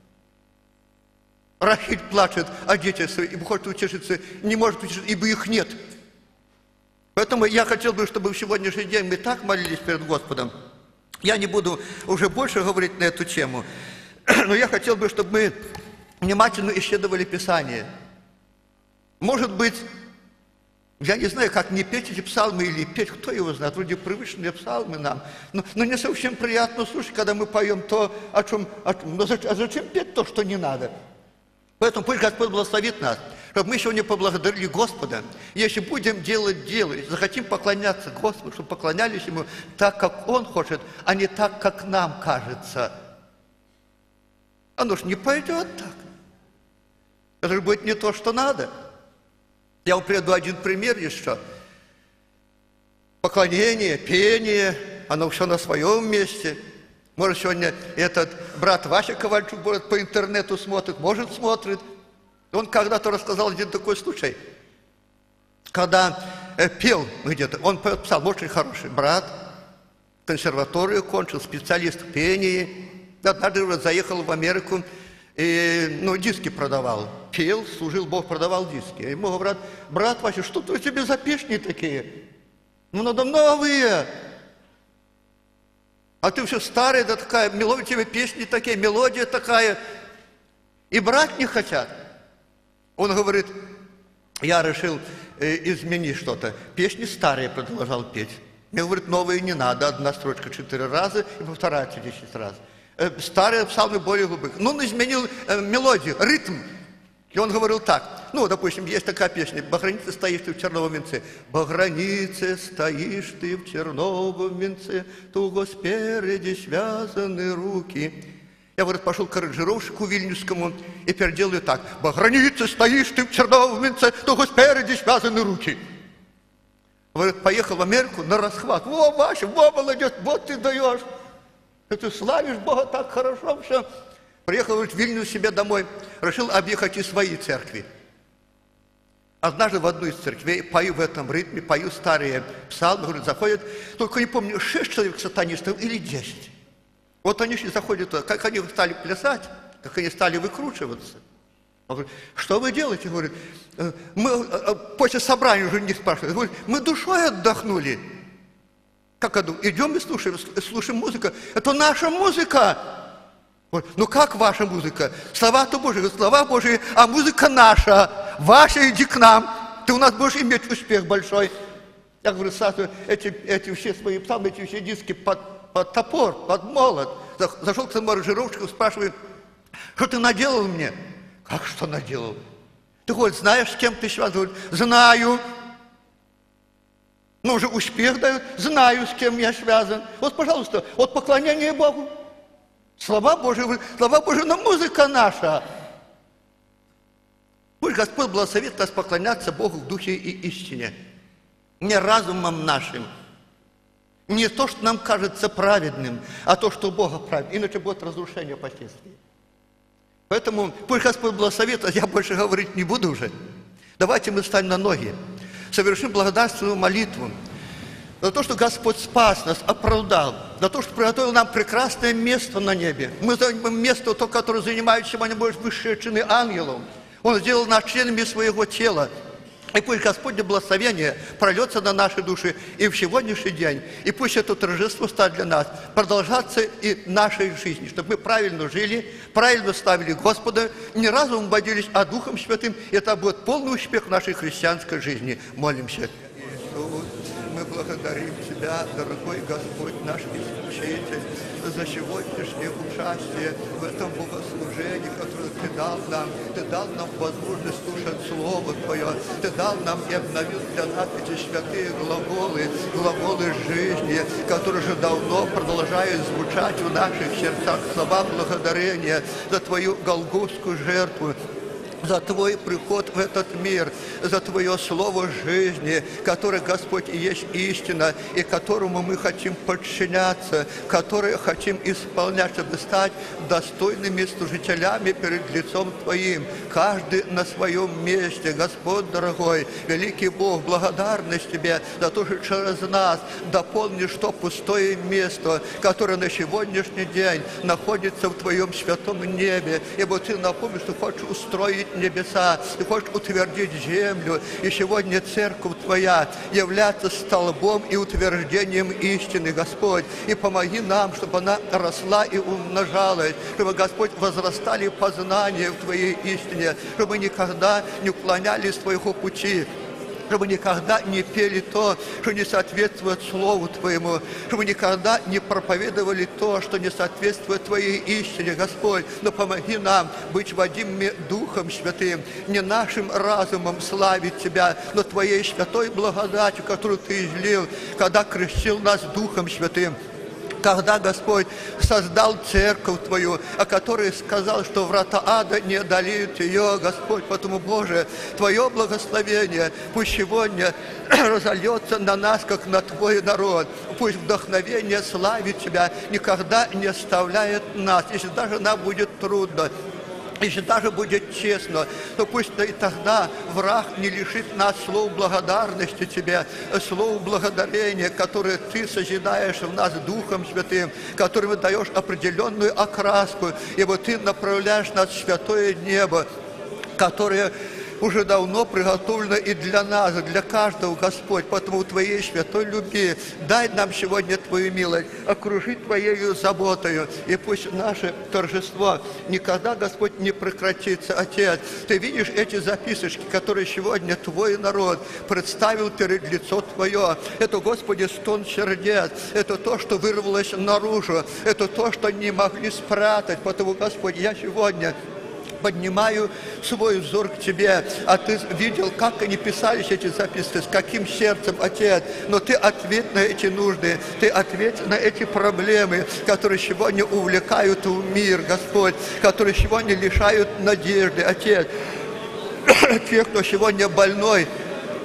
Рахиль плачет о детях своих, ибо хочет утешиться, не может утешиться, ибо их нет. Поэтому я хотел бы, чтобы в сегодняшний день мы так молились перед Господом. Я не буду уже больше говорить на эту тему, но я хотел бы, чтобы мы внимательно исследовали Писание. Может быть, я не знаю, как не петь эти псалмы или петь, кто его знает, вроде привычные псалмы нам, но, но не совсем приятно слушать, когда мы поем то, о чем, о, ну, а зачем петь то, что не надо? Поэтому пусть Господь благословит нас, чтобы мы сегодня поблагодарили Господа. Если будем делать дело, захотим поклоняться Господу, чтобы поклонялись Ему так, как Он хочет, а не так, как нам кажется. Оно ж не пойдет так. Это же будет не то, что надо. Я вам приведу один пример еще. Поклонение, пение, оно все на своем месте. Может, сегодня этот брат Вася Ковальчук по интернету смотрит, может, смотрит. Он когда-то рассказал один такой случай, когда э, пел где-то, он поет псалм, очень хороший брат, консерваторию кончил, специалист в пении. Однажды уже заехал в Америку, и, ну, диски продавал, пел, служил Бог, продавал диски. Ему говорят, брат Вася, что у тебя за песни такие? Ну, надо новые. А ты все старый, да такая, мелодия, у тебя песни такие, мелодия такая. И брать не хотят. Он говорит, я решил э, изменить что-то. Песни старые продолжал петь. Мне говорит, новые не надо, одна строчка четыре раза и повторяется десять раз. Э, старые псалмы более глубокие. Ну, он изменил э, мелодию, ритм. И он говорил так, ну, допустим, есть такая песня, «По границе стоишь ты в черновом венце». «По границе стоишь ты в черновом венце, туго спереди связаны руки». Я, говорит, пошел к аранжировщику вильнюсскому и теперь делаю так. «По границе стоишь ты в черновом венце, туго спереди связаны руки». Говорит, поехал в Америку на расхват. Во, Вася, во, молодец, вот ты даешь. Ты славишь Бога так хорошо, все. Приехал, говорит, в Вильнюс себе домой. Решил объехать и свои церкви. Однажды в одну из церквей пою в этом ритме, пою старые псалмы, говорит, заходят, только не помню, шесть человек сатанистов или десять. Вот они заходят туда, как они стали плясать, как они стали выкручиваться. Он говорит, что вы делаете? Говорит, мы после собрания уже не спрашивают. Говорит, мы душой отдохнули. Как идем и слушаем, слушаем музыку. Это наша музыка. Говорит, ну как ваша музыка? Слова-то Божьи, слова Божьи, а музыка наша. Ваша, иди к нам. Ты у нас будешь иметь успех большой. Я говорю, Саша, эти, эти все свои псалмы, эти все диски под, под топор, под молот. Зашел к своему аранжировщику, спрашивает, что ты наделал мне? Как что наделал? Ты, говорит, знаешь, с кем ты связан? Говорит, знаю. Ну, уже успех дают. Знаю, с кем я связан. Вот, пожалуйста, от поклонения Богу. Слова Божьи, слова Божьи, но музыка наша. Пусть Господь благословит нас поклоняться Богу в духе и истине. Не разумом нашим. Не то, что нам кажется праведным, а то, что Бога праведным. Иначе будет разрушение последствий. Поэтому пусть Господь благословит, а я больше говорить не буду уже. Давайте мы встанем на ноги, совершим благодарственную молитву за то, что Господь спас нас, оправдал, за то, что приготовил нам прекрасное место на небе. Мы займем место, то, которое занимает сегодня больше высшие чины ангелов. Он сделал нас членами своего тела. И пусть Господне благословение прольется на наши души и в сегодняшний день. И пусть это торжество станет для нас продолжаться и нашей жизни, чтобы мы правильно жили, правильно ставили Господа, не разумом водились, а Духом Святым. И это будет полный успех нашей христианской жизни. Молимся. Иисус, мы благодарим Тебя, дорогой Господь, наш Исцелитель, за сегодняшнее участие в этом богослужении, которое Ты дал нам. Ты дал нам возможность слушать Слово Твое. Ты дал нам и обновил для нас эти святые глаголы, глаголы жизни, которые же давно продолжают звучать в наших сердцах. Слова благодарения за Твою голгофскую жертву, за Твой приход в этот мир, за Твое Слово жизни, которое, Господь, и есть истина, и которому мы хотим подчиняться, которое хотим исполнять, чтобы стать достойными служителями перед лицом Твоим, каждый на своем месте. Господь дорогой, великий Бог, благодарность Тебе за то, что через нас дополнишь то пустое место, которое на сегодняшний день находится в Твоем святом небе, ибо Ты напомнишь, что хочешь устроить небеса, Ты хочешь утвердить землю, и сегодня церковь Твоя является столбом и утверждением истины, Господь, и помоги нам, чтобы она росла и умножалась, чтобы, Господь, возрастали познания в Твоей истине, чтобы никогда не уклонялись с Твоего пути, чтобы никогда не пели то, что не соответствует Слову Твоему, чтобы никогда не проповедовали то, что не соответствует Твоей истине, Господь. Но помоги нам быть водимыми Духом Святым, не нашим разумом славить Тебя, но Твоей святой благодатью, которую Ты излил, когда крестил нас Духом Святым. Когда Господь создал церковь Твою, о которой сказал, что врата ада не одолеют ее, Господь, потому, Боже, Твое благословение пусть сегодня разольется на нас, как на Твой народ. Пусть вдохновение славить Тебя никогда не оставляет нас, если даже нам будет трудно. Если даже будет честно, то пусть и тогда враг не лишит нас слов благодарности Тебе, слов благодарения, которые Ты созидаешь в нас Духом Святым, которым даешь определенную окраску, ибо Ты направляешь нас в святое небо, которое уже давно приготовлено и для нас, и для каждого, Господь. Поэтому в Твоей святой любви дай нам сегодня Твою милость, окружи Твоею заботою, и пусть наше торжество никогда, Господь, не прекратится. Отец, Ты видишь эти записочки, которые сегодня Твой народ представил перед лицо Твое. Это, Господи, стон сердец, это то, что вырвалось наружу, это то, что не могли спрятать. Потому, Господь, я сегодня поднимаю свой взор к Тебе, а Ты видел, как они писались, эти записки, с каким сердцем, Отец. Но Ты ответь на эти нужды, Ты ответь на эти проблемы, которые сегодня увлекают в мир, Господь, которые сегодня лишают надежды, Отец. Те, кто сегодня больной,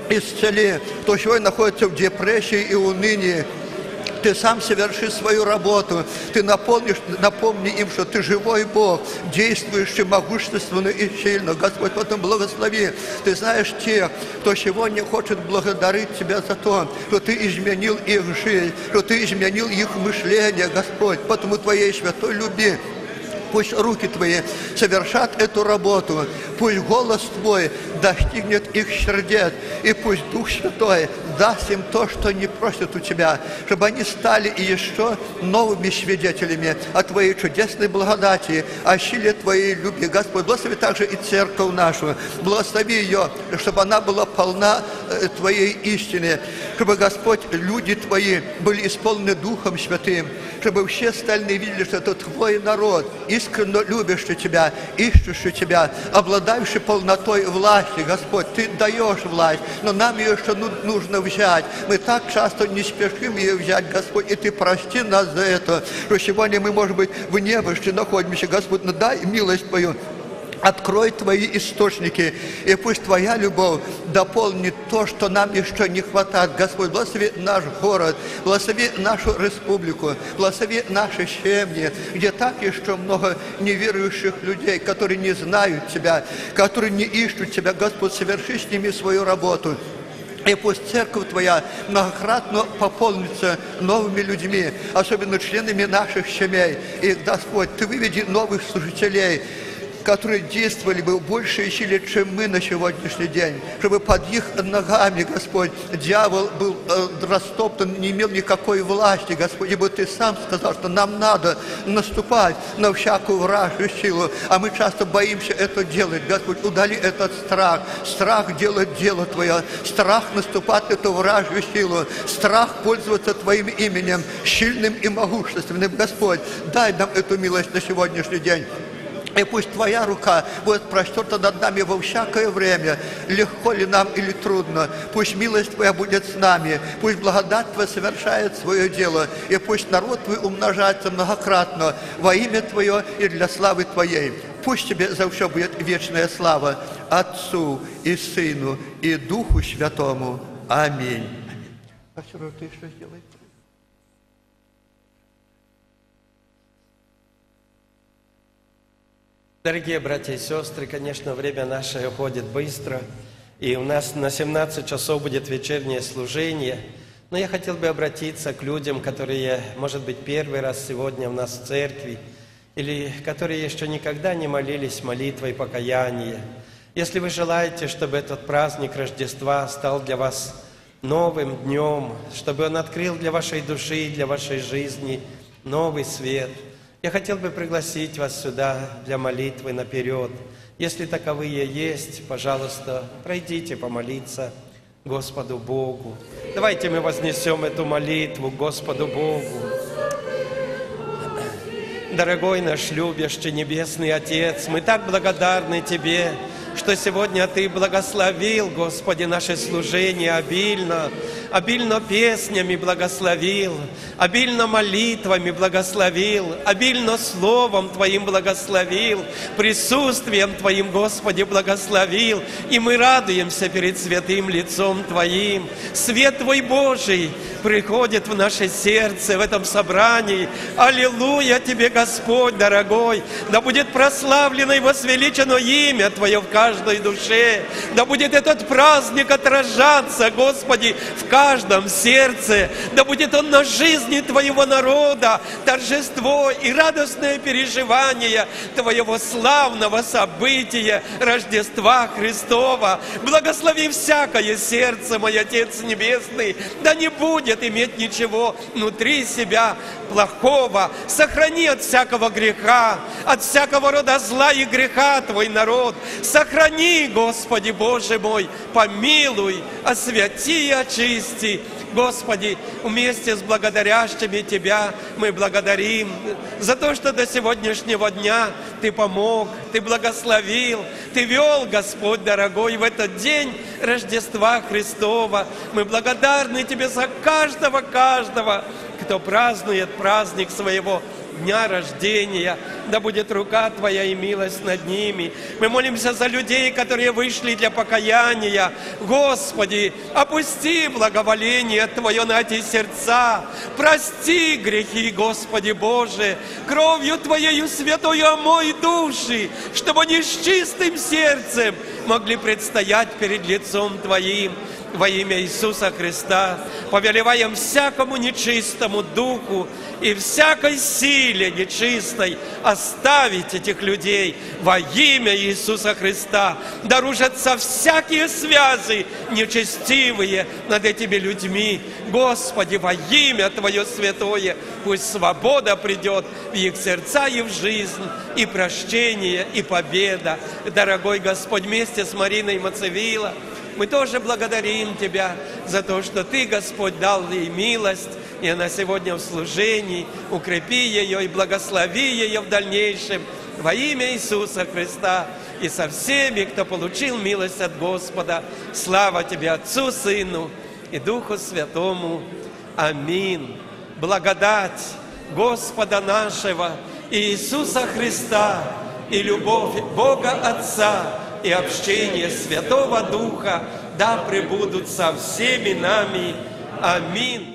исцели. Кто сегодня находится в депрессии и унынии, Ты сам соверши свою работу. Ты наполнишь, напомни им, что Ты живой Бог, действующий могущественно и сильно. Господь, потом благослови. Ты знаешь тех, кто сегодня хочет благодарить Тебя за то, что Ты изменил их жизнь, что Ты изменил их мышление, Господь, потому Твоей святой любви. Пусть руки Твои совершат эту работу, пусть голос Твой достигнет их сердец, и пусть Дух Святой даст им то, что они просят у Тебя, чтобы они стали и еще новыми свидетелями о Твоей чудесной благодати, о силе Твоей любви. Господь, благослови также и церковь нашу, благослови ее, чтобы она была полна Твоей истины, чтобы, Господь, люди Твои были исполнены Духом Святым, чтобы все остальные видели, что это Твой народ, искренне любящий Тебя, ищущий Тебя, обладающий полнотой власти. Господь, Ты даешь власть, но нам ее еще нужно взять. Мы так часто не спешим ее взять, Господь, и Ты прости нас за это, что сегодня мы, может быть, в немощи находимся. Господь, ну дай милость Твою. Открой Твои источники, и пусть Твоя любовь дополнит то, что нам еще не хватает. Господь, благослови наш город, благослови нашу республику, благослови наши семьи, где так еще много неверующих людей, которые не знают Тебя, которые не ищут Тебя. Господь, соверши с ними свою работу. И пусть церковь Твоя многократно пополнится новыми людьми, особенно членами наших семей. И, Господь, Ты выведи новых служителей, которые действовали бы в большей силе, чем мы на сегодняшний день, чтобы под их ногами, Господь, дьявол был э, растоптан, не имел никакой власти, Господь, ибо Ты сам сказал, что нам надо наступать на всякую вражью силу, а мы часто боимся это делать. Господь, удали этот страх, страх делать дело Твое, страх наступать на эту вражью силу, страх пользоваться Твоим именем, сильным и могущественным. Господь, дай нам эту милость на сегодняшний день. И пусть Твоя рука будет простерта над нами во всякое время, легко ли нам или трудно. Пусть милость Твоя будет с нами, пусть благодать Твоя совершает свое дело, и пусть народ Твой умножается многократно во имя Твое и для славы Твоей. Пусть Тебе за все будет вечная слава Отцу и Сыну и Духу Святому. Аминь. Пастор, ты что сделаешь? Дорогие братья и сестры, конечно, время наше уходит быстро, и у нас на семнадцать часов будет вечернее служение. Но я хотел бы обратиться к людям, которые, может быть, первый раз сегодня у нас в церкви, или которые еще никогда не молились молитвой покаяния. Если вы желаете, чтобы этот праздник Рождества стал для вас новым днем, чтобы он открыл для вашей души, для вашей жизни новый свет, я хотел бы пригласить вас сюда для молитвы наперед. Если таковые есть, пожалуйста, пройдите помолиться Господу Богу. Давайте мы вознесем эту молитву Господу Богу. Дорогой наш любящий Небесный Отец, мы так благодарны Тебе, что сегодня Ты благословил, Господи, наше служение обильно, обильно песнями благословил, обильно молитвами благословил, обильно Словом Твоим благословил, присутствием Твоим, Господи, благословил. И мы радуемся перед святым лицом Твоим. Свет Твой Божий приходит в наше сердце в этом собрании. Аллилуйя Тебе, Господь, дорогой! Да будет прославлено и возвеличено имя Твое в каждой душе. Да будет этот праздник отражаться, Господи, в каждом сердце. Да будет он на жизни Твоего народа, торжество и радостное переживание Твоего славного события Рождества Христова. Благослови всякое сердце, мой Отец Небесный, да не будет иметь ничего внутри себя плохого. Сохрани от всякого греха, от всякого рода зла и греха Твой народ. Сохрани, Господи Боже мой, помилуй, освяти и очисти. Господи, вместе с благодарящими Тебя мы благодарим за то, что до сегодняшнего дня Ты помог, Ты благословил, Ты вел, Господь дорогой, в этот день Рождества Христова. Мы благодарны Тебе за каждого, каждого, кто празднует праздник своего дня рождения. да будет рука Твоя и милость над ними. Мы молимся за людей, которые вышли для покаяния. Господи, опусти благоволение Твое на эти сердца. Прости грехи, Господи Боже. Кровью Твоею святою омой души, чтобы они с чистым сердцем могли предстоять перед лицом Твоим. Во имя Иисуса Христа повелеваем всякому нечистому духу и всякой силе нечистой оставить этих людей во имя Иисуса Христа. Да рушатся всякие связи нечестивые над этими людьми. Господи, во имя Твое святое, пусть свобода придет в их сердца и в жизнь, и прощение, и победа. Дорогой Господь, вместе с Мариной Мацевила мы тоже благодарим Тебя за то, что Ты, Господь, дал ей милость, и она сегодня в служении. Укрепи ее и благослови ее в дальнейшем во имя Иисуса Христа и со всеми, кто получил милость от Господа. Слава Тебе, Отцу, Сыну и Духу Святому. Аминь. Благодать Господа нашего Иисуса Христа и любовь Бога Отца и общение Святого Духа да пребудут со всеми нами. Аминь.